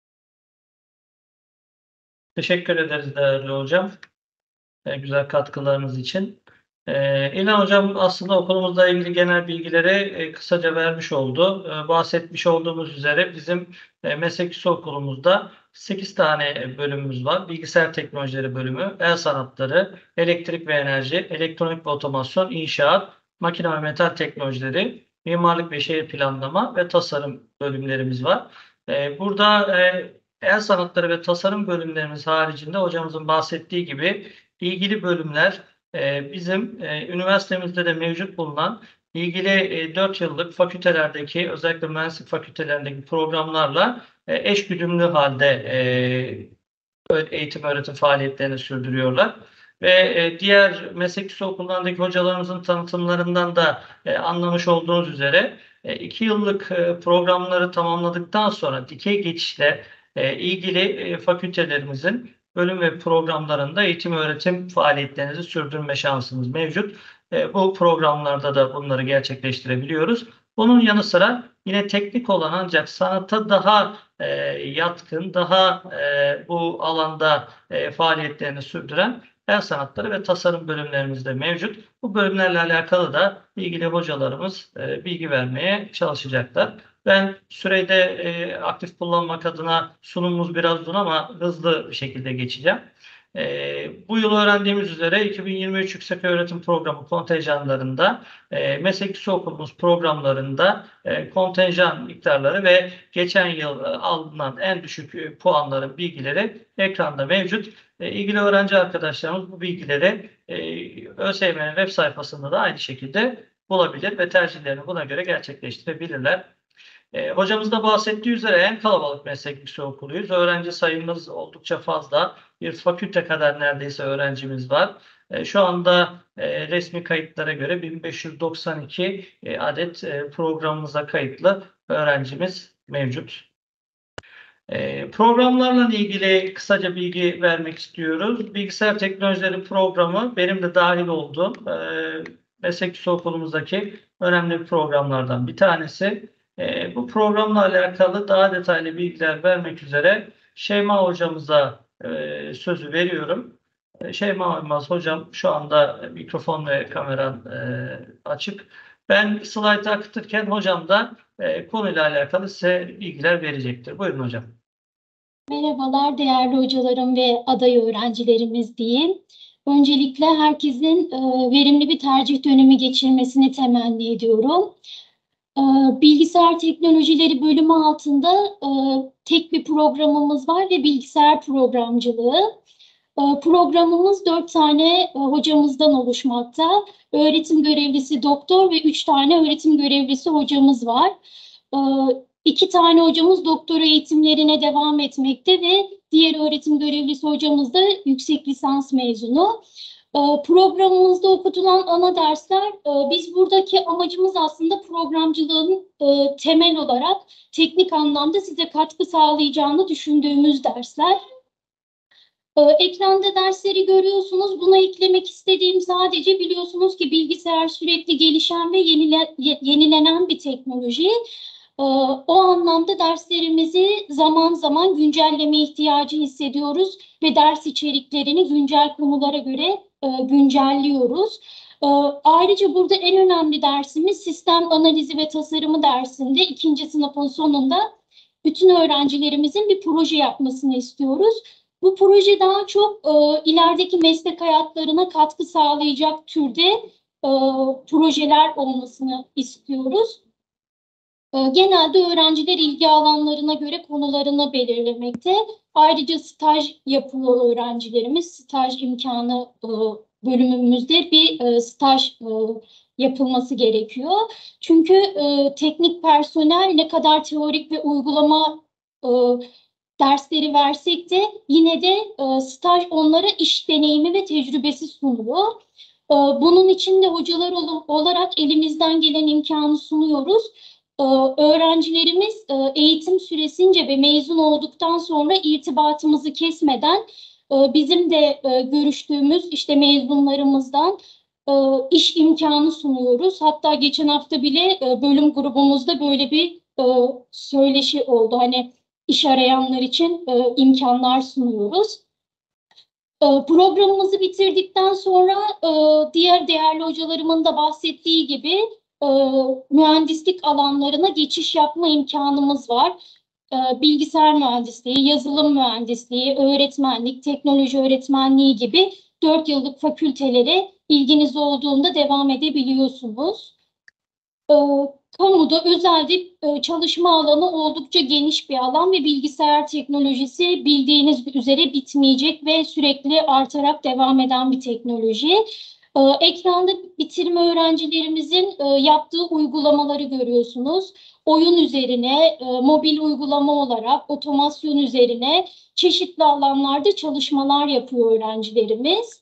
Teşekkür ederiz değerli hocam. E, güzel katkılarınız için. E, İlhan hocam aslında okulumuzla ilgili genel bilgileri e, kısaca vermiş oldu. E, bahsetmiş olduğumuz üzere bizim e, meslek yüksek okulumuzda sekiz tane bölümümüz var. Bilgisayar teknolojileri bölümü, el sanatları, elektrik ve enerji, elektronik ve otomasyon, inşaat, makine ve metal teknolojileri, mimarlık ve şehir planlama ve tasarım bölümlerimiz var. E, burada e, el sanatları ve tasarım bölümlerimiz haricinde hocamızın bahsettiği gibi ilgili bölümler e, bizim e, üniversitemizde de mevcut bulunan ilgili e, dört yıllık fakültelerdeki özellikle mühendislik fakültelerindeki programlarla e, eş güdümlü halde e, eğitim öğretim faaliyetlerini sürdürüyorlar. Ve e, diğer meslek yüksek okullarındaki hocalarımızın tanıtımlarından da e, anlamış olduğunuz üzere e, iki yıllık e, programları tamamladıktan sonra dikey geçişle e, ilgili e, fakültelerimizin bölüm ve programlarında eğitim öğretim faaliyetlerinizi sürdürme şansımız mevcut. E, bu programlarda da bunları gerçekleştirebiliyoruz. Bunun yanı sıra yine teknik olan ancak sanata daha e, yatkın, daha e, bu alanda e, faaliyetlerini sürdüren el sanatları ve tasarım bölümlerimiz de mevcut. Bu bölümlerle alakalı da ilgili hocalarımız e, bilgi vermeye çalışacaklar. Ben sürede e, aktif kullanmak adına sunumumuz biraz uzun ama hızlı bir şekilde geçeceğim. E, bu yıl öğrendiğimiz üzere iki bin yirmi üç Yükseköğretim Programı kontenjanlarında e, meslek yüksek okulumuz programlarında e, kontenjan miktarları ve geçen yıl e, alınan en düşük e, puanların bilgileri ekranda mevcut. E, ilgili öğrenci arkadaşlarımız bu bilgileri e, ÖSYM'nin web sayfasında da aynı şekilde bulabilir ve tercihlerini buna göre gerçekleştirebilirler. E, hocamız da bahsettiği üzere en kalabalık meslek yüksekokuluyuz. Öğrenci sayımız oldukça fazla. Bir fakülte kadar neredeyse öğrencimiz var. E, şu anda e, resmi kayıtlara göre bin beş yüz doksan iki e, adet e, programımıza kayıtlı öğrencimiz mevcut. E, programlarla ilgili kısaca bilgi vermek istiyoruz. Bilgisayar teknolojileri programı benim de dahil olduğum e, meslek yüksekokulumuzdaki önemli programlardan bir tanesi. E, bu programla alakalı daha detaylı bilgiler vermek üzere Şeyma hocamıza e, sözü veriyorum. E, Şeyma Ölmez hocam şu anda mikrofon ve kameran e, açık. Ben slaytı akıtırken hocam da e, konuyla alakalı size bilgiler verecektir. Buyurun hocam. Merhabalar değerli hocalarım ve aday öğrencilerimiz diyeyim. Öncelikle herkesin e, verimli bir tercih dönemi geçirmesini temenni ediyorum. E, bilgisayar teknolojileri bölümü altında e, tek bir programımız var ve bilgisayar programcılığı. E, programımız dört tane e, hocamızdan oluşmakta. Öğretim görevlisi doktor ve üç tane öğretim görevlisi hocamız var. E, İki tane hocamız doktora eğitimlerine devam etmekte ve diğer öğretim görevlisi hocamız da yüksek lisans mezunu. Programımızda okutulan ana dersler, biz buradaki amacımız aslında programcılığın temel olarak teknik anlamda size katkı sağlayacağını düşündüğümüz dersler. Ekranda dersleri görüyorsunuz. Buna eklemek istediğim sadece biliyorsunuz ki bilgisayar sürekli gelişen ve yenile, yenilenen bir teknoloji. O anlamda derslerimizi zaman zaman güncelleme ihtiyacı hissediyoruz ve ders içeriklerini güncel konulara göre güncelliyoruz. Ayrıca burada en önemli dersimiz sistem analizi ve tasarımı dersinde ikinci sınıfın sonunda bütün öğrencilerimizin bir proje yapmasını istiyoruz. Bu proje daha çok ilerideki meslek hayatlarına katkı sağlayacak türde projeler olmasını istiyoruz. Genelde öğrenciler ilgi alanlarına göre konularını belirlemekte. Ayrıca staj yapıyor öğrencilerimiz. Staj imkanı bölümümüzde bir staj yapılması gerekiyor. Çünkü teknik personel ne kadar teorik ve uygulama dersleri versek de yine de staj onlara iş deneyimi ve tecrübesi sunuyor. Bunun için de hocalar olarak elimizden gelen imkanı sunuyoruz. Öğrencilerimiz eğitim süresince ve mezun olduktan sonra irtibatımızı kesmeden bizim de görüştüğümüz işte mezunlarımızdan iş imkanı sunuyoruz. Hatta geçen hafta bile bölüm grubumuzda böyle bir söyleşi oldu. Hani iş arayanlar için imkanlar sunuyoruz. Programımızı bitirdikten sonra diğer değerli hocalarımın da bahsettiği gibi mühendislik alanlarına geçiş yapma imkanımız var. Bilgisayar mühendisliği, yazılım mühendisliği, öğretmenlik, teknoloji öğretmenliği gibi dört yıllık fakültelere ilginiz olduğunda devam edebiliyorsunuz. Kamuda, özelde çalışma alanı oldukça geniş bir alan ve bilgisayar teknolojisi bildiğiniz üzere bitmeyecek ve sürekli artarak devam eden bir teknoloji. Ekranda bitirme öğrencilerimizin yaptığı uygulamaları görüyorsunuz. Oyun üzerine, mobil uygulama olarak, otomasyon üzerine çeşitli alanlarda çalışmalar yapıyor öğrencilerimiz.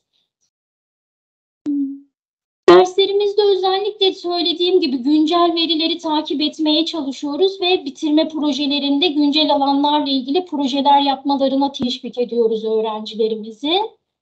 Derslerimizde özellikle söylediğim gibi güncel verileri takip etmeye çalışıyoruz ve bitirme projelerinde güncel alanlarla ilgili projeler yapmalarına teşvik ediyoruz öğrencilerimizi.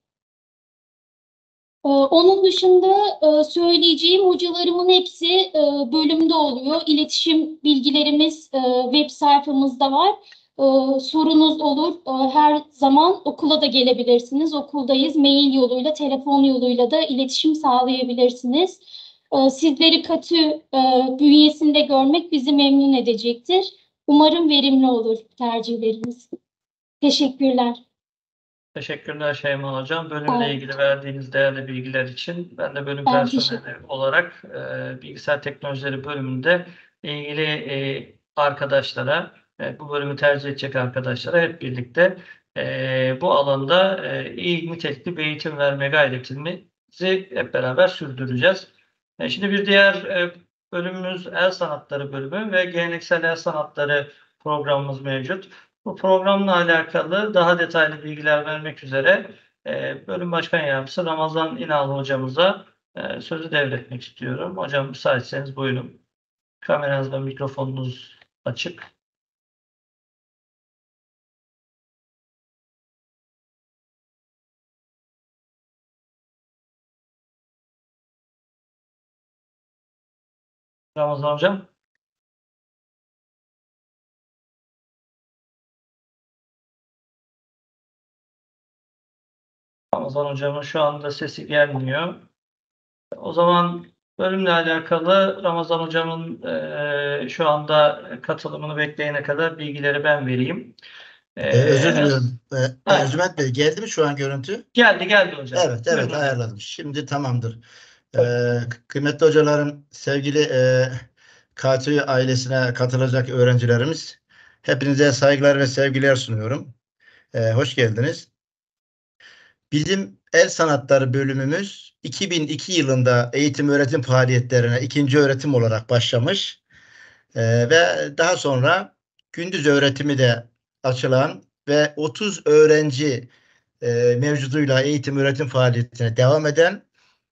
Onun dışında söyleyeceğim hocalarımın hepsi bölümde oluyor. İletişim bilgilerimiz web sayfamızda var. Sorunuz olur. Her zaman okula da gelebilirsiniz. Okuldayız. Mail yoluyla, telefon yoluyla da iletişim sağlayabilirsiniz. Sizleri katı bünyesinde görmek bizi memnun edecektir. Umarım verimli olur tercihleriniz. Teşekkürler. Teşekkürler Şeyma Hocam. Bölümle Evet. ilgili verdiğiniz değerli bilgiler için. Ben de bölüm Ben personeli olarak e, bilgisayar teknolojileri bölümünde ilgili e, arkadaşlara, e, bu bölümü tercih edecek arkadaşlara hep birlikte e, bu alanda e, iyi nitelikli bir eğitim verme gayretimizi hep beraber sürdüreceğiz. E, şimdi bir diğer e, bölümümüz el sanatları bölümü ve geleneksel el sanatları programımız mevcut. Bu programla alakalı daha detaylı bilgiler vermek üzere e, bölüm başkan yardımcısı Ramazan İnal hocamıza e, sözü devretmek istiyorum. Hocam müsaitseniz buyurun. Kameranız ve mikrofonunuz açık. Ramazan hocam. Ramazan hocamın şu anda sesi gelmiyor. O zaman bölümle alakalı Ramazan hocamın e, şu anda katılımını bekleyene kadar bilgileri ben vereyim. E, Ee, özür diliyorum. Ee, Aynen. Ercüment Bey, geldi mi şu an görüntü? Geldi geldi hocam. Evet evet Buyurun hocam. ayarladım. Şimdi tamamdır. Ee, kıymetli hocalarım, sevgili e, K T Ü ailesine katılacak öğrencilerimiz, hepinize saygılar ve sevgiler sunuyorum. Ee, hoş geldiniz. Bizim el sanatları bölümümüz iki bin iki yılında eğitim öğretim faaliyetlerine ikinci öğretim olarak başlamış. Ee, ve daha sonra gündüz öğretimi de açılan ve otuz öğrenci e, mevcuduyla eğitim öğretim faaliyetine devam eden,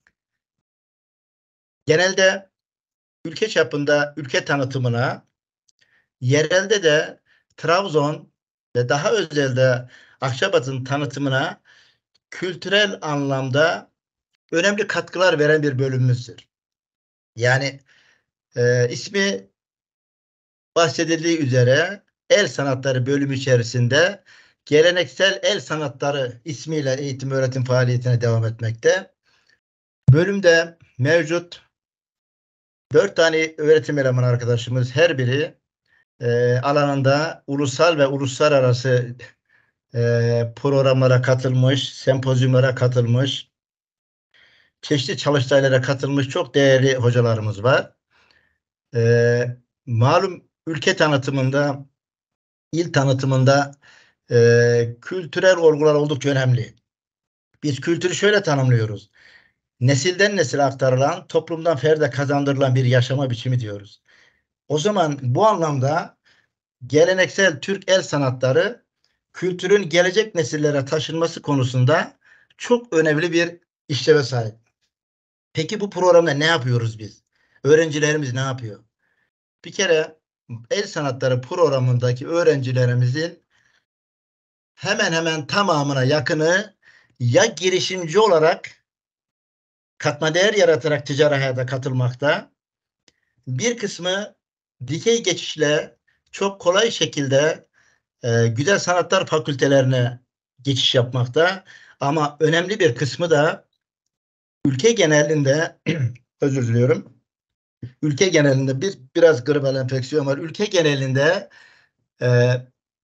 genelde ülke çapında ülke tanıtımına, yerelde de Trabzon ve daha özelde Akçabat'ın tanıtımına kültürel anlamda önemli katkılar veren bir bölümümüzdür. Yani e, ismi bahsedildiği üzere el sanatları bölümü içerisinde geleneksel el sanatları ismiyle eğitim öğretim faaliyetine devam etmekte. Bölümde mevcut dört tane öğretim elemanı arkadaşımız, her biri e, alanında ulusal ve uluslararası e, programlara katılmış, sempozyumlara katılmış, çeşitli çalıştaylara katılmış çok değerli hocalarımız var. E, malum ülke tanıtımında, il tanıtımında e, kültürel olgular oldukça önemli. Biz kültürü şöyle tanımlıyoruz: nesilden nesile aktarılan, toplumdan ferde kazandırılan bir yaşama biçimi diyoruz. O zaman bu anlamda geleneksel Türk el sanatları kültürün gelecek nesillere taşınması konusunda çok önemli bir işleve sahip. Peki bu programda ne yapıyoruz biz? Öğrencilerimiz ne yapıyor? Bir kere el sanatları programındaki öğrencilerimizin hemen hemen tamamına yakını ya girişimci olarak katma değer yaratarak ticari hayata katılmakta, bir kısmı dikey geçişle çok kolay şekilde e, güzel sanatlar fakültelerine geçiş yapmakta, ama önemli bir kısmı da ülke genelinde özür diliyorum. Ülke genelinde bir biraz gribal enfeksiyon var. Ülke genelinde e,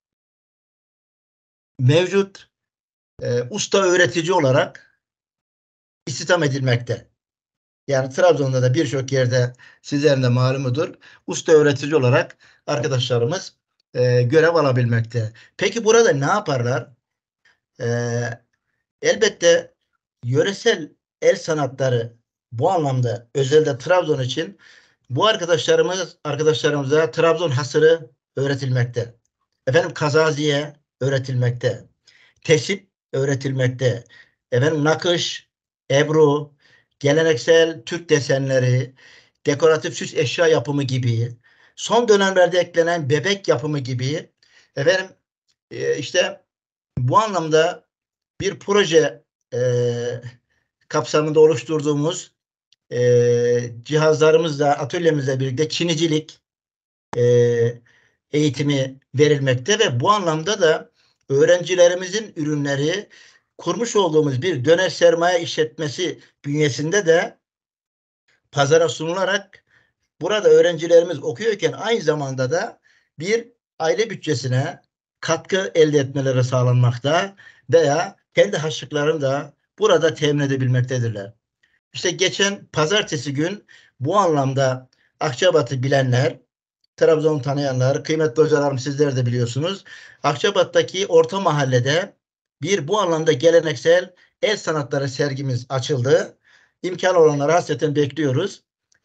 mevcut e, usta öğretici olarak istihdam edilmekte. Yani Trabzon'da da birçok yerde sizlerin de malumudur, usta öğretici olarak arkadaşlarımız e, görev alabilmekte. Peki burada ne yaparlar? E, elbette yöresel el sanatları bu anlamda özellikle Trabzon için bu arkadaşlarımız arkadaşlarımıza Trabzon hasırı öğretilmekte. Efendim kazaziye öğretilmekte. Tesip öğretilmekte. Efendim nakış, ebru, geleneksel Türk desenleri, dekoratif süs eşya yapımı gibi, son dönemlerde eklenen bebek yapımı gibi, efendim e, işte bu anlamda bir proje e, kapsamında oluşturduğumuz e, cihazlarımızla, atölyemizle birlikte çinicilik e, eğitimi verilmekte ve bu anlamda da öğrencilerimizin ürünleri kurmuş olduğumuz bir döner sermaye işletmesi bünyesinde de pazara sunularak burada öğrencilerimiz okuyorken aynı zamanda da bir aile bütçesine katkı elde etmeleri sağlanmakta veya kendi harçlıklarını da burada temin edebilmektedirler. İşte geçen pazartesi gün bu anlamda Akçabat'ı bilenler, Trabzon'u tanıyanlar, kıymetli hocalarım sizler de biliyorsunuz. Akçabat'taki orta mahallede bir bu anlamda geleneksel el sanatları sergimiz açıldı. İmkan olanları hasreten bekliyoruz.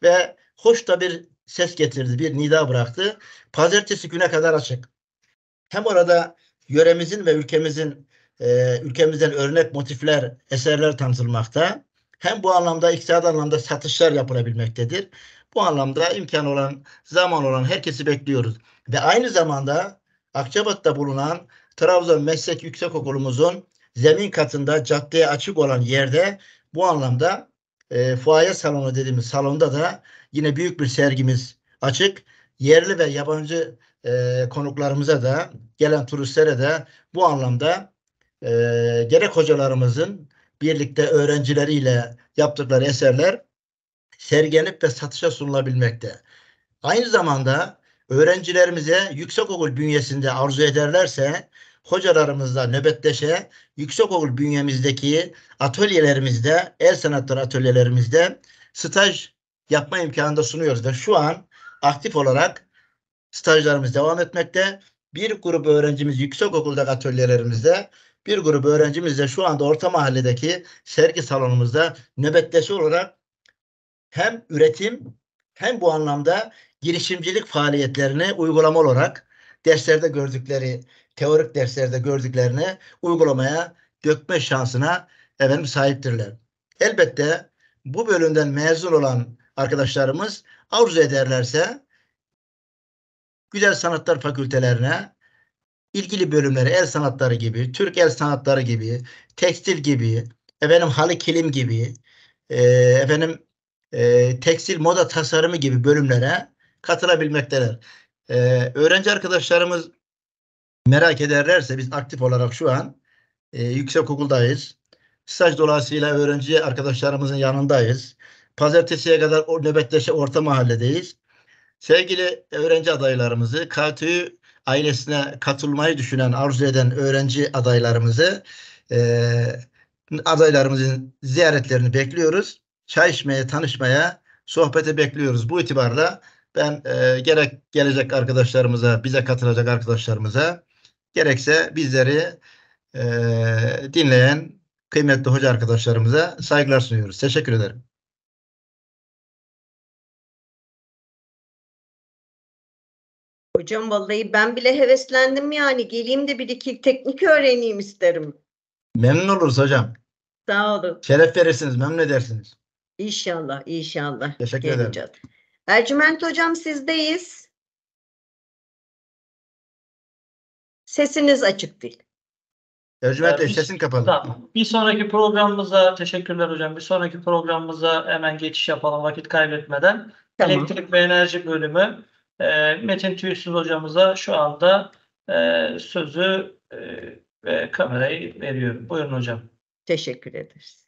ve hoş da bir ses getirdi, bir nida bıraktı. Pazartesi güne kadar açık. Hem orada yöremizin ve ülkemizin e, ülkemizden örnek motifler, eserler tanıtılmakta. Hem bu anlamda iktisadi anlamda satışlar yapılabilmektedir. Bu anlamda imkan olan, zaman olan herkesi bekliyoruz. Ve aynı zamanda Akçabat'ta bulunan Trabzon Meslek Yüksekokulumuzun zemin katında caddeye açık olan yerde bu anlamda e, fuaye salonu dediğimiz salonda da yine büyük bir sergimiz açık. Yerli ve yabancı e, konuklarımıza da gelen turistlere de bu anlamda e, gerek hocalarımızın birlikte öğrencileriyle yaptıkları eserler sergilenip ve satışa sunulabilmekte. Aynı zamanda öğrencilerimize yüksekokul bünyesinde arzu ederlerse hocalarımızla nöbetleşe yüksekokul bünyemizdeki atölyelerimizde, el sanatları atölyelerimizde staj yapma imkanı da sunuyoruz ve şu an aktif olarak stajlarımız devam etmekte. Bir grup öğrencimiz yüksekokuldaki atölyelerimizde, bir grup öğrencimiz de şu anda Orta Mahalle'deki sergi salonumuzda nöbetleşi olarak hem üretim hem bu anlamda girişimcilik faaliyetlerini uygulama olarak derslerde gördükleri, teorik derslerde gördüklerini uygulamaya dökme şansına efendim sahiptirler. Elbette bu bölümden mezun olan arkadaşlarımız arzu ederlerse Güzel Sanatlar Fakültelerine ilgili bölümleri el sanatları gibi, Türk el sanatları gibi, tekstil gibi, efendim halı kilim gibi, e, efendim e, tekstil moda tasarımı gibi bölümlere katılabilmekteler. E, öğrenci arkadaşlarımız merak ederlerse biz aktif olarak şu an e, yüksekokuldayız. Staj dolayısıyla öğrenci arkadaşlarımızın yanındayız. Pazartesiye kadar o nöbetleşe Orta Mahalle'deyiz. Sevgili öğrenci adaylarımızı, K T Ü ailesine katılmayı düşünen, arzu eden öğrenci adaylarımızı, e, adaylarımızın ziyaretlerini bekliyoruz. Çay içmeye, tanışmaya, sohbete bekliyoruz. Bu itibarla ben e, gerek gelecek arkadaşlarımıza, bize katılacak arkadaşlarımıza, gerekse bizleri e, dinleyen kıymetli hoca arkadaşlarımıza saygılar sunuyoruz. Teşekkür ederim. Hocam vallahi ben bile heveslendim yani. Geleyim de bir iki teknik öğreneyim isterim. Memnun oluruz hocam. Sağ olun. Şeref verirsiniz, memnun edersiniz. İnşallah, inşallah. Teşekkür Geleceğiz. ederim. Ercüment hocam sizdeyiz. Sesiniz açık değil. Ercüment Bey Bir- sesin kapalı. Tamam. Bir sonraki programımıza teşekkürler hocam. Bir sonraki programımıza hemen geçiş yapalım vakit kaybetmeden. Tamam. Elektrik ve enerji bölümü e, Metin Tüysüz hocamıza şu anda e, sözü e, ve kamerayı veriyorum. Buyurun hocam. Teşekkür ederiz.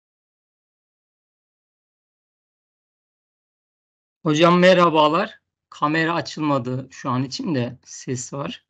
Hocam merhabalar. Kamera açılmadı şu an için de ses var.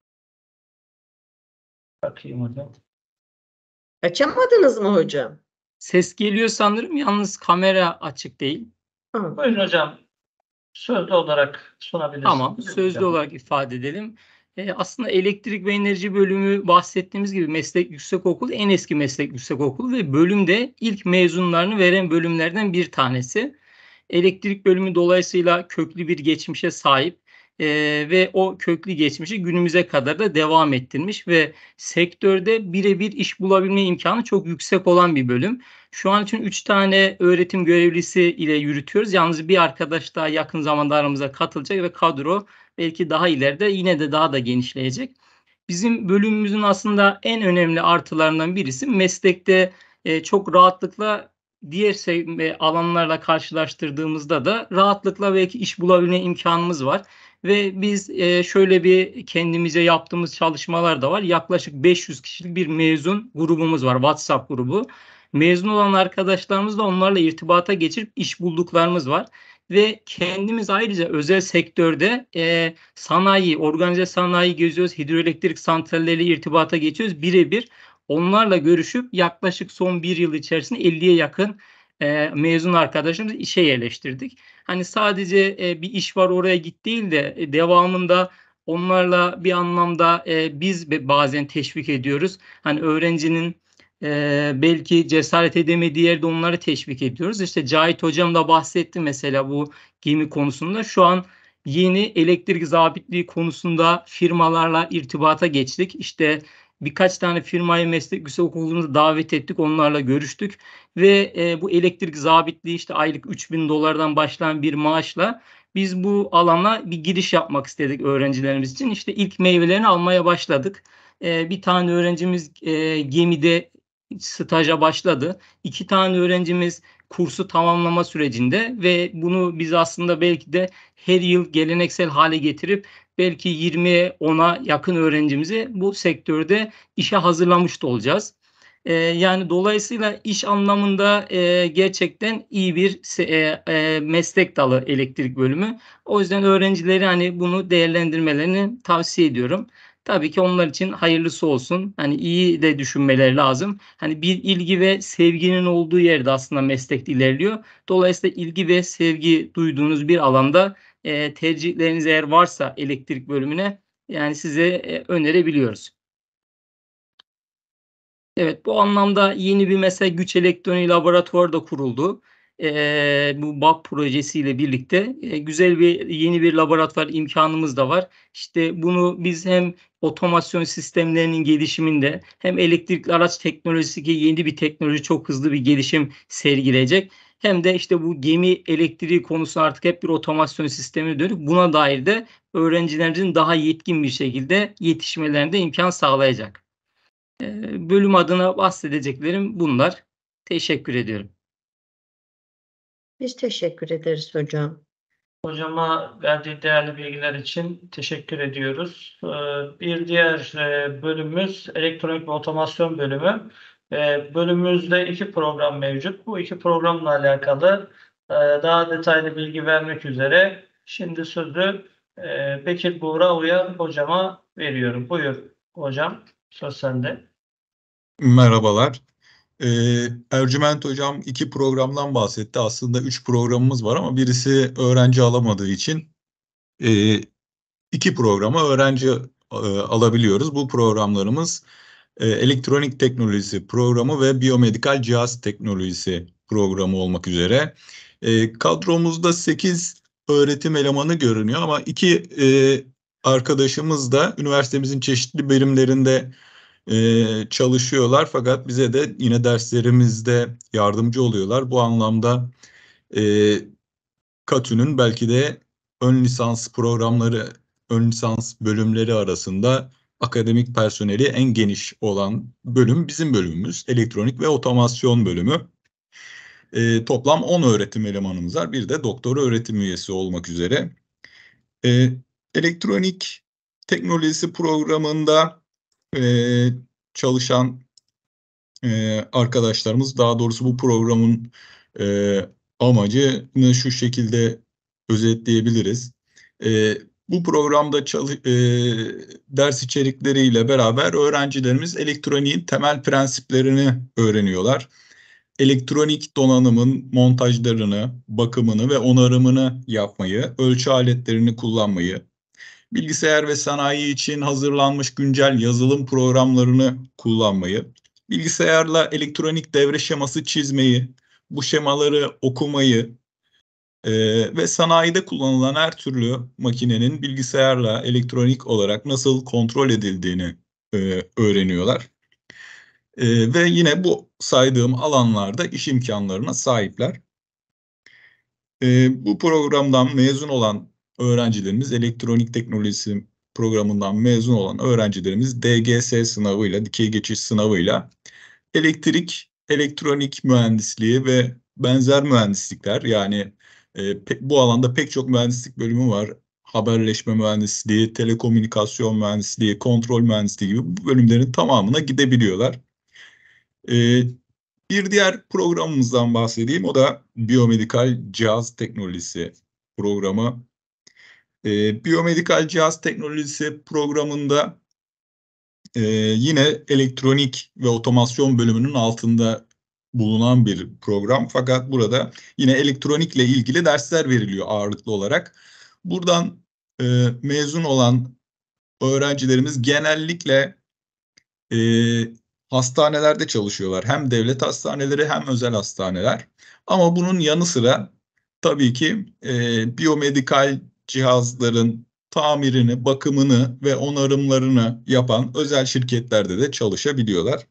Bakayım hocam. Açamadınız mı hocam? Ses geliyor sanırım, yalnız kamera açık değil. Buyurun hocam. Sözlü olarak sunabilirsiniz. Tamam, sözlü olarak ifade edelim. E, aslında elektrik ve enerji bölümü bahsettiğimiz gibi meslek yüksekokulu en eski meslek yüksekokulu ve bölümde ilk mezunlarını veren bölümlerden bir tanesi. Elektrik bölümü dolayısıyla köklü bir geçmişe sahip e, ve o köklü geçmişi günümüze kadar da devam ettirmiş ve sektörde birebir iş bulabilme imkanı çok yüksek olan bir bölüm. Şu an için üç tane öğretim görevlisi ile yürütüyoruz. Yalnız bir arkadaş daha yakın zamanda aramıza katılacak ve kadro belki daha ileride yine de daha da genişleyecek. Bizim bölümümüzün aslında en önemli artılarından birisi meslekte e, çok rahatlıkla diğer alanlarla karşılaştırdığımızda da rahatlıkla belki iş bulabilme imkanımız var. Ve biz e, şöyle bir kendimize yaptığımız çalışmalar da var. Yaklaşık beş yüz kişilik bir mezun grubumuz var, WhatsApp grubu. Mezun olan arkadaşlarımızla onlarla irtibata geçirip iş bulduklarımız var. Ve kendimiz ayrıca özel sektörde e, sanayi, organize sanayi geziyoruz, hidroelektrik santralleriyle irtibata geçiyoruz birebir. Onlarla görüşüp yaklaşık son bir yıl içerisinde elliye yakın e, mezun arkadaşımızı işe yerleştirdik. Hani sadece e, bir iş var oraya git değil de e, devamında onlarla bir anlamda e, biz bazen teşvik ediyoruz. Hani öğrencinin e, belki cesaret edemediği yerde onları teşvik ediyoruz. İşte Cahit Hocam da bahsetti mesela bu gemi konusunda. Şu an yeni elektrik zabitliği konusunda firmalarla irtibata geçtik. İşte birkaç tane firmayı meslek yüksekokulu'na davet ettik. Onlarla görüştük. Ve e, bu elektrik zabitliği işte aylık üç bin dolardan başlayan bir maaşla biz bu alana bir giriş yapmak istedik öğrencilerimiz için. İşte ilk meyvelerini almaya başladık. E, bir tane öğrencimiz e, gemide staja başladı. İki tane öğrencimiz kursu tamamlama sürecinde ve bunu biz aslında belki de her yıl geleneksel hale getirip belki yirmiye ona yakın öğrencimizi bu sektörde işe hazırlamış da olacağız. Ee, yani dolayısıyla iş anlamında e, gerçekten iyi bir e, e, meslek dalı elektrik bölümü. O yüzden öğrencileri hani bunu değerlendirmelerini tavsiye ediyorum. Tabii ki onlar için hayırlısı olsun. Hani iyi de düşünmeleri lazım. Hani bir ilgi ve sevginin olduğu yerde aslında meslek ilerliyor. Dolayısıyla ilgi ve sevgi duyduğunuz bir alanda e, tercihleriniz eğer varsa elektrik bölümüne yani size e, önerebiliyoruz. Evet, bu anlamda yeni bir mesela güç elektroniği laboratuvarı da kuruldu. Ee, bu B A P projesiyle birlikte e, güzel bir yeni bir laboratuvar imkanımız da var. İşte bunu biz hem otomasyon sistemlerinin gelişiminde hem elektrikli araç teknolojisi ki yeni bir teknoloji çok hızlı bir gelişim sergileyecek. Hem de işte bu gemi elektriği konusu artık hep bir otomasyon sistemine dönük. Buna dair de öğrencilerimizin daha yetkin bir şekilde yetişmelerine imkan sağlayacak. Bölüm adına bahsedeceklerim bunlar. Teşekkür ediyorum. Biz teşekkür ederiz hocam. Hocama verdiği değerli bilgiler için teşekkür ediyoruz. Bir diğer bölümümüz elektronik ve otomasyon bölümü. Bölümümüzde iki program mevcut. Bu iki programla alakalı daha detaylı bilgi vermek üzere şimdi sözü Bekir Buğra Uyar hocama veriyorum. Buyur hocam, söz sende. Merhabalar. Ee, Ercüment Hocam iki programdan bahsetti. Aslında üç programımız var ama birisi öğrenci alamadığı için e, iki programa öğrenci e, alabiliyoruz. Bu programlarımız e, elektronik teknolojisi programı ve biyomedikal cihaz teknolojisi programı olmak üzere. E, kadromuzda sekiz öğretim elemanı görünüyor ama iki e, arkadaşımız da üniversitemizin çeşitli bölümlerinde Ee, çalışıyorlar fakat bize de yine derslerimizde yardımcı oluyorlar. Bu anlamda e, KATÜ'nün belki de ön lisans programları, ön lisans bölümleri arasında akademik personeli en geniş olan bölüm bizim bölümümüz. Elektronik ve otomasyon bölümü. E, toplam on öğretim elemanımız var. Bir de doktora öğretim üyesi olmak üzere. E, elektronik teknolojisi programında Ee, çalışan e, arkadaşlarımız, daha doğrusu bu programın e, amacını şu şekilde özetleyebiliriz. E, bu programda çalı, e, ders içerikleriyle beraber öğrencilerimiz elektroniğin temel prensiplerini öğreniyorlar. Elektronik donanımın montajlarını, bakımını ve onarımını yapmayı, ölçü aletlerini kullanmayı, bilgisayar ve sanayi için hazırlanmış güncel yazılım programlarını kullanmayı, bilgisayarla elektronik devre şeması çizmeyi, bu şemaları okumayı e, ve sanayide kullanılan her türlü makinenin bilgisayarla elektronik olarak nasıl kontrol edildiğini e, öğreniyorlar. E, ve yine bu saydığım alanlarda iş imkanlarına sahipler. E, bu programdan mezun olan öğrencilerimiz, elektronik teknolojisi programından mezun olan öğrencilerimiz D G S sınavıyla, dikey geçiş sınavıyla elektrik, elektronik mühendisliği ve benzer mühendislikler, yani e, pe, bu alanda pek çok mühendislik bölümü var. Haberleşme mühendisliği, telekomünikasyon mühendisliği, kontrol mühendisliği gibi bu bölümlerin tamamına gidebiliyorlar. E, Bir diğer programımızdan bahsedeyim. O da biyomedikal cihaz teknolojisi programı. E, biyomedikal cihaz teknolojisi programında e, yine elektronik ve otomasyon bölümünün altında bulunan bir program. Fakat burada yine elektronikle ilgili dersler veriliyor ağırlıklı olarak. Buradan e, mezun olan öğrencilerimiz genellikle e, hastanelerde çalışıyorlar. Hem devlet hastaneleri hem özel hastaneler. Ama bunun yanı sıra tabii ki e, biyomedikal cihazların tamirini, bakımını ve onarımlarını yapan özel şirketlerde de çalışabiliyorlar.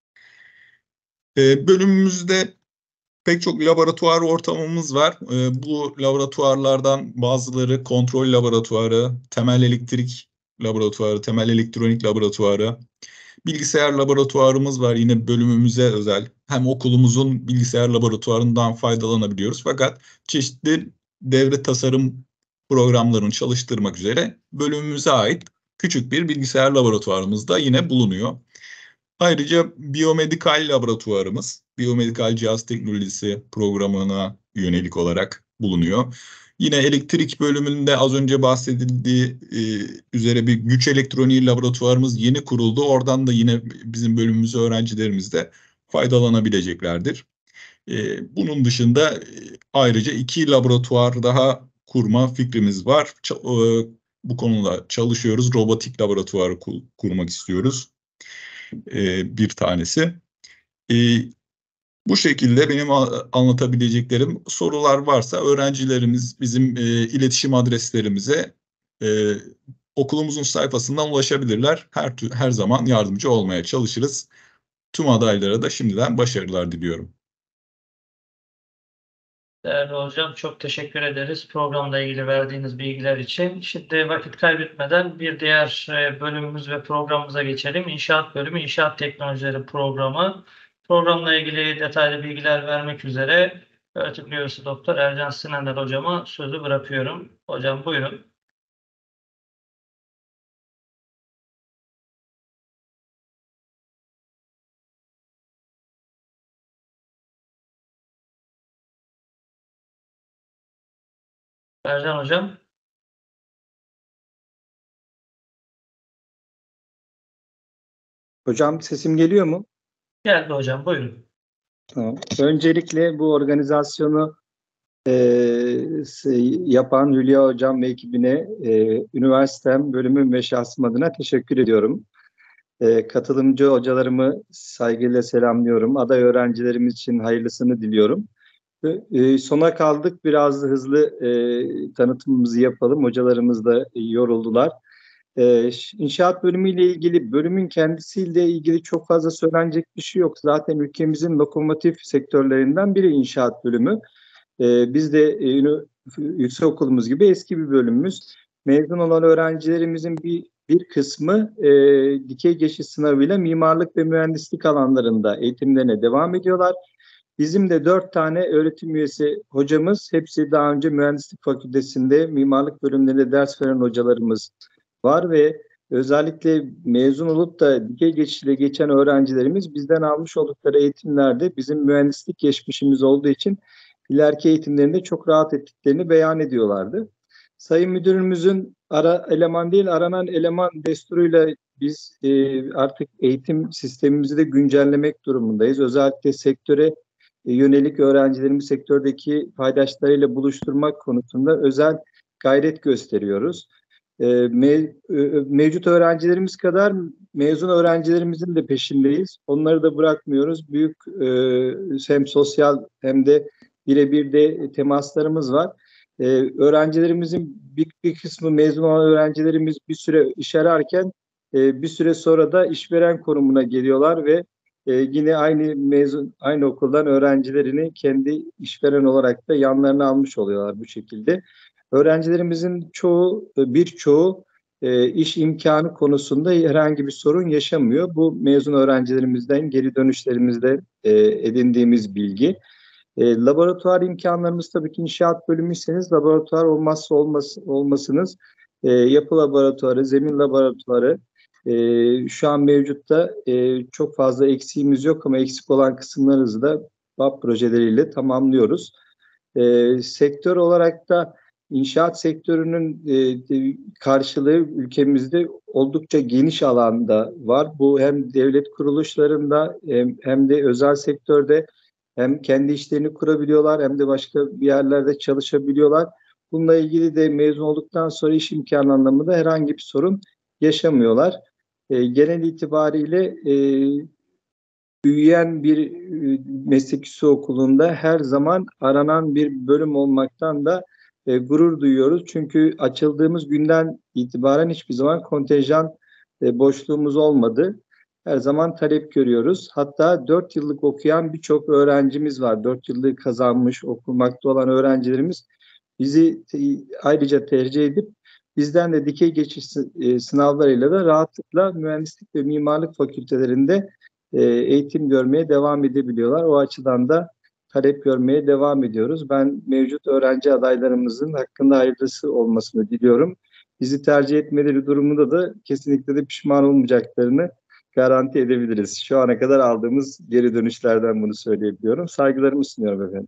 E, bölümümüzde pek çok laboratuvar ortamımız var. E, bu laboratuvarlardan bazıları kontrol laboratuvarı, temel elektrik laboratuvarı, temel elektronik laboratuvarı, bilgisayar laboratuvarımız var yine bölümümüze özel. Hem okulumuzun bilgisayar laboratuvarından faydalanabiliyoruz. Fakat çeşitli devre tasarım programlarını çalıştırmak üzere bölümümüze ait küçük bir bilgisayar laboratuvarımız da yine bulunuyor. Ayrıca biyomedikal laboratuvarımız, biyomedikal cihaz teknolojisi programına yönelik olarak bulunuyor. Yine elektrik bölümünde az önce bahsedildiği e, üzere bir güç elektroniği laboratuvarımız yeni kuruldu. Oradan da yine bizim bölümümüz öğrencilerimiz de faydalanabileceklerdir. E, bunun dışında e, ayrıca iki laboratuvar daha kurma fikrimiz var. Ç e, bu konuda çalışıyoruz. Robotik laboratuvarı kur kurmak istiyoruz. E, bir tanesi. E, Bu şekilde benim anlatabileceklerim. Sorular varsa öğrencilerimiz bizim e, iletişim adreslerimize e, okulumuzun sayfasından ulaşabilirler. Her her zaman yardımcı olmaya çalışırız. Tüm adaylara da şimdiden başarılar diliyorum. Değerli hocam, çok teşekkür ederiz programla ilgili verdiğiniz bilgiler için. Şimdi vakit kaybetmeden bir diğer bölümümüz ve programımıza geçelim. İnşaat bölümü, İnşaat Teknolojileri programı. Programla ilgili detaylı bilgiler vermek üzere öğretim üyesi Doktor Ercan Sinaner hocama sözü bırakıyorum. Hocam buyurun. Ercan hocam. Hocam sesim geliyor mu? Geldi hocam, buyurun. Tamam. Öncelikle bu organizasyonu e, yapan Hülya Hocam ve ekibine e, üniversitem, bölümüm ve şahsım adına teşekkür ediyorum. E, katılımcı hocalarımı saygıyla selamlıyorum. Aday öğrencilerimiz için hayırlısını diliyorum. E, sona kaldık. Biraz hızlı e, tanıtımımızı yapalım. Hocalarımız da yoruldular. Ee, İnşaat bölümüyle ilgili, bölümün kendisiyle ilgili çok fazla söylenecek bir şey yok. Zaten ülkemizin lokomotif sektörlerinden biri inşaat bölümü. Ee, biz de e, yüksekokulumuz gibi eski bir bölümümüz. Mezun olan öğrencilerimizin bir bir kısmı e, dikey geçiş sınavıyla mimarlık ve mühendislik alanlarında eğitimlerine devam ediyorlar. Bizim de dört tane öğretim üyesi hocamız, hepsi daha önce mühendislik fakültesinde mimarlık bölümlerinde ders veren hocalarımız var ve özellikle mezun olup da dikey geçişle geçen öğrencilerimiz bizden almış oldukları eğitimlerde bizim mühendislik geçmişimiz olduğu için ileriki eğitimlerinde çok rahat ettiklerini beyan ediyorlardı. Sayın Müdürümüzün ara eleman değil aranan eleman desturuyla biz e, artık eğitim sistemimizi de güncellemek durumundayız. Özellikle sektöre e, yönelik öğrencilerimizi sektördeki paydaşlarıyla buluşturmak konusunda özel gayret gösteriyoruz. E, me, mevcut öğrencilerimiz kadar mezun öğrencilerimizin de peşindeyiz. Onları da bırakmıyoruz. Büyük e, hem sosyal hem de birebir de temaslarımız var. E, öğrencilerimizin bir, bir kısmı mezun olan öğrencilerimiz bir süre iş ararken e, bir süre sonra da işveren konumuna geliyorlar ve e, yine aynı mezun aynı okuldan öğrencilerini kendi işveren olarak da yanlarına almış oluyorlar bu şekilde. Öğrencilerimizin çoğu, birçoğu e, iş imkanı konusunda herhangi bir sorun yaşamıyor. Bu mezun öğrencilerimizden geri dönüşlerimizde e, edindiğimiz bilgi. E, laboratuvar imkanlarımız tabii ki inşaat bölümüyseniz laboratuvar olmazsa olmaz, olmasınız. E, yapı laboratuvarı, zemin laboratuvarı e, şu an mevcutta e, çok fazla eksiğimiz yok ama eksik olan kısımlarımızı da B A P projeleriyle tamamlıyoruz. E, sektör olarak da İnşaat sektörünün e, karşılığı ülkemizde oldukça geniş alanda var. Bu hem devlet kuruluşlarında hem, hem de özel sektörde hem kendi işlerini kurabiliyorlar hem de başka bir yerlerde çalışabiliyorlar. Bununla ilgili de mezun olduktan sonra iş imkanı anlamında herhangi bir sorun yaşamıyorlar. E, genel itibariyle e, büyüyen bir e, meslek yüksekokulunda her zaman aranan bir bölüm olmaktan da e, gurur duyuyoruz. Çünkü açıldığımız günden itibaren hiçbir zaman kontenjan e, boşluğumuz olmadı. Her zaman talep görüyoruz. Hatta dört yıllık okuyan birçok öğrencimiz var. dört yıllık kazanmış, okumakta olan öğrencilerimiz bizi te, ayrıca tercih edip bizden de dikey geçiş e, sınavlarıyla da rahatlıkla mühendislik ve mimarlık fakültelerinde e, eğitim görmeye devam edebiliyorlar. O açıdan da talep görmeye devam ediyoruz. Ben mevcut öğrenci adaylarımızın hakkında hayırlısı olmasını diliyorum. Bizi tercih etmeleri durumunda da kesinlikle de pişman olmayacaklarını garanti edebiliriz. Şu ana kadar aldığımız geri dönüşlerden bunu söyleyebiliyorum. Saygılarımı sunuyorum efendim.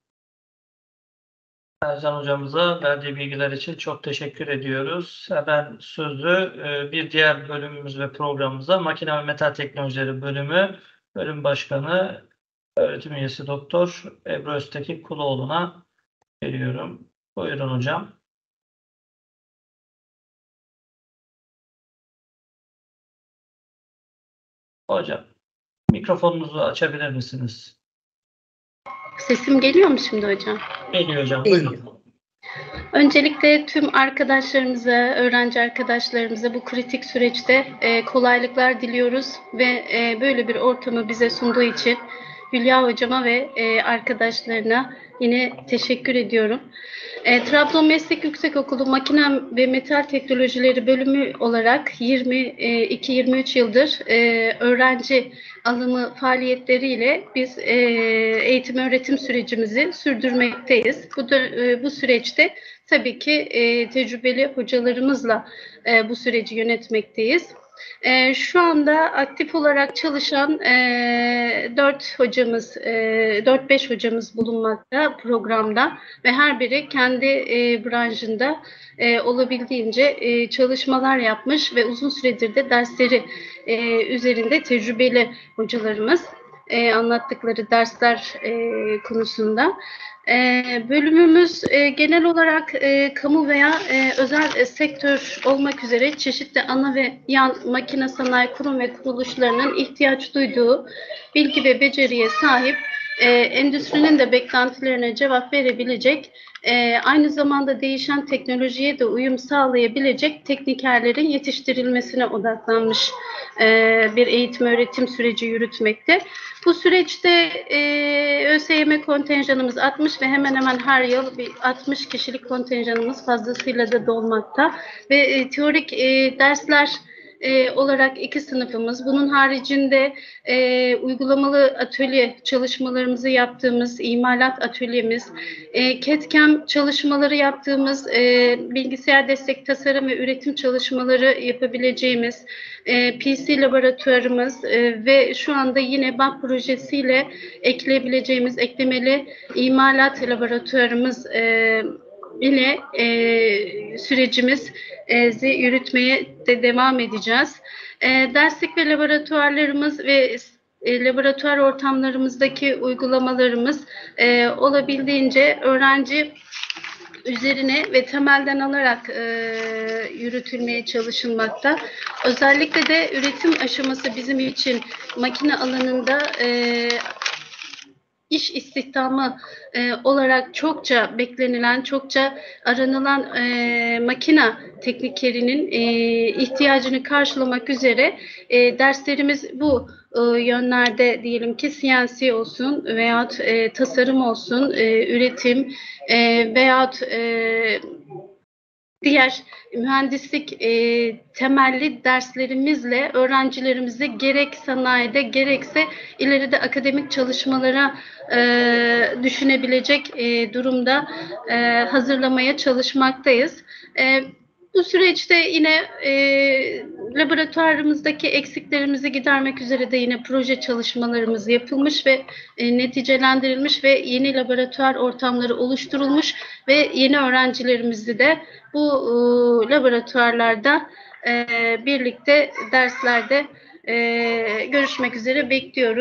Ercan hocamıza verdiği bilgiler için çok teşekkür ediyoruz. Hemen sözü e, bir diğer bölümümüz ve programımıza Makine ve Metal Teknolojileri bölümü bölüm başkanı öğretim üyesi Doktor Ebru Öztekin Kuloğlu'na veriyorum. Buyurun hocam. Hocam mikrofonunuzu açabilir misiniz? Sesim geliyor mu şimdi hocam? Geliyor hocam. Buyurun. Öncelikle tüm arkadaşlarımıza, öğrenci arkadaşlarımıza bu kritik süreçte e, kolaylıklar diliyoruz ve e, böyle bir ortamı bize sunduğu için Hülya hocama ve e, arkadaşlarına yine teşekkür ediyorum. E, Trabzon Meslek Yüksekokulu Makine ve Metal Teknolojileri bölümü olarak yirmi iki yirmi üç yıldır e, öğrenci alımı faaliyetleriyle biz e, eğitim öğretim sürecimizi sürdürmekteyiz. Bu da, e, bu süreçte tabii ki e, tecrübeli hocalarımızla e, bu süreci yönetmekteyiz. E, şu anda aktif olarak çalışan e, dört hocamız, e, dört beş hocamız bulunmakta programda ve her biri kendi e, branşında e, olabildiğince e, çalışmalar yapmış ve uzun süredir de dersleri e, üzerinde tecrübeli hocalarımız e, anlattıkları dersler e, konusunda. E, bölümümüz e, genel olarak e, kamu veya e, özel e, sektör olmak üzere çeşitli ana ve yan makine sanayi kurum ve kuruluşlarının ihtiyaç duyduğu bilgi ve beceriye sahip e, endüstrinin de beklentilerine cevap verebilecek, e, aynı zamanda değişen teknolojiye de uyum sağlayabilecek teknikerlerin yetiştirilmesine odaklanmış e, bir eğitim öğretim süreci yürütmekte. Bu süreçte e, ÖSYM kontenjanımız altmış ve hemen hemen her yıl bir altmış kişilik kontenjanımız fazlasıyla da dolmakta ve e, teorik e, dersler e, olarak iki sınıfımız. Bunun haricinde e, uygulamalı atölye çalışmalarımızı yaptığımız imalat atölyemiz, e, CAD/CAM çalışmaları yaptığımız e, bilgisayar destek tasarım ve üretim çalışmaları yapabileceğimiz e, P C laboratuvarımız e, ve şu anda yine B A P projesiyle ekleyebileceğimiz eklemeli imalat laboratuvarımız e, ile e, sürecimizi e, yürütmeye de devam edeceğiz. E, derslik ve laboratuvarlarımız ve e, laboratuvar ortamlarımızdaki uygulamalarımız e, olabildiğince öğrenci üzerine ve temelden alarak e, yürütülmeye çalışılmakta. Özellikle de üretim aşaması bizim için makine alanında e, iş istihdamı e, olarak çokça beklenilen, çokça aranılan e, makina teknikerinin e, ihtiyacını karşılamak üzere e, derslerimiz bu e, yönlerde diyelim ki C N C olsun veyahut e, tasarım olsun, e, üretim e, veyahut e, diğer mühendislik e, temelli derslerimizle öğrencilerimizi gerek sanayide gerekse ileride akademik çalışmalara e, düşünebilecek e, durumda e, hazırlamaya çalışmaktayız. E, bu süreçte yine e, laboratuvarımızdaki eksiklerimizi gidermek üzere de yine proje çalışmalarımız yapılmış ve e, neticelendirilmiş ve yeni laboratuvar ortamları oluşturulmuş ve yeni öğrencilerimizi de bu e, laboratuvarlarda e, birlikte derslerde e, görüşmek üzere bekliyoruz.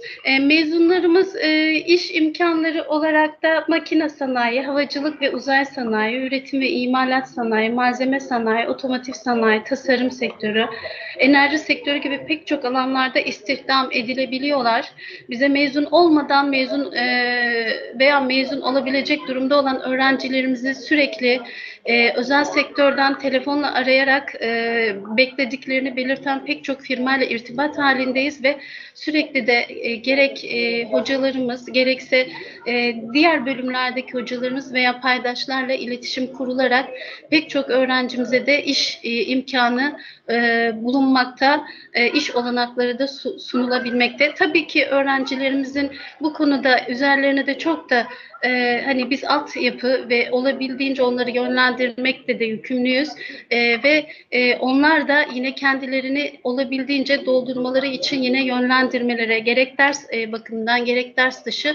E, mezunlarımız e, iş imkanları olarak da makine sanayi, havacılık ve uzay sanayi, üretim ve imalat sanayi, malzeme sanayi, otomotiv sanayi, tasarım sektörü, enerji sektörü gibi pek çok alanlarda istihdam edilebiliyorlar. Bize mezun olmadan mezun e, veya mezun olabilecek durumda olan öğrencilerimizi sürekli e, özel sektörden telefonla arayarak e, beklediklerini belirten pek çok firmayla irtibat halindeyiz ve sürekli de e, gerek e, hocalarımız gerekse e, diğer bölümlerdeki hocalarımız veya paydaşlarla iletişim kurularak pek çok öğrencimize de iş e, imkanı e, bulunmakta, e, iş olanakları da su, sunulabilmekte. Tabii ki öğrencilerimizin bu konuda üzerlerine de çok da e, hani biz altyapı ve olabildiğince onları yönlendirmekte de yükümlüyüz e, ve e, onlar da yine kendilerini olabildiğince doldurmaları için yine yönlendirmelere gerek ders e, bakımından gerek ders dışı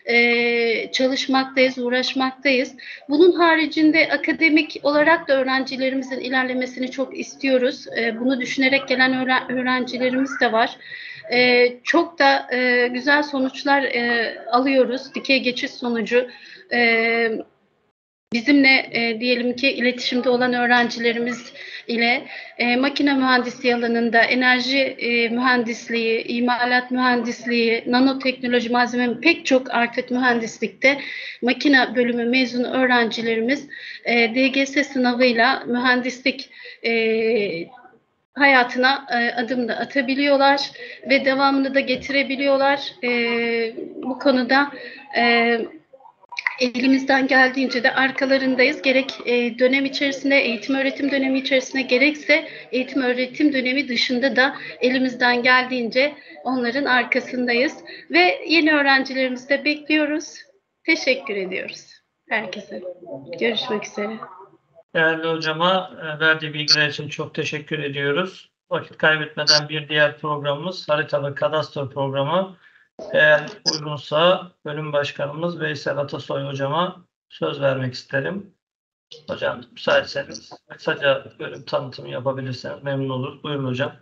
e, çalışmaktayız, uğraşmaktayız. Bunun haricinde akademik olarak da öğrencilerimizin ilerlemesini çok istiyoruz. E, bunu düşünerek gelen öğren- öğrencilerimiz de var. Ee, çok da e, güzel sonuçlar e, alıyoruz. Dikey geçiş sonucu e, bizimle e, diyelim ki iletişimde olan öğrencilerimiz ile e, makine mühendisliği alanında enerji e, mühendisliği, imalat mühendisliği, nanoteknoloji, malzeme pek çok artık mühendislikte makine bölümü mezunu öğrencilerimiz e, D G S sınavıyla mühendislik e, hayatına e, adım da atabiliyorlar ve devamını da getirebiliyorlar. E, bu konuda e, elimizden geldiğince de arkalarındayız. Gerek e, dönem içerisinde, eğitim öğretim dönemi içerisinde gerekse eğitim öğretim dönemi dışında da elimizden geldiğince onların arkasındayız. Ve yeni öğrencilerimizi de bekliyoruz. Teşekkür ediyoruz herkese. Görüşmek üzere. Değerli hocama e, verdiği bilgiler için çok teşekkür ediyoruz. Vakit kaybetmeden bir diğer programımız harita ve kadastro programı. Eğer uygunsa bölüm başkanımız Veysel Atasoy hocama söz vermek isterim. Hocam müsaitseniz kısaca bölüm tanıtımı yapabilirseniz memnun oluruz. Buyurun hocam.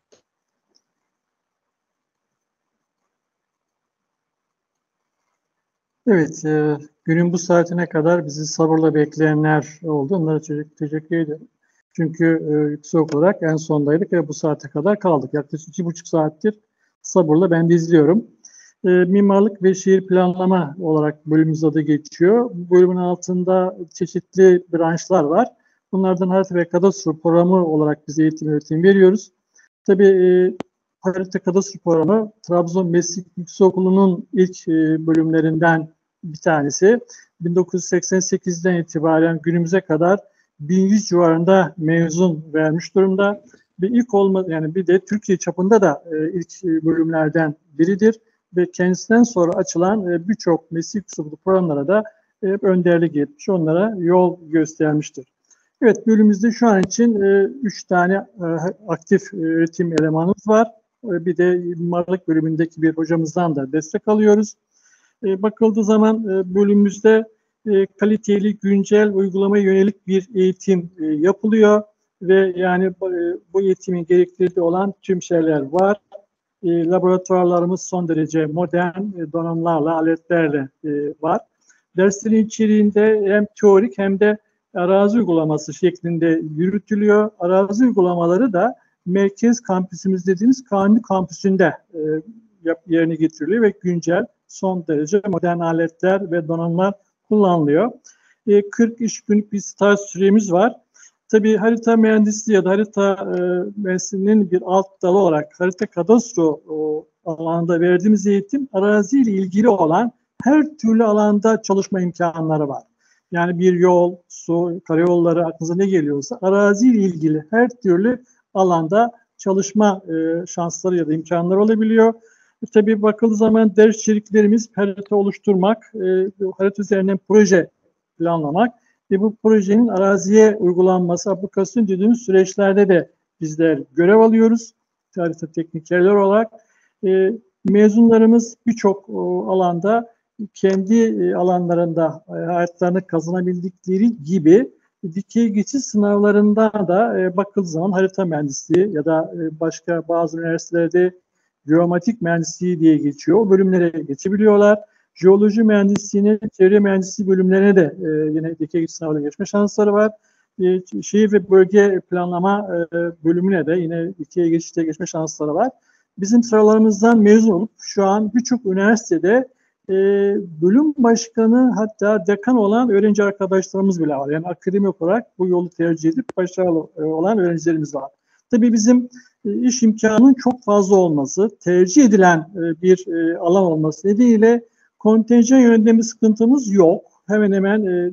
Evet, e, günün bu saatine kadar bizi sabırla bekleyenler oldu. Onlara çok teşekkür ederim. Çünkü e, yüksek olarak en sondaydık ve bu saate kadar kaldık. Yaklaşık iki buçuk saattir sabırla ben de izliyorum. E, mimarlık ve şehir planlama olarak bölümümüz adı geçiyor. Bu bölümün altında çeşitli branşlar var. Bunlardan harita ve kadastro programı olarak biz eğitim öğretim veriyoruz. Tabii e, harita kadastro programı Trabzon Meslek Yüksekokulu'nun ilk e, bölümlerinden bir tanesi. bin dokuz yüz seksen sekizden itibaren günümüze kadar bin yüz civarında mezun vermiş durumda. Bir ilk olma yani bir de Türkiye çapında da e, ilk bölümlerden biridir ve kendisinden sonra açılan e, birçok meslek yüksekokulu programlara da e, önderlik etmiş, onlara yol göstermiştir. Evet, bölümümüzde şu an için e, üç tane e, aktif öğretim elemanımız var. E, bir de mimarlık bölümündeki bir hocamızdan da destek alıyoruz. E, bakıldığı zaman e, bölümümüzde e, kaliteli, güncel, uygulamaya yönelik bir eğitim e, yapılıyor ve yani e, bu eğitimin gerektirdiği olan tüm şeyler var. E, laboratuvarlarımız son derece modern e, donanımlarla, aletlerle e, var. Derslerin içeriğinde hem teorik hem de arazi uygulaması şeklinde yürütülüyor. Arazi uygulamaları da merkez kampüsümüz dediğimiz Kanuni kampüsünde e, yerine getiriliyor ve güncel, son derece modern aletler ve donanımlar kullanılıyor. E, kırk iş günlük bir staj süremiz var. Tabii harita mühendisliği ya da harita e, mesleğinin bir alt dalı olarak harita kadastro o, alanında verdiğimiz eğitim araziyle ilgili olan her türlü alanda çalışma imkanları var. Yani bir yol, su, karayolları aklınıza ne geliyorsa araziyle ilgili her türlü alanda çalışma e, şansları ya da imkanları olabiliyor. E, tabii bakıldığı zaman ders içeriklerimiz harita oluşturmak, e, harita üzerinden proje planlamak ve bu projenin araziye uygulanması, aplikasyon dediğimiz süreçlerde de bizler görev alıyoruz. Harita teknikerler olarak. E, mezunlarımız birçok alanda kendi alanlarında hayatlarını kazanabildikleri gibi dikey geçiş sınavlarında da e, bakıldığı zaman harita mühendisliği ya da e, başka bazı üniversitelerde geomatik mühendisliği diye geçiyor. O bölümlere geçebiliyorlar. Jeoloji mühendisliğine, çevre mühendisliği bölümlerine de e, yine dikey geçiş sınavına geçme şansları var. E, şehir ve bölge planlama e, bölümüne de yine dikey geçişte geçme şansları var. Bizim sıralarımızdan mezun olup şu an birçok üniversitede e, bölüm başkanı hatta dekan olan öğrenci arkadaşlarımız bile var. Yani akademik olarak bu yolu tercih edip başarılı e, olan öğrencilerimiz var. Tabii bizim e, iş imkanının çok fazla olması, tercih edilen e, bir e, alan olması nedeniyle kontenjan yönünde bir sıkıntımız yok. Hemen hemen e,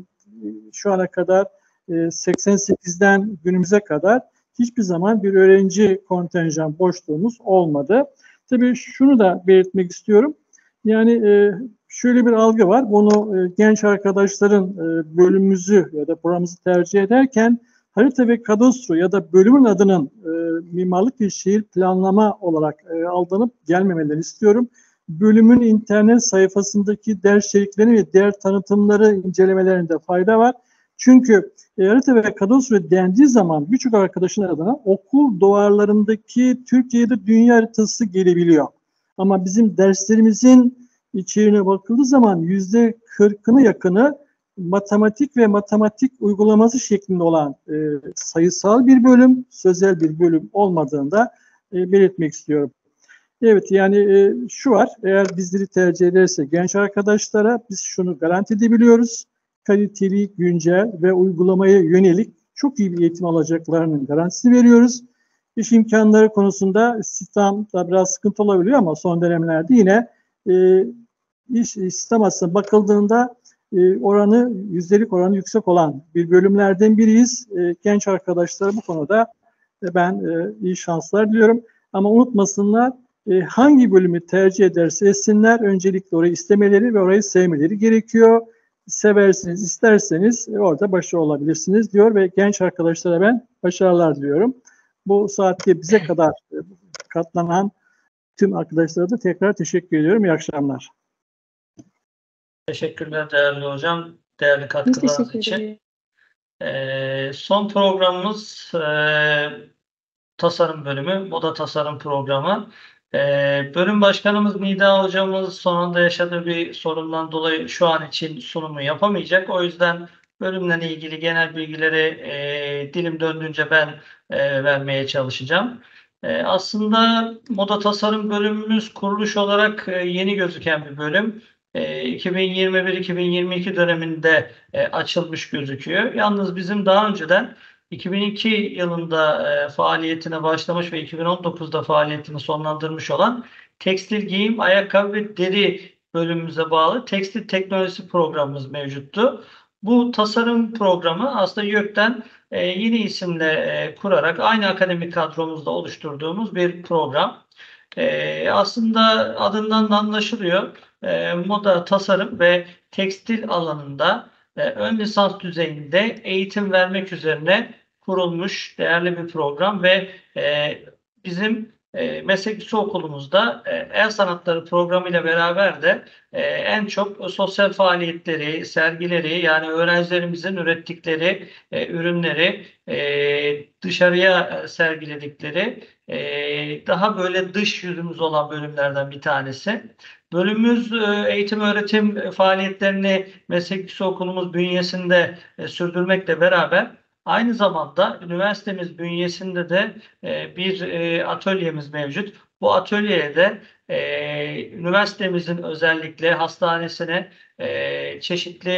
şu ana kadar e, seksen sekizden günümüze kadar hiçbir zaman bir öğrenci kontenjan boşluğumuz olmadı. Tabii şunu da belirtmek istiyorum. Yani e, şöyle bir algı var. Bunu e, genç arkadaşların e, bölümümüzü ya da programımızı tercih ederken harita ve kadastro ya da bölümün adının e, mimarlık ve şehir planlama olarak e, aldanıp gelmemelerini istiyorum. Bölümün internet sayfasındaki ders içeriklerini ve diğer tanıtımları incelemelerinde fayda var. Çünkü e, harita ve kadastro dendiği zaman birçok arkadaşın adına okul duvarlarındaki Türkiye'de dünya haritası gelebiliyor. Ama bizim derslerimizin içeriğine bakıldığı zaman yüzde kırkına yakını matematik ve matematik uygulaması şeklinde olan e, sayısal bir bölüm, sözel bir bölüm olmadığında e, belirtmek istiyorum. Evet, yani e, şu var, eğer bizleri tercih ederse genç arkadaşlara biz şunu garanti edebiliyoruz. Kaliteli, güncel ve uygulamaya yönelik çok iyi bir eğitim alacaklarının garantisini veriyoruz. İş imkanları konusunda istihdamda biraz sıkıntı olabiliyor ama son dönemlerde yine e, iş istihdam aslında bakıldığında e, oranı, yüzdelik oranı yüksek olan bir bölümlerden biriyiz. E, genç arkadaşlara bu konuda e, ben e, iyi şanslar diliyorum. Ama unutmasınlar, e, hangi bölümü tercih ederse etsinler öncelikle orayı istemeleri ve orayı sevmeleri gerekiyor. Seversiniz, isterseniz e, orada başarılı olabilirsiniz diyor ve genç arkadaşlara ben başarılar diliyorum. Bu saatte bize kadar e, katlanan tüm arkadaşlara da tekrar teşekkür ediyorum. İyi akşamlar. Teşekkürler değerli hocam, değerli katkılarınız için. Ee, son programımız e, tasarım bölümü, moda tasarım programı. Ee, bölüm başkanımız Nida hocamız sonunda yaşadığı bir sorundan dolayı şu an için sunumu yapamayacak. O yüzden bölümle ilgili genel bilgileri e, dilim döndüğünce ben e, vermeye çalışacağım. E, aslında moda tasarım bölümümüz kuruluş olarak e, yeni gözüken bir bölüm. E, iki bin yirmi bir iki bin yirmi iki döneminde e, açılmış gözüküyor. Yalnız bizim daha önceden iki bin iki yılında e, faaliyetine başlamış ve iki bin on dokuzda faaliyetini sonlandırmış olan tekstil giyim, ayakkabı ve deri bölümümüze bağlı tekstil teknolojisi programımız mevcuttu. Bu tasarım programı aslında YÖK'ten e, yeni isimle e, kurarak aynı akademik kadromuzda oluşturduğumuz bir program. E, aslında adından da anlaşılıyor. E, moda, tasarım ve tekstil alanında e, ön lisans düzeyinde eğitim vermek üzerine kurulmuş değerli bir program ve e, bizim e, meslek yüksek okulumuzda e, el sanatları programı ile beraber de e, en çok sosyal faaliyetleri, sergileri yani öğrencilerimizin ürettikleri e, ürünleri e, dışarıya sergiledikleri e, daha böyle dış yüzümüz olan bölümlerden bir tanesi. Bölümümüz e, eğitim öğretim faaliyetlerini meslek yüksek okulumuz bünyesinde e, sürdürmekle beraber aynı zamanda üniversitemiz bünyesinde de e, bir e, atölyemiz mevcut. Bu atölyeye de e, üniversitemizin özellikle hastanesine e, çeşitli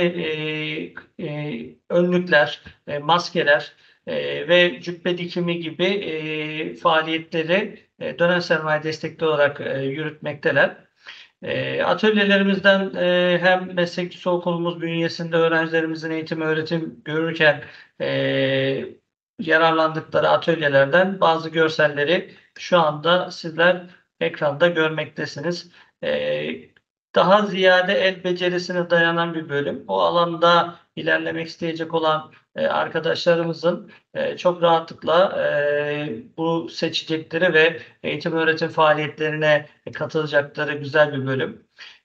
e, e, önlükler, e, maskeler e, ve cübbe dikimi gibi e, faaliyetleri e, dönem sermaye destekli olarak e, yürütmekteler. E, atölyelerimizden e, hem meslek yüksek okulumuz bünyesinde öğrencilerimizin eğitim öğretim görürken e, yararlandıkları atölyelerden bazı görselleri şu anda sizler ekranda görmektesiniz. E, daha ziyade el becerisine dayanan bir bölüm. Bu alanda ilerlemek isteyecek olan e, arkadaşlarımızın e, çok rahatlıkla e, bu seçecekleri ve eğitim öğretim faaliyetlerine katılacakları güzel bir bölüm.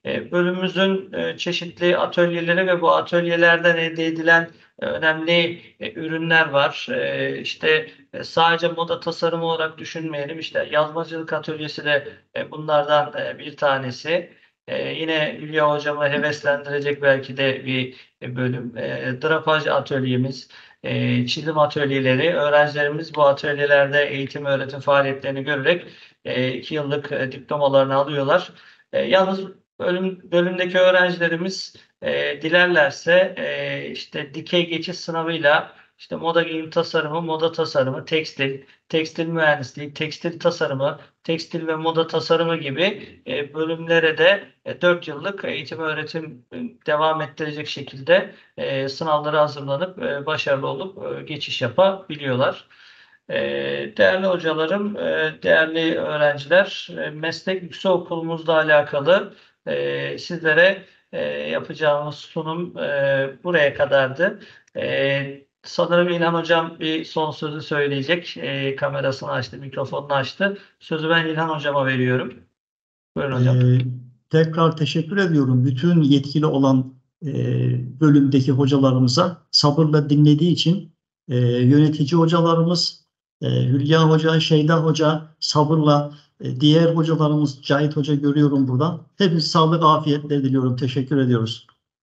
E, bölümümüzün e, çeşitli atölyeleri ve bu atölyelerden elde edilen e, önemli e, ürünler var. E, işte e, sadece moda tasarımı olarak düşünmeyelim. İşte yazmacılık atölyesi de e, bunlardan e, bir tanesi. E, yine Hülya Hocam'ı heveslendirecek belki de bir e, bölüm. E, drapaj atölyemiz, e, çizim atölyeleri. Öğrencilerimiz bu atölyelerde eğitim öğretim faaliyetlerini görerek e, iki yıllık e, diplomalarını alıyorlar. E, yalnız bölüm, bölümdeki öğrencilerimiz e, dilerlerse e, işte dikey geçiş sınavıyla işte moda giyim tasarımı, moda tasarımı, tekstil, tekstil mühendisliği, tekstil tasarımı, tekstil ve moda tasarımı gibi e, bölümlere de e, dört yıllık eğitim öğretim e, devam ettirecek şekilde e, sınavlara hazırlanıp e, başarılı olup e, geçiş yapabiliyorlar. E, değerli hocalarım, e, değerli öğrenciler, e, meslek yüksekokulumuzla alakalı e, sizlere e, yapacağımız sunum e, buraya kadardı. E, sanırım İlhan Hocam bir son sözü söyleyecek. E, kamerasını açtı, mikrofonunu açtı. Sözü ben İlhan Hocam'a veriyorum. Buyurun hocam. Ee, tekrar teşekkür ediyorum. Bütün yetkili olan e, bölümdeki hocalarımıza sabırla dinlediği için e, yönetici hocalarımız, e, Hülya Hoca, Şeyda Hoca sabırla, e, diğer hocalarımız Cahit Hoca görüyorum buradan. Hepinize sağlık, afiyetler diliyorum. Teşekkür ediyoruz.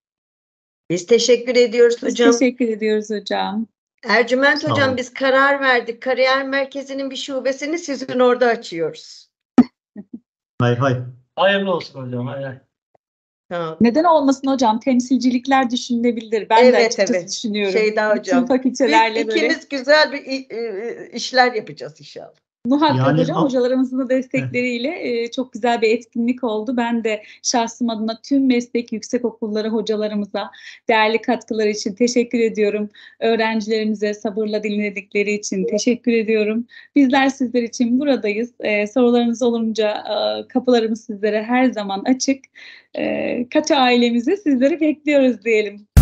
Biz teşekkür ediyoruz Biz hocam. teşekkür ediyoruz hocam. Ercüment Sağ hocam olun. biz karar verdik. Kariyer merkezinin bir şubesini sizin orada açıyoruz. Hay hay. Hayırlı olsun hocam. Hay hay. Tamam. Neden olmasın hocam? Temsilcilikler düşünülebilir. Ben de Evet, açıkçası evet. düşünüyorum. Şeyda Bütün hocam. fakültelerle Biz böyle. ikimiz güzel bir i- i- işler yapacağız inşallah. Muhakkak Yani hocam, al- hocalarımızın da destekleriyle e, çok güzel bir etkinlik oldu. Ben de şahsım adına tüm meslek yüksekokulları hocalarımıza değerli katkıları için teşekkür ediyorum. Öğrencilerimize sabırla dinledikleri için teşekkür ediyorum. Bizler sizler için buradayız. E, sorularınız olunca e, kapılarımız sizlere her zaman açık. E, Katı ailemizi sizleri bekliyoruz diyelim.